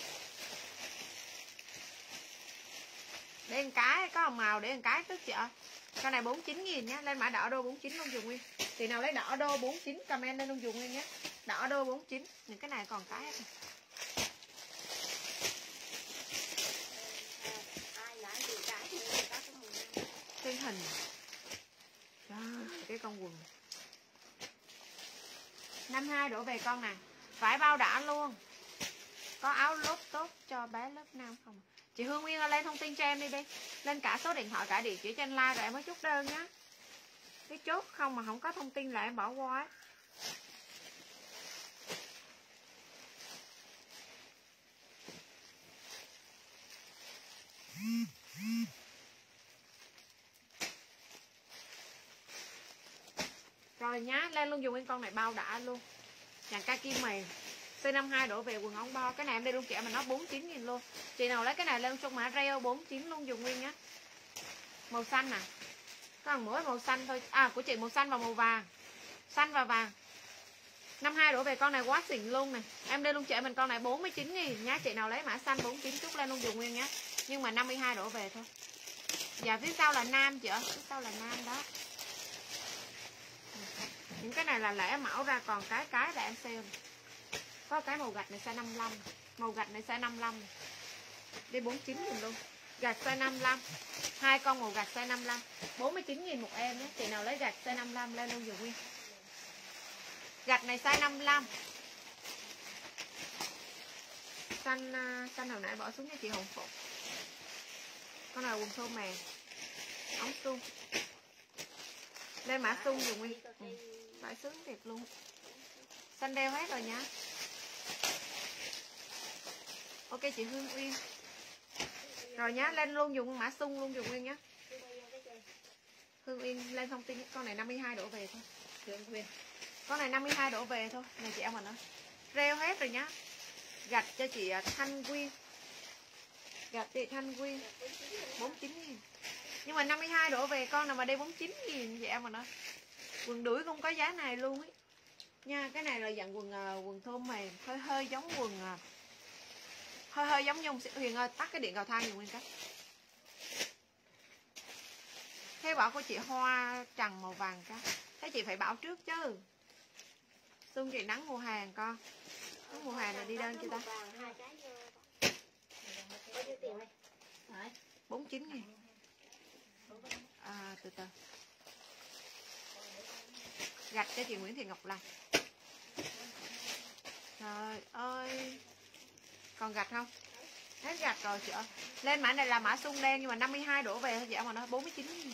Để một cái, có hồng màu để một cái tức chị ơi. Con này bốn mươi chín nghìn nhé. Lên mã đỏ đô bốn mươi chín luôn dùng nguyên. Chị nào lấy đỏ đô bốn mươi chín comment lên luôn dùng nguyên nhé. Đỏ đô bốn mươi chín. Những cái này còn cái hết này. Cái hình. Đó, cái con quần năm mươi hai đổ về con nè. Vải bao đã luôn. Có áo lốt tốt cho bé lớp năm không? Chị Hương Nguyên lên thông tin cho em đi đi. Lên cả số điện thoại cả địa chỉ trên like rồi em mới chốt đơn nhá. Cái chốt không mà không có thông tin là em bỏ qua. Rồi nhá, lên luôn dùng nguyên con này bao đã luôn. Dàn kaki mềm xê năm mươi hai đổ về quần ống bo. Cái này em đi luôn chị mà nó bốn mươi chín nghìn luôn. Chị nào lấy cái này lên trong mã reo bốn mươi chín luôn dùng nguyên nhá. Màu xanh nè. Có còn mỗi màu xanh thôi. À của chị màu xanh và màu vàng. Xanh và vàng. năm mươi hai đổ về con này quá xịn luôn nè. Em đi luôn chị mình con này bốn mươi chín nghìn nhá. Chị nào lấy mã xanh bốn mươi chín chút lên luôn dùng nguyên nhá. Nhưng mà năm mươi hai đổ về thôi. Dạ phía sau là nam chị ơi. Phía sau là nam đó. Những cái này là lẻ mẫu ra, còn cái cái là em sale. Có cái màu gạch này size năm mươi lăm. Màu gạch này size năm mươi lăm. Đi bốn mươi chín nghìn luôn. Gạch size năm mươi lăm. Hai con màu gạch size năm mươi lăm. bốn mươi chín nghìn một em nhé. Chị nào lấy gạch size năm mươi lăm lên luôn dùng nguyên. Gạch này size năm mươi lăm. Xanh xanh hồi nãy bỏ xuống cho chị Hồng Phụng. Con này quần thô màng. Ống suông. Lên mã suông dùng nguyên. Ừ. Vải sướng đẹp luôn. Xanh đeo hết rồi nhá. Ok chị Hương Uyên. Rồi nhá, lên luôn dùng mã sung luôn dùng nguyên nhá. Hương Uyên lên thông tin con này năm mươi hai đổ về thôi. Hương Uyên. Con này năm mươi hai đổ về thôi. Này chị em mình ơi. Reo hết rồi nhá. Gạch cho chị Thanh Quyên. Gạch chị Thanh Quyên bốn mươi chín nghìn. Nhưng mà năm mươi hai đổ về con nào mà đây bốn mươi chín nghìn chị em mình ơi. Quần đuổi cũng có giá này luôn ấy. Nha, cái này là dạng quần uh, quần thô mềm, hơi hơi giống quần uh, hơi hơi giống Nhung. Huyền ơi, tắt cái điện cầu thang dùng nguyên cách. Thế bảo của chị Hoa Trần màu vàng cá. Thế chị phải bảo trước chứ. Xuân chị nắng mùa hàng con. Nắng mùa hàng là đi đơn chưa ta? bốn mươi chín nghìn. À, từ từ. Gạch cho chị Nguyễn Thị Ngọc Lan. Trời ơi. Còn gạch không? Hết gạch rồi chị ơi. Lên mã này là mã sung đen nhưng mà năm mươi hai đổ về thôi chị mà nó bốn mươi chín nghìn.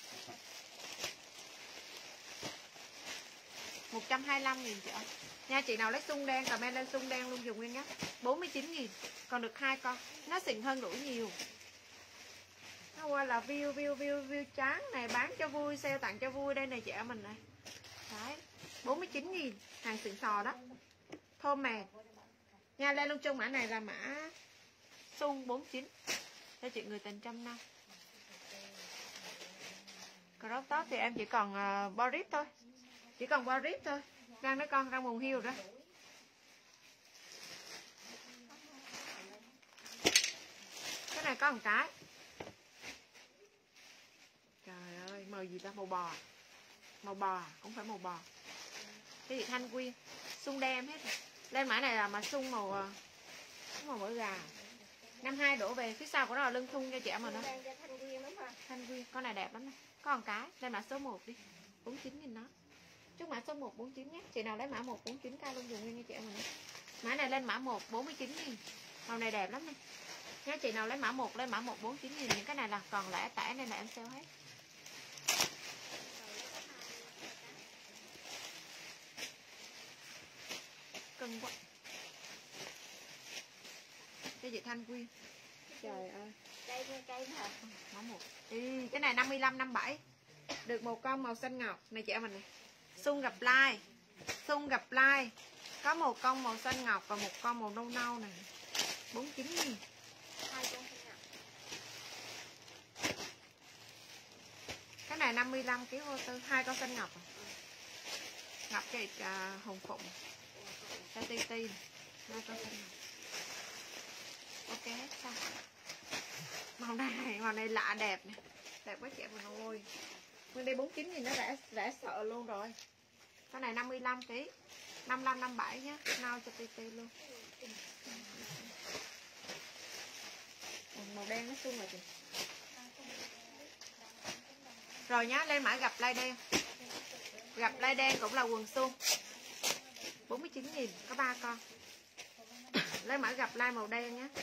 một trăm hai mươi lăm nghìn chị ơi. Nha, chị nào lấy sung đen comment lên sung đen luôn dùng nguyên nhé. bốn mươi chín nghìn. Còn được hai con. Nó xịn hơn đuổi nhiều. Nó qua là view view view view trắng này, bán cho vui, sale tặng cho vui đây này chị em mình này. Đấy, bốn mươi chín nghìn. Hàng xịn sò đó. Thô mềm. Nha, lên luôn trong mã này là mã sung bốn mươi chín. Cho chị người tình trăm năm. Crop top thì em chỉ còn uh, Boris thôi. Chỉ còn Boris thôi. Đang nói con răng mùng hiu đó. Cái này có một cái. Trời ơi, màu gì ta? Màu bò. Màu bò, cũng phải màu bò. Cái gì Thanh Quyên. Sung đen hết rồi. Lên mã này là mà sung màu màu mỡ gà. năm mươi hai đổ về, phía sau của nó là lưng thun cho chị em mà nó. Thanh Quyên, con này đẹp lắm này. Có một cái, lên mã số một đi. bốn mươi chín nghìn nó. Chúc mã số một bốn mươi chín nhé. Chị nào lấy mã một bốn mươi chín k luôn dùng nguyên cho chị em mình. Mã này lên mã một bốn mươi chín nghìn. Màu này đẹp lắm này. Nha, chị nào lấy mã một lên mã một bốn mươi chín nghìn. Những cái này là còn lẻ tẻ nên là em sale hết. Cân quá. Cho chị Thanh Quyên. Trời ơi. Đây cây hả? Mã một. Ý, cái này năm mươi lăm năm mươi bảy. Được một con màu xanh ngọc này chị em mình này. Xuân gặp lai. Xuân gặp lai. Có một con màu xanh ngọc và một con màu nâu nâu này. bốn mươi chín nghìn. Hai con xanh ngọc. Cái này năm mươi lăm ký ô tư, hai con xanh ngọc. À. Ngọc cái uh, hồng phụng. Cho ti ti. Hai con xanh ngọc. Ok hết xong. Màu này, màu này lạ đẹp nè. Đẹp quá chị mình ơi. Nguyên đây bốn mươi chín nghìn nó rẻ rẻ sợ luôn rồi. Cái này năm mươi lăm ký. năm mươi lăm năm mươi bảy nhá. Nào cho ti ti luôn. Màu đen nó xung rồi chị. Rồi nhá, lên mã gặp lai đen. Gặp lai đen cũng là quần suông. bốn mươi chín nghìn có ba con. Lấy mã gặp like màu đen nhé.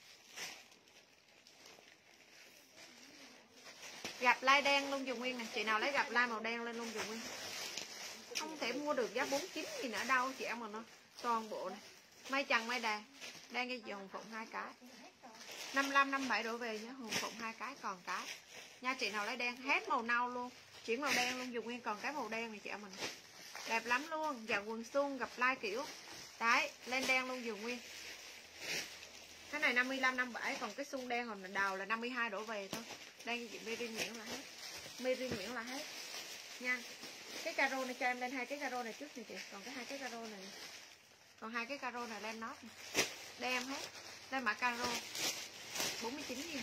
Gặp like đen luôn dùng nguyên nè. Chị nào lấy gặp like màu đen lên luôn dùng nguyên. Không thể mua được giá bốn mươi chín nghìn ở đâu chị em mà nó. Toàn bộ này. May chằng may đà. Đang cho chị Hồng Phụng hai cái. năm mươi lăm năm mươi bảy đổ về nhé. Hồng Phụng hai cái còn cái. Nha, chị nào lấy đen hết màu nâu luôn. Chuyển màu đen luôn dùng nguyên, còn cái màu đen này chị em mình. Đẹp lắm luôn. Dạ quần suông gặp like kiểu. Đấy, lên đen luôn dùng nguyên. Cái này năm mươi lăm năm mươi bảy, còn cái xung đen hồi đầu là năm mươi hai đổ về thôi. Đang chị Mary Nguyễn là hết. Mary Nguyễn là hết. Nha. Cái caro này cho em lên hai cái caro này trước nè chị. Còn cái hai cái caro này. Còn hai cái caro này lên nót. Đây em hết. Đây mã caro bốn mươi chín nghìn.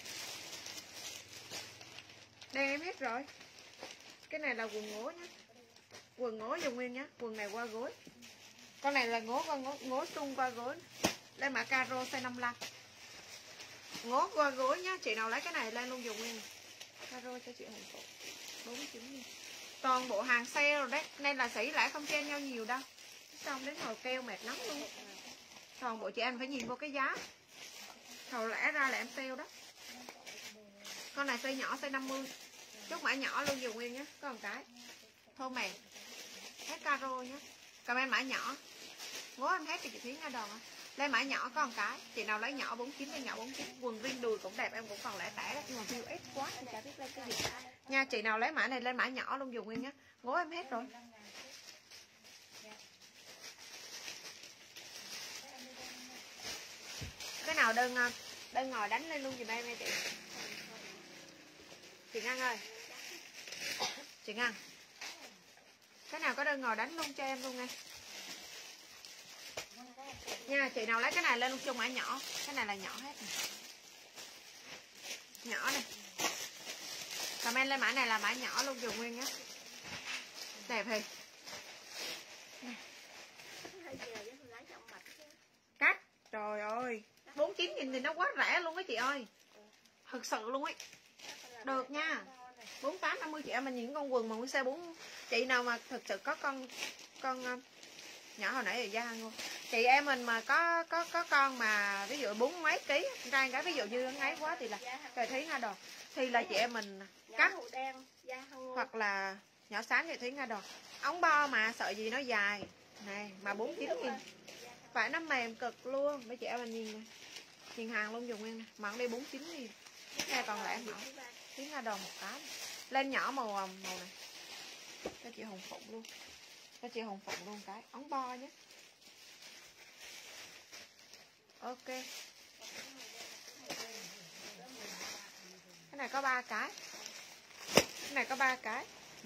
Đây em hết rồi. Cái này là quần ngố nhá. Quần ngố dùng nguyên nhá. Quần này qua gối. Con này là ngố qua ngố, ngố sung qua gối. Đây mã caro size năm mươi lăm. Ngố qua gối nhá. Chị nào lấy cái này lên luôn dùng nguyên. Caro cho chị Hồng Phụng bốn mươi chín nghìn. Toàn bộ hàng sale rồi đấy. Nên là sỉ lại không chen nhau nhiều đâu. Xong đến hồi keo mệt lắm luôn. Toàn bộ chị em phải nhìn vô cái giá. Hồi lẽ ra là em sale đó. Con này size nhỏ size năm mươi. Chốt mã nhỏ luôn dùng nguyên nhé. Có một cái thô mềm. Hết caro nhé. Comment mã nhỏ. Ngố em hết thì chị Thúy nha đòn. Lên mã nhỏ có một cái. Chị nào lấy nhỏ bốn mươi chín lên nhỏ bốn mươi chín. Quần riêng đùi cũng đẹp, em cũng còn lẻ tẻ đó. Nhưng mà view ít quá thì chả biết lên cái gì. Nha, chị nào lấy mã này lên mã nhỏ luôn dùng nguyên nhé. Ngố em hết rồi. Cái nào đơn đơn ngồi đánh lên luôn giùm em nha chị. Chị Ngân ơi. Chị Ngân. Cái nào có đơn ngồi đánh luôn cho em luôn nha. Nha, chị nào lấy cái này lên luôn chung mã nhỏ. Cái này là nhỏ hết này. Nhỏ này. Comment lên mã này là mã nhỏ luôn dùng nguyên nhé. Đẹp thì. Cắt. Trời ơi. bốn mươi chín nghìn thì nó quá rẻ luôn á chị ơi. Thật sự luôn ấy. Được nha. bốn mươi tám năm mươi chị em mình nhìn con quần mà nguyên size bốn. Chị nào mà thực sự có con con nhỏ hồi nãy rồi da luôn. Chị em mình mà có có có con mà ví dụ bốn mấy ký ra cái ví dụ như nó ấy quá thì là trời Thúy Nga Đòn thì là chị em mình cắt hoặc là nhỏ xám chị Thúy Nga Đòn. Ống bo mà sợ gì nó dài này mà bốn mươi chín nghìn. Phải nó mềm cực luôn. Mấy chị em mình nhìn này. Nhìn hàng luôn dùng nguyên này. Mặn đi bốn mươi chín nghìn. Cái còn lại mỏng. Thúy Nga Đòn một cái. Lên nhỏ màu màu này. Cho chị Hồng Phụng luôn. Cho chị Hồng Phụng luôn cái ống bo nhé. Ok. Cái này có ba cái. Cái này có ba cái.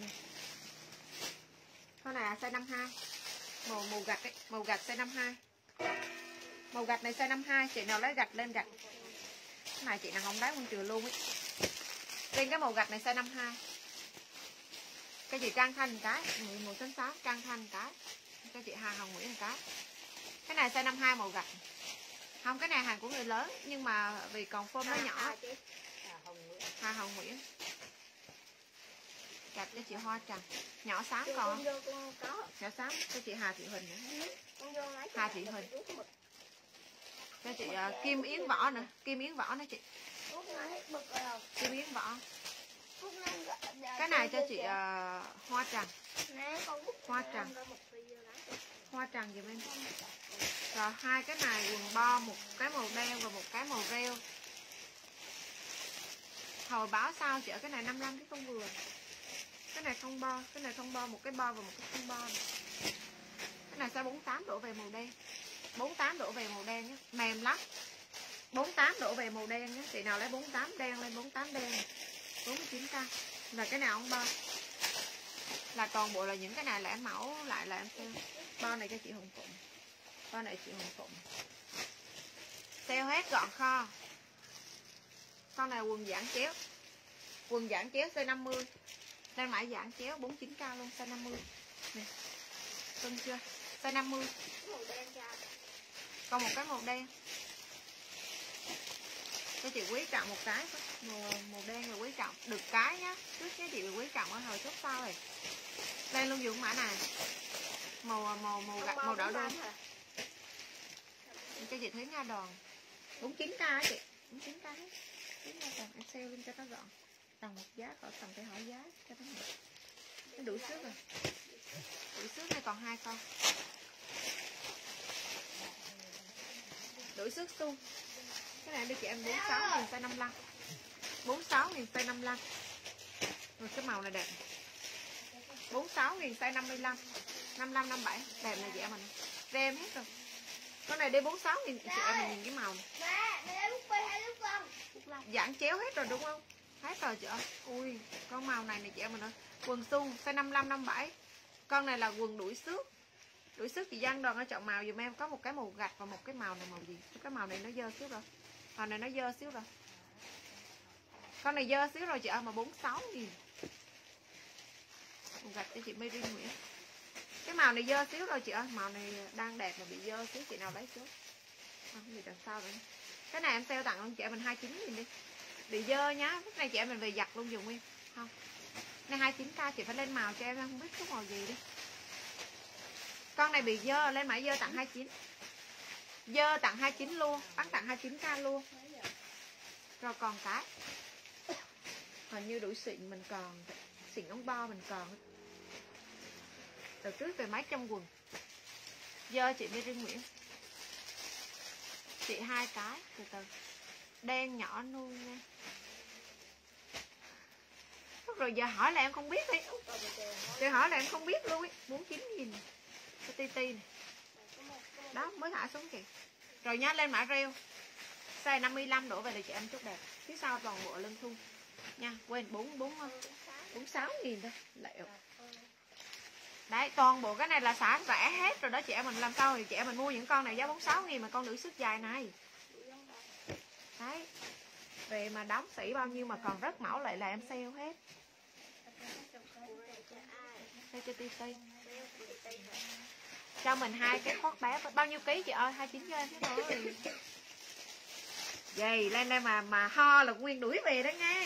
Con này là size năm mươi hai. Màu màu gạch ấy, màu gạch size năm mươi hai. Màu gạch này size năm mươi hai, chị nào lấy gạch lên gạch. Cái này chị nào không đá con trừ luôn ấy. Trên cái màu gạch này size năm mươi hai. Cái chị Trang Thanh cái, màu xanh xám Trang Thanh cái. Cái chị Hà Hồng Nguyễn cái. Cái này size năm mươi hai màu gạch. Không, cái này hàng của người lớn nhưng mà vì còn form nó nhỏ. Hà Hồng Nguyễn. Gạch cho chị Hoa Trần. Nhỏ xám còn. Nhỏ xám cho chị Hà Thị Huỳnh nữa. Hà Thị Huỳnh. Cho chị uh, Kim Yến Võ nữa, Kim Yến Võ nữa chị. Kim Yến Võ. Cái này cho chị uh, Hoa Trần. Hoa Trần. Hoa Trần giùm em. Rồi hai cái này quần bo, một cái màu đen và một cái màu rêu. Hồi báo sao chị ở cái này năm mươi lăm cái không vừa. Cái này không bo, cái này không bo, một cái bo và một cái không bo này. Cái này size bốn mươi tám đổ về màu đen. bốn mươi tám đổ về màu đen nhé, mềm lắm. bốn mươi tám đổ về màu đen nhé. Chị nào lấy bốn mươi tám đen lên bốn mươi tám đen này. bốn mươi chín k. Là cái nào không bo. Là toàn bộ là những cái này là em mẫu lại là em sale. Bo này cho chị Hồng Phụng. Bo này chị Hồng Phụng. Sale hết gọn kho. Con này quần giãn chéo. Quần giãn chéo size năm mươi. Đang mãi giãn chéo bốn mươi chín k luôn, size năm mươi. Nè. Cân chưa? Size năm mươi. Còn một cái màu đen. Cho chị Quý Trọng một cái màu, màu đen rồi Quý Trọng được cái nhá. Trước cái chị Quý Trọng ở hồi chút sau rồi. Lên luôn dùng mã này. Màu màu màu gạch màu đỏ đen. Cho chị thấy nha đòn. bốn mươi chín k á chị. bốn mươi chín k hết. Chín nha đòn em sale lên cho nó gọn. Tầm một giá khỏi tầm phải hỏi giá cho nó được. Nó đủ sức rồi. Đủ sức này còn hai con. Đủ sức xu. Cái này đưa chị em bốn mươi sáu nghìn size năm mươi lăm. bốn mươi sáu nghìn size năm mươi lăm. Rồi cái màu này đẹp. bốn mươi sáu nghìn size năm mươi lăm. năm mươi lăm năm mươi bảy đẹp này chị em mình. Rem hết rồi. Con này đi bốn mươi sáu nghìn chị em mình nhìn cái màu này. Giãn chéo hết rồi đúng không? Hết rồi chị ơi. Ui, con màu này này chị em mình ơi. Quần su size năm mươi lăm năm mươi bảy. Con này là quần đuổi xước. Đuổi xước chị Giang Đoàn ở chọn màu dùm em, có một cái màu gạch và một cái màu này màu gì? Cái màu này nó dơ xíu rồi. Màu này nó dơ xíu rồi. Con này dơ xíu rồi chị ơi mà bốn mươi sáu nghìn. Màu gạch cho chị Mary Nguyễn. Cái màu này dơ xíu rồi chị ơi, màu này đang đẹp mà bị dơ xíu, chị nào lấy trước. Không gì đằng sau vậy. Cái này em sale tặng luôn chị em mình hai mươi chín nghìn đi. Bị dơ nhá, cái này chị em mình về giặt luôn dùng nguyên. Không. Này hai mươi chín k chị phải lên màu cho em, em không biết chút màu gì đi. Con này bị dơ, lên mã dơ tặng hai mươi chín. Dơ tặng hai mươi chín luôn, bán tặng hai mươi chín k luôn. Rồi còn cái. Hình như đuổi xịn mình còn, xịn ống bo mình còn. Từ trước về máy trong quần. Dơ chị Mary Nguyễn. Chị hai cái, từ từ. Đen nhỏ nuôi nha. Rồi giờ hỏi là em không biết đi. Giờ hỏi là em không biết luôn ấy. bốn mươi chín nghìn. Cái ti ti này. Đó mới thả xuống kìa. Rồi nhá, lên mã rêu. Size năm mươi lăm đổ về để chị em chút đẹp. Phía sau toàn bộ lưng thun. Nha, quên bốn mươi sáu nghìn thôi. Lẹo. Đấy, toàn bộ cái này là xả rẻ hết rồi đó chị em mình. Làm sao thì chị em mình mua những con này giá bốn mươi sáu nghìn mà con nữ sức dài này. Đấy. Về mà đóng sỉ bao nhiêu mà còn rất mẫu lại là em sale hết. Sale cho ti ti. Cho mình hai cái khoác bé. Bao nhiêu ký chị ơi? hai mươi chín cho em thế thôi. Vậy lên đây mà mà ho là Nguyên đuổi về đó nha.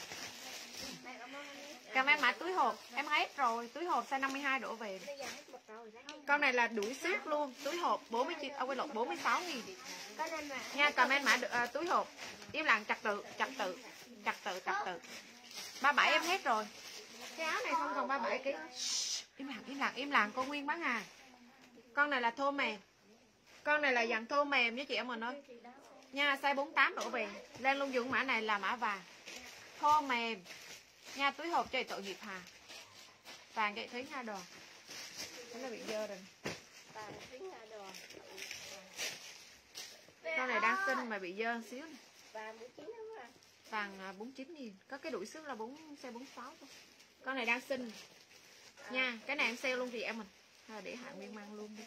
Cầm em mã túi hộp. Em hết rồi. Túi hộp size năm mươi hai đổ về. Con này là đuổi xếp luôn. Túi hộp bốn mươi chín. À, quên lộn bốn mươi sáu nghìn. Nha, cầm em mã uh, túi hộp. Im lặng trật tự. Trật tự. Trật tự. Trật tự. ba mươi bảy em hết rồi. Cái áo này không còn ba mươi bảy ký. Im lặng. Im lặng. Im lặng. Cô Nguyên bán hàng. Con này là thô mềm. Con này là dạng thô mềm với chị em mình ơi. Nha, size bốn mươi tám đổ về. Lên luôn dùng mã này là mã vàng. Thô mềm. Nha, túi hộp cho tội nghiệp Hà. Vàng vậy thấy nha đồ. Nó là bị dơ rồi. Con này đang xinh mà bị dơ xíu này. Vàng bốn mươi chín nghìn. Có cái đuổi xước là bốn size bốn mươi sáu thôi. Con này đang xinh. Nha, cái này em sale luôn chị em mình. Thôi để Hạ Nguyên mang luôn đi.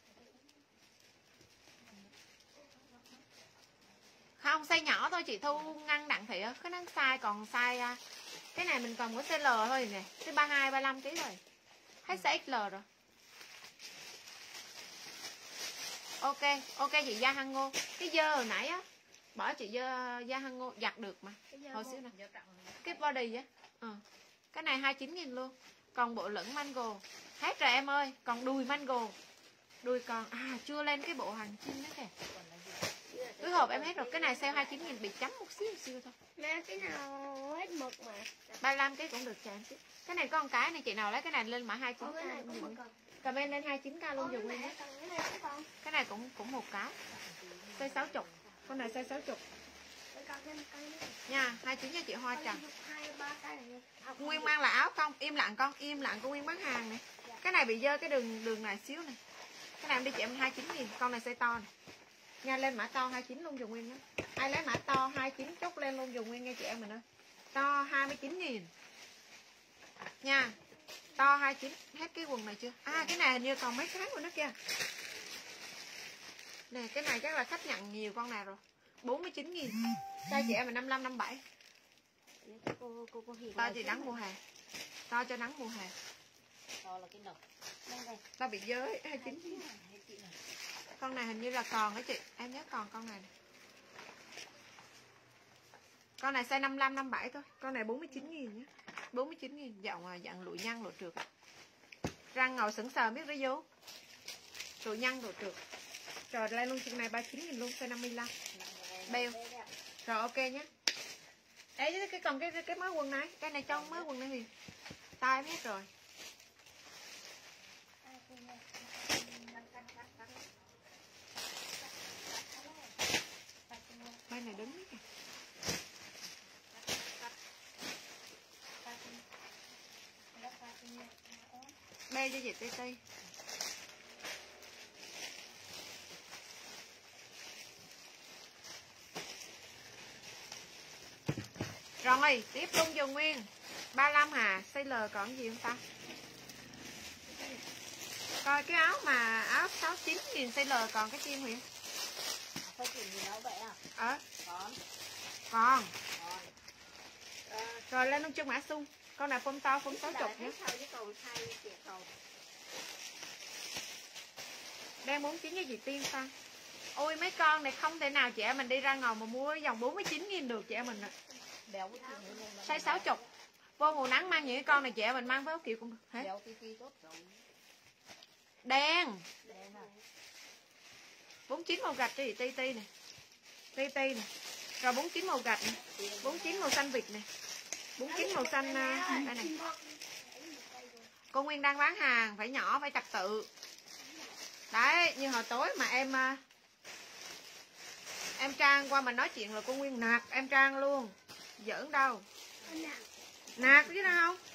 Không, size nhỏ thôi chị Thu ngăn đặng thị á. Cái nó size còn size. Cái này mình còn có size L thôi nè. Size ba mươi hai, ba mươi lăm ký rồi. Hết size ích lờ rồi. Ok, ok chị Gia Hằng Ngô. Cái dơ hồi nãy á. Bỏ chị Gia, Gia Hằng Ngô giặt được mà. Hồi xíu nè. Cái body á. Ờ. Cái này hai mươi chín nghìn luôn. Còn bộ lửng mango. Hết rồi em ơi. Còn đùi mango. Đùi còn. À chưa lên cái bộ hàng chim đó kìa. Túi hộp em hết rồi. Cái này sale hai mươi chín nghìn bị chấm một xíu một xíu thôi. Mẹ cái nào hết mực mà. ba mươi lăm cái cũng được cho em xíu. Cái này có một cái này chị nào lấy cái này lên mã hai mươi chín k. Comment lên hai mươi chín k luôn dùng luôn nhé. Cái này cũng cũng một cái. Size sáu mươi. Con này size sáu mươi. Nha, hai mươi chín cho chị Hoa Trần. Nguyên mang là áo không? Im lặng con, im lặng con Nguyên bán hàng này. Cái này bị dơ cái đường đường này xíu này. Cái này em đi chị em hai mươi chín nghìn. Con này size to này. Nha, lên mã to hai mươi chín luôn dùng Nguyên nhé. Ai lấy mã to hai mươi chín chốt lên luôn dùng Nguyên nha chị em mình ơi. To hai mươi chín nghìn. Nha. To hai mươi chín. Hết cái quần này chưa? À cái này hình như còn mấy cái của nó kìa. Nè cái này chắc là khách nhận nhiều con nào rồi. bốn mươi chín nghìn. Cho chị em mình năm mươi lăm, năm mươi bảy. Cô, cô, cô To chị nắng mùa hè. To cho nắng mùa hè. To là cái nọc. To bị dơ hai mươi chín nghìn. Con này hình như là còn đó chị. Em nhớ còn con này. Con này size năm mươi lăm, năm mươi bảy thôi. Con này bốn mươi chín nghìn nhé. bốn mươi chín nghìn. Dạng, dạng lụi nhăn lụi trượt. Răng ngồi sững sờ biết đi vô. Độ nhăn độ trượt. Rồi lên luôn chân này ba mươi chín nghìn luôn, size năm mươi lăm. Beo. Rồi ok nhé. Đấy cái còn cái cái, cái mới quần này, cái này trong mới quần này thì tay em hết rồi. Mấy này đứng kìa. Bê cho chị Ti Ti. Rồi, tiếp luôn Dùng Nguyên. ba mươi lăm hà, size L còn gì không ta? Coi cái áo mà áo sáu mươi chín nghìn size L còn cái chim Huyền. Có chuyện gì đâu vậy à? Ờ. Còn. Còn. Còn. Rồi lên luôn chân mã sung. Con nào phông to phông sáu mươi nhé. Đang bốn mươi chín với chị Tiên ta. Ôi mấy con này không thể nào chị em mình đi ra ngoài mà mua dòng bốn mươi chín nghìn được chị em mình ạ. Size sáu mươi. Vô mùa nắng mang những cái con này chị em mình mang với áo kiểu cũng được. Hả? Đen. bốn mươi chín màu gạch cho chị Ti Ti này. Ti Ti này. Rồi bốn mươi chín màu gạch này. bốn mươi chín màu xanh vịt này. bốn mươi chín màu xanh đây này. Cô Nguyên đang bán hàng, phải nhỏ, phải trật tự. Đấy, như hồi tối mà em em Trang qua mình nói chuyện là cô Nguyên nạt em Trang luôn. Giỡn đâu. Nạt chứ đâu không?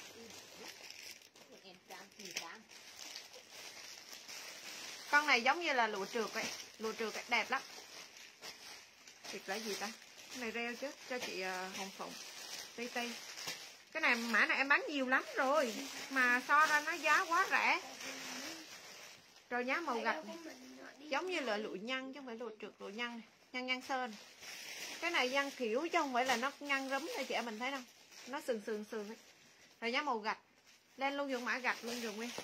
Con này giống như là lụa trượt ấy. Lụa trượt ấy, đẹp lắm. Thịt là gì ta? Cái này reo chứ, cho chị uh, Hồng Phụng. Ti Ti. Cái này mã này em bán nhiều lắm rồi. Mà so ra nó giá quá rẻ. Rồi nhá màu gạch này. Giống như là lụa nhăn chứ không phải lụa trượt, lụa nhăn này. Nhăn nhăn sơn. Cái này nhăn kiểu chứ không phải là nó nhăn rấm đây chị em mình thấy không? Nó sườn sườn sườn ấy. Rồi nhá màu gạch. Lên luôn dùng mã gạch luôn dùng Nguyên.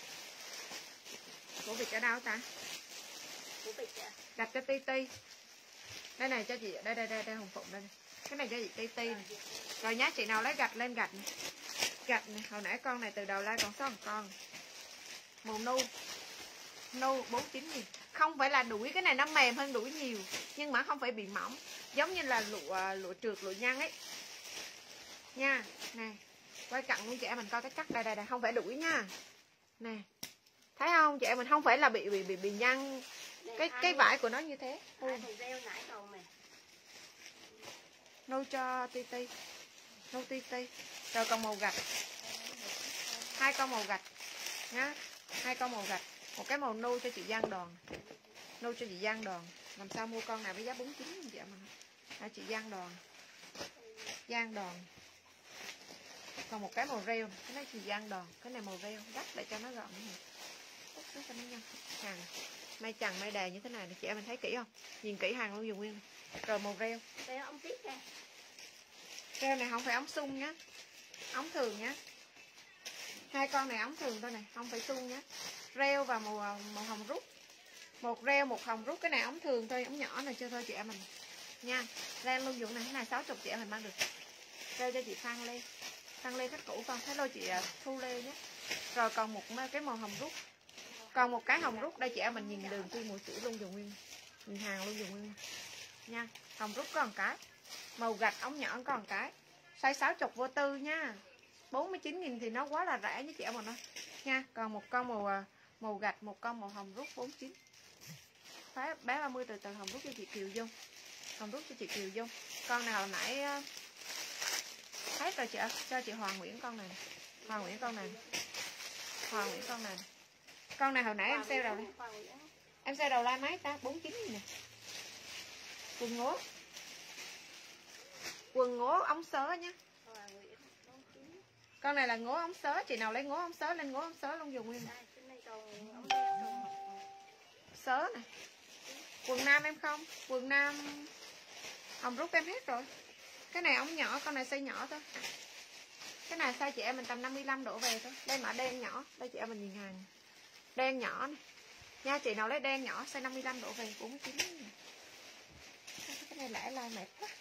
Của vịt ở đâu ta? Của vịt à? Gạch cho Ti Ti. Đây này cho chị, đây đây đây, đây Hồng Phụng đây. Cái này cho chị Ti Ti này. Rồi nhá chị nào lấy gạch lên gạch này. Gạch này, hồi nãy con này từ đầu lai còn sáu con. Màu nu. Nu bốn mươi chín nghìn. Không phải là đuổi, cái này nó mềm hơn đuổi nhiều, nhưng mà không phải bị mỏng. Giống như là lụa lụa trượt, lụa nhăn ấy. Nha, nè. Quay cận luôn chị em mình coi cái cắt đây đây đây, không phải đuổi nha. Nè. Thấy không? Chị em mình không phải là bị bị bị bị nhăn. Cái cái vải của nó như thế. Ừ. Nô cho Ti Ti. Nô Ti Ti. Rồi còn màu gạch. Hai con màu gạch nhá. Hai con màu gạch. Một cái màu nô cho chị Giang Đòn. Nô cho chị Giang Đòn. Làm sao mua con nào với giá bốn mươi chín không chị em mình? Đó, chị Giang Đòn. Giang Đòn. Còn một cái màu rêu. Cái này chị Giang Đòn. Cái này màu rêu. Đắt để cho nó gọn nữa. Út cho nó nhanh. Hàng. May chằng may đề như thế này. Chị em mình thấy kỹ không? Nhìn kỹ hàng luôn dùng Nguyên. Rồi màu rêu. Rêu ống tiếp ra. Rêu này không phải ống sung nhá. Ống thường nhá. Hai con này ống thường thôi này. Không phải sung nhá. Rêu và màu, màu hồng rút. Một rêu một hồng rút. Cái này ống thường thôi. Ống nhỏ này cho thôi chị em mình. Nha. Ren luôn dụng này. Cái này sáu mươi chị em mình mang được. Rêu cho chị Phan Lê. Phan Lê khách cũ con. Hello chị Thu Lê nhé. Rồi còn một cái màu hồng rút. Còn một cái hồng rút đây chị em mình nhìn đường tuy mùi sữa luôn dùng Nguyên. Nhìn hàng luôn dùng Nguyên. Nha. Hồng rút có một cái. Màu gạch ống nhỏ có một cái. Size sáu mươi vô tư nha. bốn mươi chín nghìn thì nó quá là rẻ với chị em mình ơi. Nha. Còn một con màu màu gạch, một con màu hồng rút bốn mươi chín. Bé ba mươi từ từ hồng rút cho chị Kiều Dung. Hồng rút cho chị Kiều Dung. Con nào hồi nãy hết rồi chị ơi. Cho chị Hoàng Nguyễn con này. Hoàng Nguyễn con này. Hoàng Nguyễn con này. Con này hồi nãy em sale đầu đây. Em sale đầu like mấy ta? bốn mươi chín nghìn nè. Quần ngố. Quần ngố ống sớ nhá. Con này là ngố ống sớ, chị nào lấy ngố ống sớ lên ngố ống sớ luôn dùng Nguyên. Sớ này. Quần nam em không? Quần nam hồng rút em hết rồi. Cái này ống nhỏ, con này size nhỏ thôi. Cái này size chị em mình tầm năm mươi lăm đổ về thôi. Đây mã đen nhỏ, đây chị em mình nhìn hàng. Đen nhỏ này. Nha, chị nào lấy đen nhỏ size năm mươi lăm đổ về bốn mươi chín. Cái này lẻ lai mệt quá.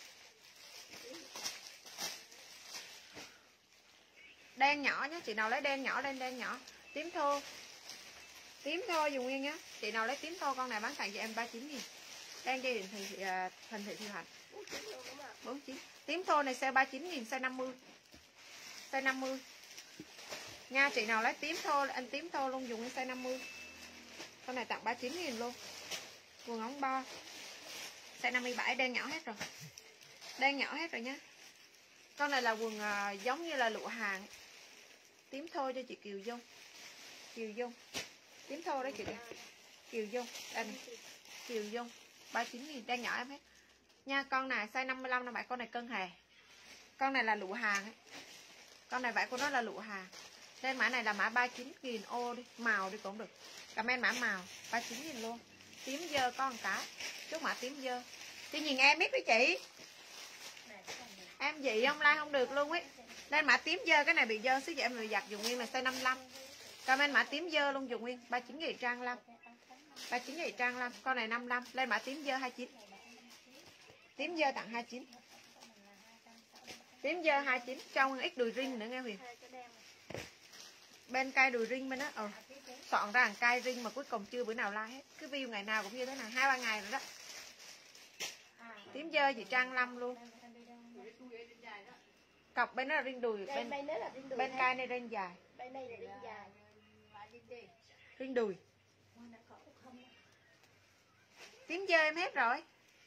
Đen nhỏ nhé, chị nào lấy đen nhỏ lên đen nhỏ. Tím thô. Tím thô dùng nguyên nhá. Chị nào lấy tím thô con này bán tặng chị em ba mươi chín nghìn. Đang dây điện thì uh, Thành Thị Thị Hạnh. bốn mươi chín. Tím thô này size ba mươi chín nghìn, size năm mươi. Size năm mươi. Nha, chị nào lấy tím thô, anh tím thô luôn dùng size năm mươi. Con này tặng ba mươi chín nghìn luôn. Quần ống bo. Size năm mươi bảy đang nhỏ hết rồi. Đang nhỏ hết rồi nhá. Con này là quần uh, giống như là lụa hàng. Tím thô cho chị Kiều Dung. Kiều Dung. Tím thô đấy chị kìa. Kiều Dung. Đây này. Kiều Dung. ba mươi chín nghìn đang nhỏ em hết. Nha, con này size năm mươi lăm năm mươi bảy, con này cân hề. Con này là lụa hàng ấy. Con này vải của nó là lụa hàng. Nên mã này là mã ba mươi chín nghìn ô đi, màu đi cũng được. Comment mã màu ba mươi chín nghìn luôn. Tím dơ có một cái. Chút mã tím dơ. Chị nhìn em biết với chị. Em dị ông like không được luôn ấy. Nên mã tím dơ, cái này bị dơ xíu vậy em người giặt dùng nguyên là size năm mươi lăm. Comment mã tím dơ luôn dùng nguyên ba mươi chín nghìn trang lăm. ba mươi chín nghìn trang lăm, con này năm mươi lăm, lên mã tím dơ hai mươi chín. Tím dơ tặng hai mươi chín. Tím dơ hai mươi chín, trong ít đùi ring nữa nghe Huyền. Bên cây đùi ring bên đó, ờ. Soạn ra hàng cây ring mà cuối cùng chưa bữa nào like hết. Cứ view ngày nào cũng như thế này, hai ba ngày rồi đó. Tím dơ chị trang lăm luôn. Cọc bên đó là ring đùi, bên bên, bên cây này ring dài. Bên đây là ring dài. Ring đùi. Tím dơ em hết rồi.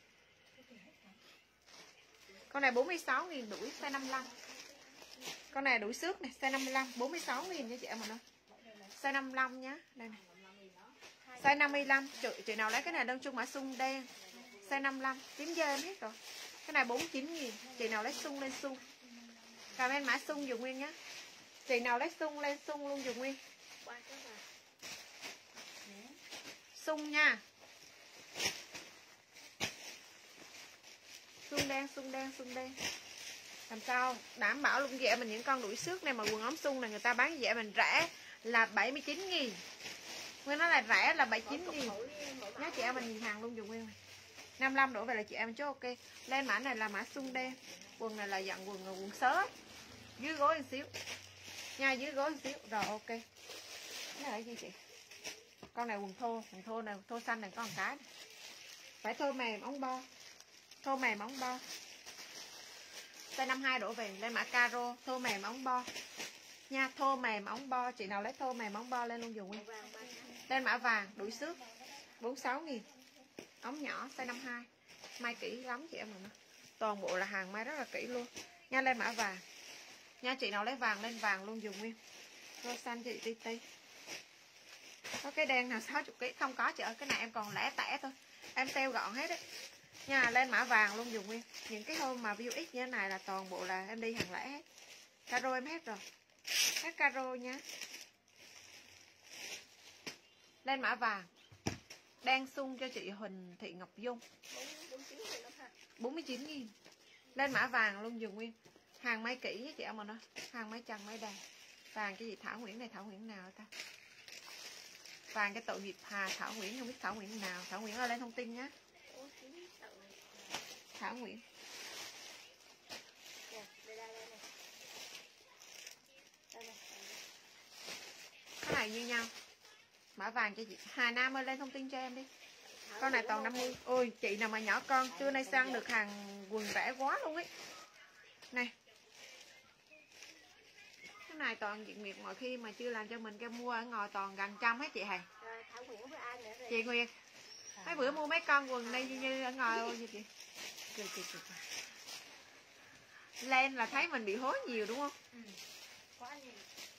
Con này bốn mươi sáu nghìn đuổi size năm mươi lăm. Con này đuổi xước này, size năm mươi lăm, bốn mươi sáu nghìn nha chị em mà nó. Size năm mươi lăm nhá. Đây này. Size năm mươi lăm, chị, chị nào lấy cái này đơn chung mã sung đen. Size năm mươi lăm, tím dơ em hết rồi. Cái này bốn mươi chín nghìn, chị nào lấy sung lên sung. Comment mã sung dùng nguyên nhá. Chị nào lấy sung lên sung luôn dùng nguyên. Sung nha. Sung đen, sung đen, sung đen. Làm sao đảm bảo luôn dễ mình những con đuổi xước này mà quần ống sung này người ta bán dễ mình rẻ là bảy mươi chín nghìn. Nguyên nó là rẻ là bảy mươi chín nghìn. Nhá chị em mình nhìn hàng luôn dùng nguyên này. năm mươi lăm đổ về là chị em chứ ok. Lên mã này là mã sung đen. Quần này là dạng quần quần sớ. Dưới gối một xíu. Nha, dưới gối một xíu. Rồi ok. Cái này là gì chị? Con này quần thô, quần thô này, thô xanh này có một cái. Phải thô mềm ống bo. Thô mềm ống bo. Size năm mươi hai đổ về lên mã caro, thô mềm ống bo. Nha, thô mềm ống bo, chị nào lấy thô mềm ống bo lên luôn dùng đi. Lên mã vàng, đuổi xước bốn mươi sáu nghìn. Ống nhỏ size năm mươi hai. May kỹ lắm chị em mình. Toàn bộ là hàng may rất là kỹ luôn. Nha, lên mã vàng. Nha, chị nào lấy vàng lên vàng luôn dùng nguyên. Rô xanh chị ti ti. Có cái đen nào sáu mươi ký không có chị ơi, cái này em còn lẻ tẻ thôi. Em sale gọn hết đấy. Nha, lên mã vàng luôn dùng nguyên. Những cái hôm mà view ít như thế này là toàn bộ là em đi hàng lẻ hết. Caro em hết rồi. Hết caro nha. Lên mã vàng. Đang sung cho chị Huỳnh Thị Ngọc Dung. bốn mươi chín nghìn. Lên mã vàng luôn dùng nguyên. Hàng may kỹ với chị em mà nó. Hàng may trần may đàn. Vàng cái gì Thảo Nguyễn này, Thảo Nguyễn nào ta? Vàng cái tội nghiệp Hà Thảo Nguyễn, không biết Thảo Nguyễn nào. Thảo Nguyễn ơi lên thông tin nhé. Thảo Nguyễn. Cái này như nhau. Mã vàng cho chị Hà Nam ơi lên thông tin cho em đi. Con này toàn năm mươi. Ôi chị nào mà nhỏ con trưa nay săn được hàng quần rẻ quá luôn ấy. Này. Cái này toàn diện Nguyệt mọi khi mà chưa làm cho mình cái mua ở ngoài toàn gần trăm hết chị Hằng. Chị Nguyệt. Mấy bữa mua mấy con quần đây như, như ở ngoài ôi chị. Chị, chị, chị. Lên là thấy mình bị hối nhiều đúng không? Ừ. Quá nhiều.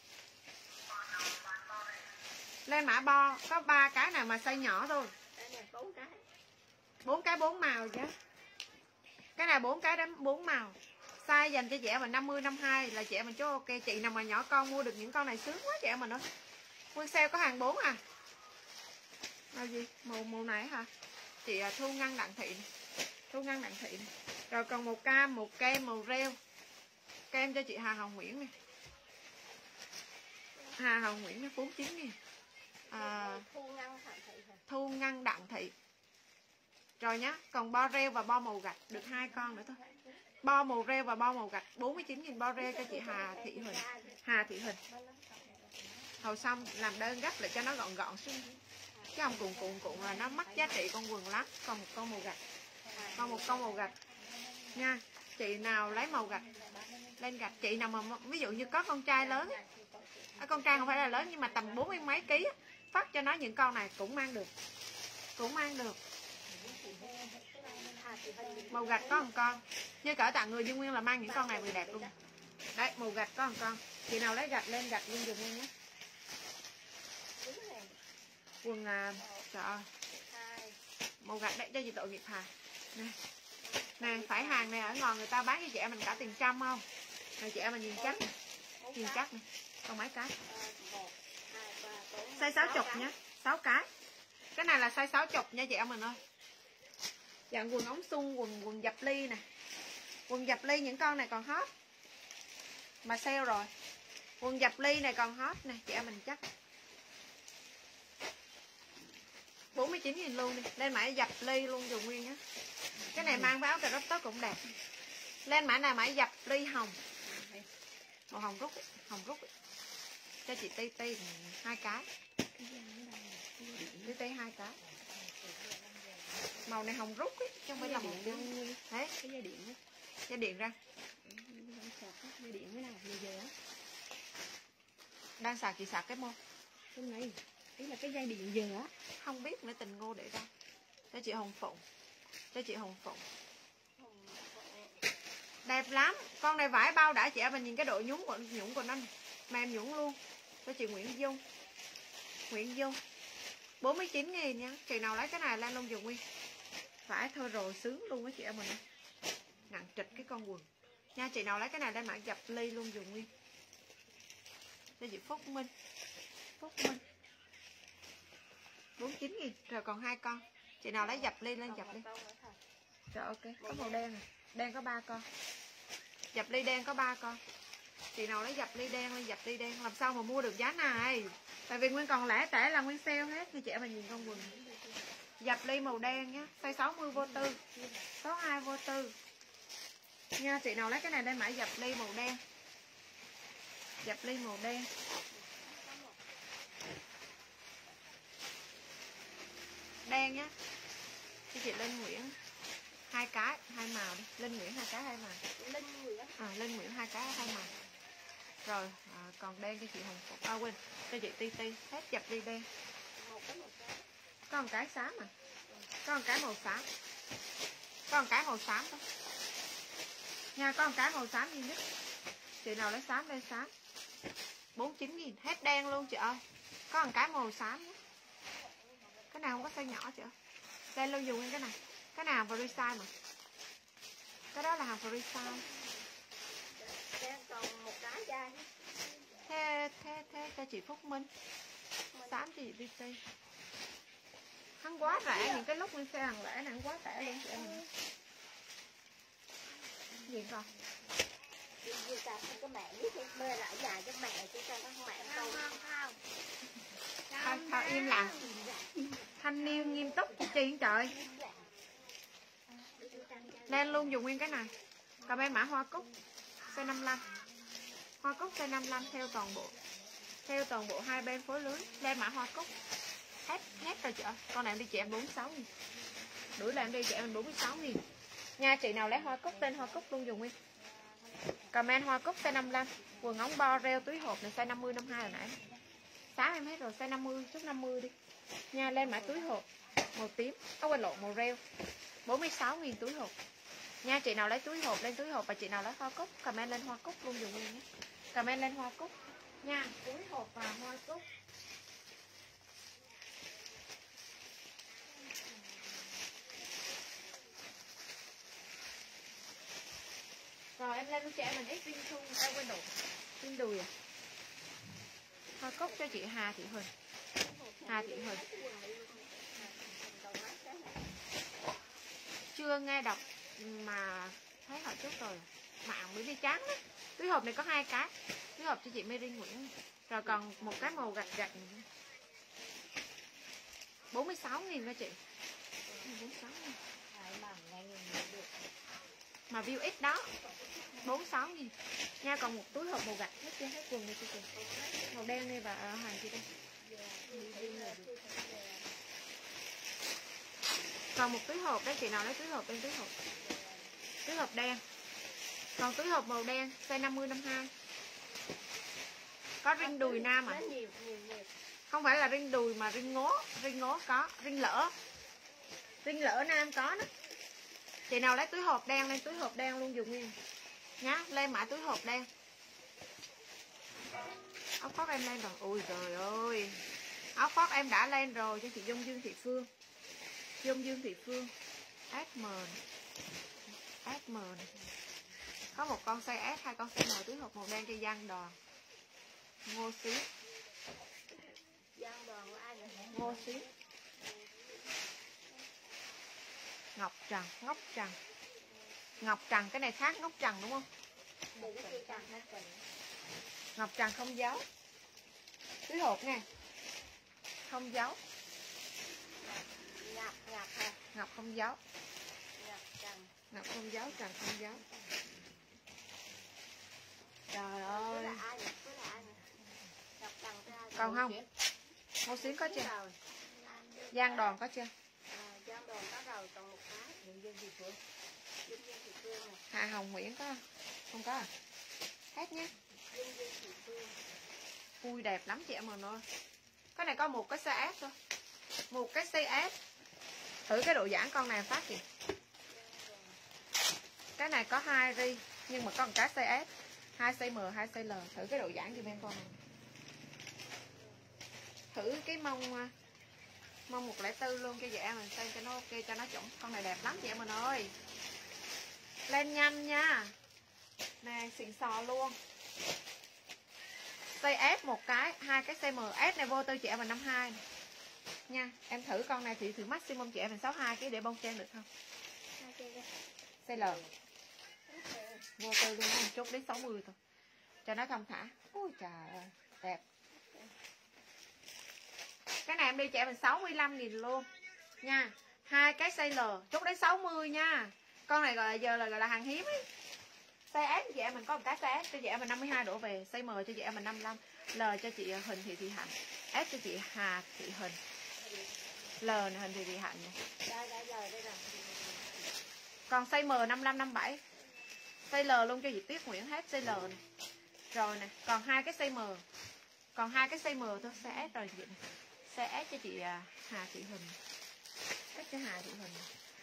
Lên mã bo có ba cái nào mà size nhỏ thôi. bốn cái. bốn cái bốn màu chứ. Cái này bốn cái đám bốn màu. Size dành cho trẻ mình năm mươi năm mươi hai là trẻ mình chú ok. Chị nào mà nhỏ con mua được những con này sướng quá trẻ mình ơi. Nguyên sale có hàng bốn à. Màu gì? Màu màu này hả? Chị Thu Ngân Đặng Thị này. Thu Ngân Đặng Thị này. Rồi còn một cam, một kem, màu rêu. Kem cho chị Hà Hồng Nguyễn này. Hà Hồng Nguyễn nó bốn mươi chín nghìn. À, Thu Ngân Đặng Thị. Rồi nhá, còn bo rêu và bo màu gạch được hai con nữa thôi. Bo màu rêu và bo màu gạch bốn mươi chín nghìn bo rêu cho chị Hà Thị Huỳnh. Hà Thị Huỳnh. Thầu xong làm đơn gấp lại cho nó gọn gọn xíu, chứ không cuộn cuộn cuộn là nó mất giá trị con quần lắm. Còn một con màu gạch, còn một con màu gạch nha. Chị nào lấy màu gạch lên gạch, chị nào mà ví dụ như có con trai lớn à, con trai không phải là lớn nhưng mà tầm bốn mươi mấy ký, phát cho nó những con này cũng mang được, cũng mang được. Màu gạch có một con, như cỡ tặng người Duy Nguyên là mang những con này vừa đẹp luôn. Đấy, màu gạch có một con, chị nào lấy gạch lên gạch luôn dùm em nhé. Quần à, trời ơi, màu gạch đấy cho chị tội nghiệp hà. Nè, nè phải hàng này ở ngoài người ta bán cho chị em mình cả tiền trăm không? Này chị em mình nhìn chắc, nhìn chắc này, còn mấy cái. Size sáu chục nhé, sáu cái. Cái này là size sáu chục nha chị em mình ơi. Dạng quần ống sung, quần quần dập ly nè. Quần dập ly những con này còn hot. Mà sale rồi. Quần dập ly này còn hot nè, chị em mình chắc. bốn mươi chín nghìn luôn đi. Lên mã dập ly luôn dùng nguyên á. Cái này mang với áo cà rốt tóc cũng đẹp. Lên mã này mã dập ly hồng. Màu hồng rút, hồng rút. Cho chị ti ti hai cái. Ti ti hai cái. Màu này hồng rút ấy, chứ không phải là màu đen. Thế, cái dây điện á. Dây điện ra. Dây điện cái nào giờ giờ á. Đang sạc chị sạc cái môn. Cái này, ý là cái dây điện giờ á. Không biết nữa, tình ngô để ra. Cho chị Hồng Phụng. Cho chị Hồng Phụng. Đẹp lắm. Con này vải bao đã chị em mình nhìn cái độ nhúng của nhũng của nó này. Mềm nhũng luôn. Cho chị Nguyễn Dung. Nguyễn Dung. bốn mươi chín nghìn nha. Chị nào lấy cái này lên luôn dùng nguyên. Vải thơ rồi sướng luôn á chị em mình. Nặng trịch cái con quần. Nha, chị nào lấy cái này lên mã dập ly luôn dùng nguyên. Cho chị Phúc Minh. Phúc Minh. bốn mươi chín nghìn. Rồi còn hai con. Chị nào lấy dập ly lên dập ly. Rồi ok, có màu đen này. Đen có ba con. Dập ly đen có ba con. Chị nào lấy dập ly đen lên dập ly đen. Làm sao mà mua được giá này? Tại vì nguyên còn lẻ tẻ là nguyên sale hết. Thì chị em mình nhìn con quần. Dập ly màu đen nhá. Size sáu mươi vô tư. sáu mươi hai vô tư. Nha, chị nào lấy cái này lên mã dập ly màu đen. Dập ly màu đen. Đen nhá. Cho chị Linh Nguyễn hai cái hai màu đi. Linh Nguyễn hai cái hai màu. Linh Nguyễn. À, Linh Nguyễn hai cái hai màu. Rồi à, còn đen cho chị Hồng Phụng. À quên, cho chị Ti Ti. Hết dập ly đen. Có một cái xám à. Có một cái màu xám. Có một cái màu xám thôi. Nha, có một cái màu xám duy nhất. Chị nào lấy xám lên xám. bốn mươi chín nghìn. Hết đen luôn chị ơi. Có một cái màu xám nhé. Cái nào không có size nhỏ chị ơi. Lên luôn dùng cái này. Cái nào free size mà. Cái đó là hàng free size. Còn một cái da. Thế, thế, thế cho chị Phúc Minh. Xám cho chị Ti Ti. Hắn quá rẻ. Những cái lúc nguyên xe hàng lẻ này hắn quá rẻ luôn chị em. Gì con? Vì ta không có mẹ biết thì bê lại dài cho mẹ chứ sao có mẹ không không không. Thôi, thôi im lặng. Thanh niên nghiêm túc chị chi trời. Lên luôn dùng nguyên cái này. Còn em mã hoa cúc size năm mươi lăm. Hoa cúc size năm mươi lăm theo toàn bộ. Theo toàn bộ hai bên phối lưới. Lên mã hoa cúc. Hết hết rồi chị ơi. Con này em đi chị em bốn mươi sáu nghìn. Đuổi là em đi chị em bốn mươi sáu nghìn. Nha, chị nào lấy hoa cúc tên hoa cúc luôn dùng nguyên. Comment hoa cúc size năm mươi lăm. Quần ống bo reo túi hộp này size năm mươi năm mươi hai hồi nãy. Sáng em hết rồi, size năm mươi, chút năm mươi đi. Nha, lên mã túi hộp màu tím. Có quên lộ màu reo. bốn mươi sáu nghìn túi hộp. Nha, chị nào lấy túi hộp lên túi hộp và chị nào lấy hoa cúc comment lên hoa cúc luôn dùng nguyên nhé. Comment lên hoa cúc. Nha, túi hộp và hoa cúc. Rồi em lên cho em mình ít viên thun. Em quên đồ. Viên đùi à. Hoa cúc cho chị Hà Thị Huỳnh. Hà Thị Huỳnh. Chưa nghe đọc mà thấy họ trước rồi. Mạng mới đi chán đó. Túi hộp này có hai cái. Túi hộp cho chị Mary Nguyễn. Rồi còn một cái màu gạch gạch. bốn mươi sáu nghìn đó chị. bốn mươi sáu nghìn. mà view ít đó, bốn mươi sáu nghìn nha. Còn một túi hộp màu gạch hết chưa, hết quần này chưa kìa, màu đen đây và ở hàng chị đây. Còn một túi hộp đấy, chị nào lấy túi hộp bên túi hộp, túi hộp đen. Còn túi hộp màu đen size năm mươi năm mươi hai. Có ring đùi nam à? Không phải là ring đùi mà ring ngố, ring ngố có, ring lỡ. Ring lỡ nam có đó. Chị nào lấy túi hộp đen lên túi hộp đen luôn dùng nguyên nhá, lên mã túi hộp đen. Áo khoác em lên rồi. Ôi trời ơi. Áo khoác em đã lên rồi cho chị Dung Dương Thị Phương. Dung Dương Thị Phương ét em ét em này. Có một con size S, hai con size M, túi hộp màu đen cho Giang Đoàn. Ngô Xí. Giang Đoàn của ai vậy? Ngô Xí. Ngọc Trần, Ngọc Trần. Ngọc Trần, cái này khác Ngọc Trần đúng không? Ngọc Trần không dấu. Túi hộp nha. Không dấu. Ngọc, Ngọc hả? Ngọc không dấu. Ngọc Trần. Ngọc không dấu, Trần không dấu. Trời ơi. Là ai vậy? Là ai vậy? Ngọc Trần với ai? Còn không? Ngô Xuyến có chưa? Giang Đoàn có chưa? À, Giang Đoàn có rồi, còn một cái. Nhân dân Thị Phương. Nhân dân Thị Phương này. Hà Hồng Nguyễn có không có à? Hết nhé. Nhân dân Thị Phương. Ui đẹp lắm chị em mình ơi. Cái này có một cái size S thôi. Một cái size S. Thử cái độ giãn con này phát kìa. Cái này có hai ri nhưng mà có một cái size S, hai size M, hai size L. Thử cái độ giãn giùm em con này. Thử cái mông mông một không bốn luôn cho chị em mình xem cho nó ok, cho nó chuẩn. Con này đẹp lắm chị em mình ơi. Lên nhanh nha. Nè xịn sò luôn. Size S một cái, hai cái size M. S này vô tư chị em mình năm mươi hai này. Nha, em thử con này thì thử maximum chị em mình sáu mươi hai cái để bông trang được không? Size L. Vô tư luôn một chút đến sáu mươi thôi. Cho nó thông thả. Ui trời ơi, đẹp. Cái này em đi chị em mình sáu mươi lăm nghìn luôn. Nha. Hai cái size L, chút đến sáu mươi nha. Con này gọi là giờ là gọi là hàng hiếm ấy. Size S chị em mình có một cái size S cho chị em mình năm mươi hai đổ về, size M cho chị em mình năm mươi lăm, L cho chị Huỳnh Thị Thị Hạnh, S cho chị Hà Thị Huỳnh. L này Huỳnh Thị Thị Hạnh này. Còn size M năm mươi lăm năm mươi bảy. Size L luôn cho chị Tuyết Nguyễn hết size L này. Rồi nè, còn hai cái size M. Còn hai cái size M thôi, size S rồi chị này. Size S cho chị Hà Thị Huỳnh. Cách cho Hà Thị Huỳnh.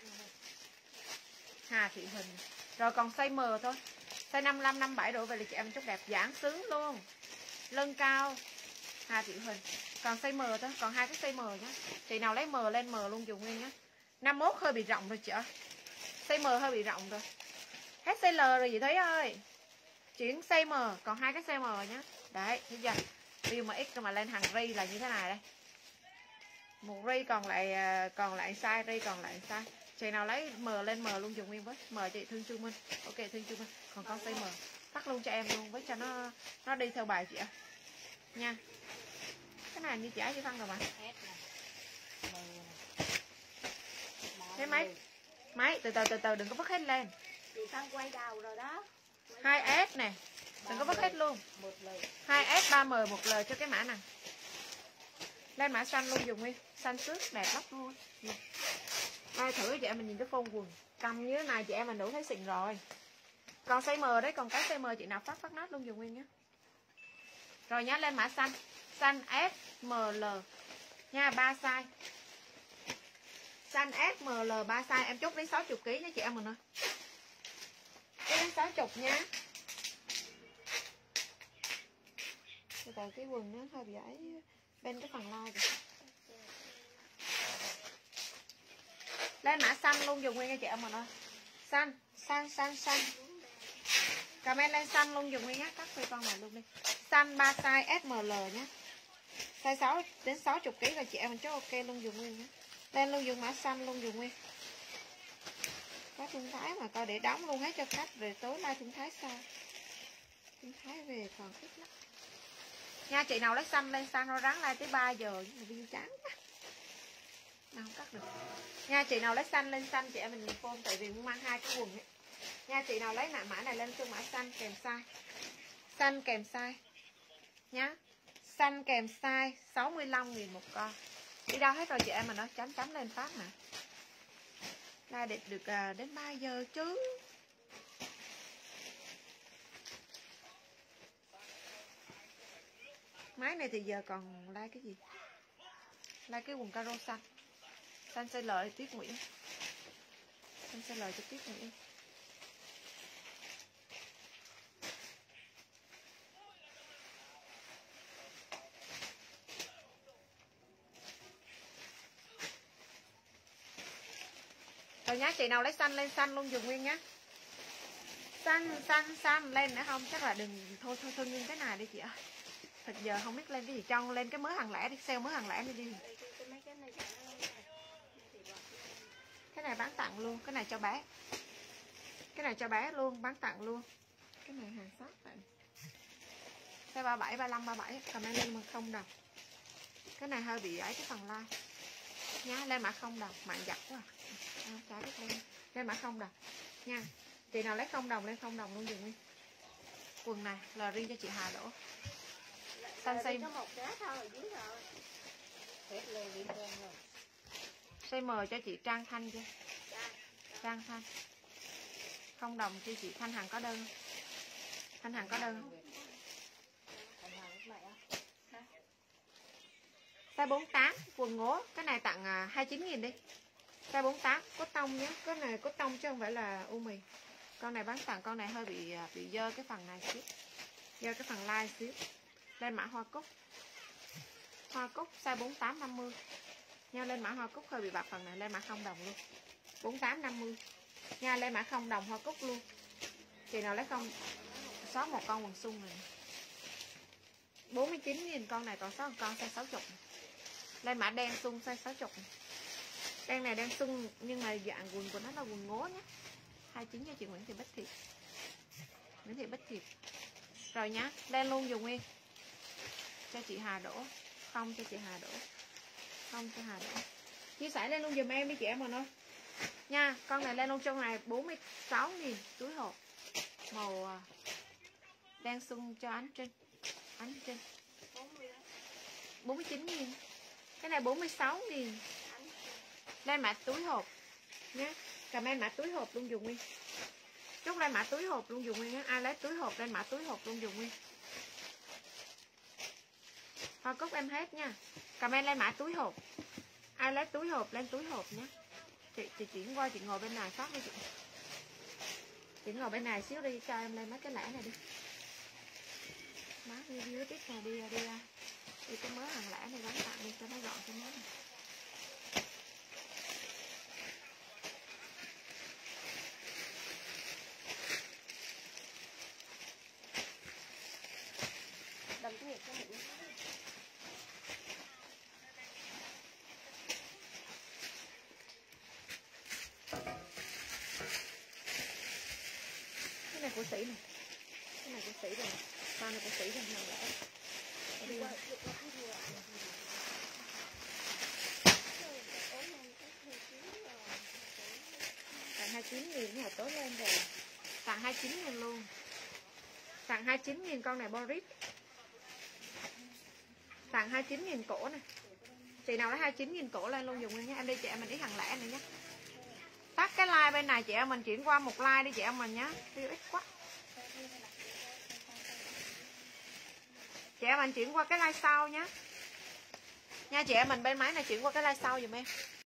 Hà Thị Huỳnh. Rồi còn size M thôi. Size năm mươi lăm năm mươi bảy đổ về là chị em chút đẹp giãn sướng luôn. Lưng cao Hà Thị Huỳnh. Còn size M thôi, còn hai cái size M nhá. Chị nào lấy M lên M luôn dùng nguyên nhá. năm mươi mốt hơi bị rộng rồi chị ơi. Size M hơi bị rộng rồi. Hết size L rồi chị thấy ơi. Chuyển size M, còn hai cái size M nhá. Đấy, bây giờ view mà X mà lên hàng ri là như thế này đây. Một ri còn lại còn lại size, ri còn lại size. Chị nào lấy M lên M luôn dùng nguyên với. M chị Thương Chu Minh. Ok Thương Chu Minh. Còn con size M tắt luôn cho em luôn với cho nó nó đi theo bài chị ạ. Nha. Cái này như trả chị Phân rồi mà. Thế mấy mấy từ từ từ từ đừng có vứt hết lên. Chị Phân quay đầu rồi đó. hai S nè. Đừng có vứt hết luôn. hai S ba M một L cho cái mã này. Lên mã xanh luôn dùng nguyên. Xanh xước đẹp lắm luôn. Ai thử chị em mình nhìn cái phông quần cầm như thế này chị em mình đủ thấy xịn rồi. Còn size M đấy, còn cái size M chị nào phát phát nát luôn dùng nguyên nhé. Rồi nhá, lên mã xanh. Xanh S M L nha, ba size. Xanh S M L ba size, em chốt đến sáu mươi ki lô gam nha chị em mình ơi. Chốt đến sáu mươi nha. Từ từ cái quần nó hơi bị ấy bên cái phần lai kìa. Lên mã xanh luôn dùng nguyên nha chị em mình ơi. Xanh, xanh, xanh, xanh. Comment lên xanh luôn dùng nguyên nhé. Cắt phê con này luôn đi. Xanh ba size S M L nhé. Size sáu đến sáu mươi ki lô gam rồi chị em mình chốt ok luôn dùng nguyên nhé. Lên luôn dùng mã xanh luôn dùng nguyên. Có Thun Thái mà coi để đóng luôn hết cho khách. Rồi tối nay Thun Thái sao? Thun Thái về còn thích lắm. Nha chị nào lấy xanh lên xanh rồi ráng like tới ba giờ nhưng mà view chán quá. Mà không cắt được. Nha chị nào lấy xanh lên xanh chị em mình nhìn phone tại vì muốn mang hai cái quần ấy. Nha, chị nào lấy mã này lên chung mã xanh kèm size. Xanh kèm size nhá. Xanh kèm size sáu mươi lăm nghìn một con. Đi đâu hết rồi chị em mình nói chấm chấm lên phát nè. Là đẹp được à, đến ba giờ chứ. Máy này thì giờ còn like cái gì? Like cái quần caro xanh. Xanh xê lờ Tuyết Nguyễn. Xanh xê lờ cho Tuyết Nguyễn. Rồi nhá, chị nào lấy xanh lên xanh luôn dùng nguyên nhá. Xanh, xanh, xanh lên nữa không? Chắc là đừng, thôi thôi thôi ngưng cái này đi chị ơi. Thật giờ không biết lên cái gì, cho lên cái mới hàng lẻ đi, sale mới hàng lẻ đi đi. Cái này bán tặng luôn, cái này cho bé. Cái này cho bé luôn, bán tặng luôn. Cái này hàng shop vậy. Size ba mươi bảy, ba mươi lăm, ba mươi bảy, comment lên mà không đồng. Cái này hơi bị ấy cái phần like. Nhá, lên mã không đồng, mạng giặt quá. À, chả biết lên. Lên mã không đồng nha. Chị nào lấy không đồng lên không đồng luôn dùng đi. Quần này là riêng cho chị Hà Đỗ. Xanh xanh. Có một giá thôi ở dưới rồi. Hết lên đi rồi. Size M cho chị Trang Thanh chưa? Trang Thanh. Không đồng cho chị Thanh Hằng có đơn. Thanh Hằng có đơn. Size bốn mươi tám quần ngố, cái này tặng hai mươi chín nghìn đi. Size bốn mươi tám cốt tông nhé, cái này cốt tông chứ không phải là u mì. Con này bán tặng, con này hơi bị bị dơ cái phần này xíu. Dơ cái phần like xíu. Lên mã hoa cúc. Hoa cúc size bốn mươi tám năm mươi. Nha, lên mã hoa cúc hơi bị bạc phần này, lên mã không đồng luôn. bốn mươi tám năm mươi. Nha, lên mã không đồng hoa cúc luôn. Chị nào lấy không sót một con quần sung này. bốn mươi chín nghìn con này còn sót một con size sáu mươi. Lên mã đen sung size sáu mươi. Đen này đen sung nhưng mà dạng quần của nó là quần ngố nhé. hai mươi chín cho chị Nguyễn Thị Bích Thiệt. Nguyễn Thị Bích Thiệt. Rồi nhá, lên luôn dùng nguyên. Cho chị Hà Đỗ. Không cho chị Hà Đỗ. Không cho Hà Đỗ. Chia sẻ lên luôn dùm em đi chị em mình ơi. Nha, con này lên luôn trong này bốn mươi sáu nghìn túi hộp. Màu đen sung cho Ánh Trinh. Ánh Trinh. bốn mươi chín nghìn. Cái này bốn mươi sáu nghìn. Lên mã túi hộp nhé. Comment mã túi hộp luôn dùng nguyên. Chốt lên mã túi hộp luôn dùng nguyên nhé. Ai lấy túi hộp lên mã túi hộp luôn dùng nguyên. Hoa cúc em hết nha. Comment lên mã túi hộp. Ai lấy túi hộp lên túi hộp nhé. Chị, chị chuyển qua chị ngồi bên này phát đi chị. Chị ngồi bên này xíu đi cho em lên mấy cái lẻ này đi. Má đi dưới tiếp này đi đi đi, đi cái mới hàng lẻ này bán tặng đi cho nó gọn cái mới này. Đâm cái nhiệt cho mình. Cái này của Sĩ này. Cái này của Sĩ rồi. Con này của Sĩ rồi hàng lẻ. Đi qua. Tặng hai mươi chín nghìn là tối lên rồi. Tặng hai mươi chín nghìn luôn. Tặng hai mươi chín nghìn con này Boris. Tặng hai mươi chín nghìn cổ này. Chị nào lấy hai mươi chín nghìn cổ lên luôn dùng luôn nhé. Em đi chị em mình đi hàng lẻ này nhé. Tắt cái like bên này chị em mình chuyển qua một like đi chị em mình nhé. Tiêu ít quá. Chị em mình chuyển qua cái like sau nhé. Nha chị em mình bên máy này chuyển qua cái like sau dùm em.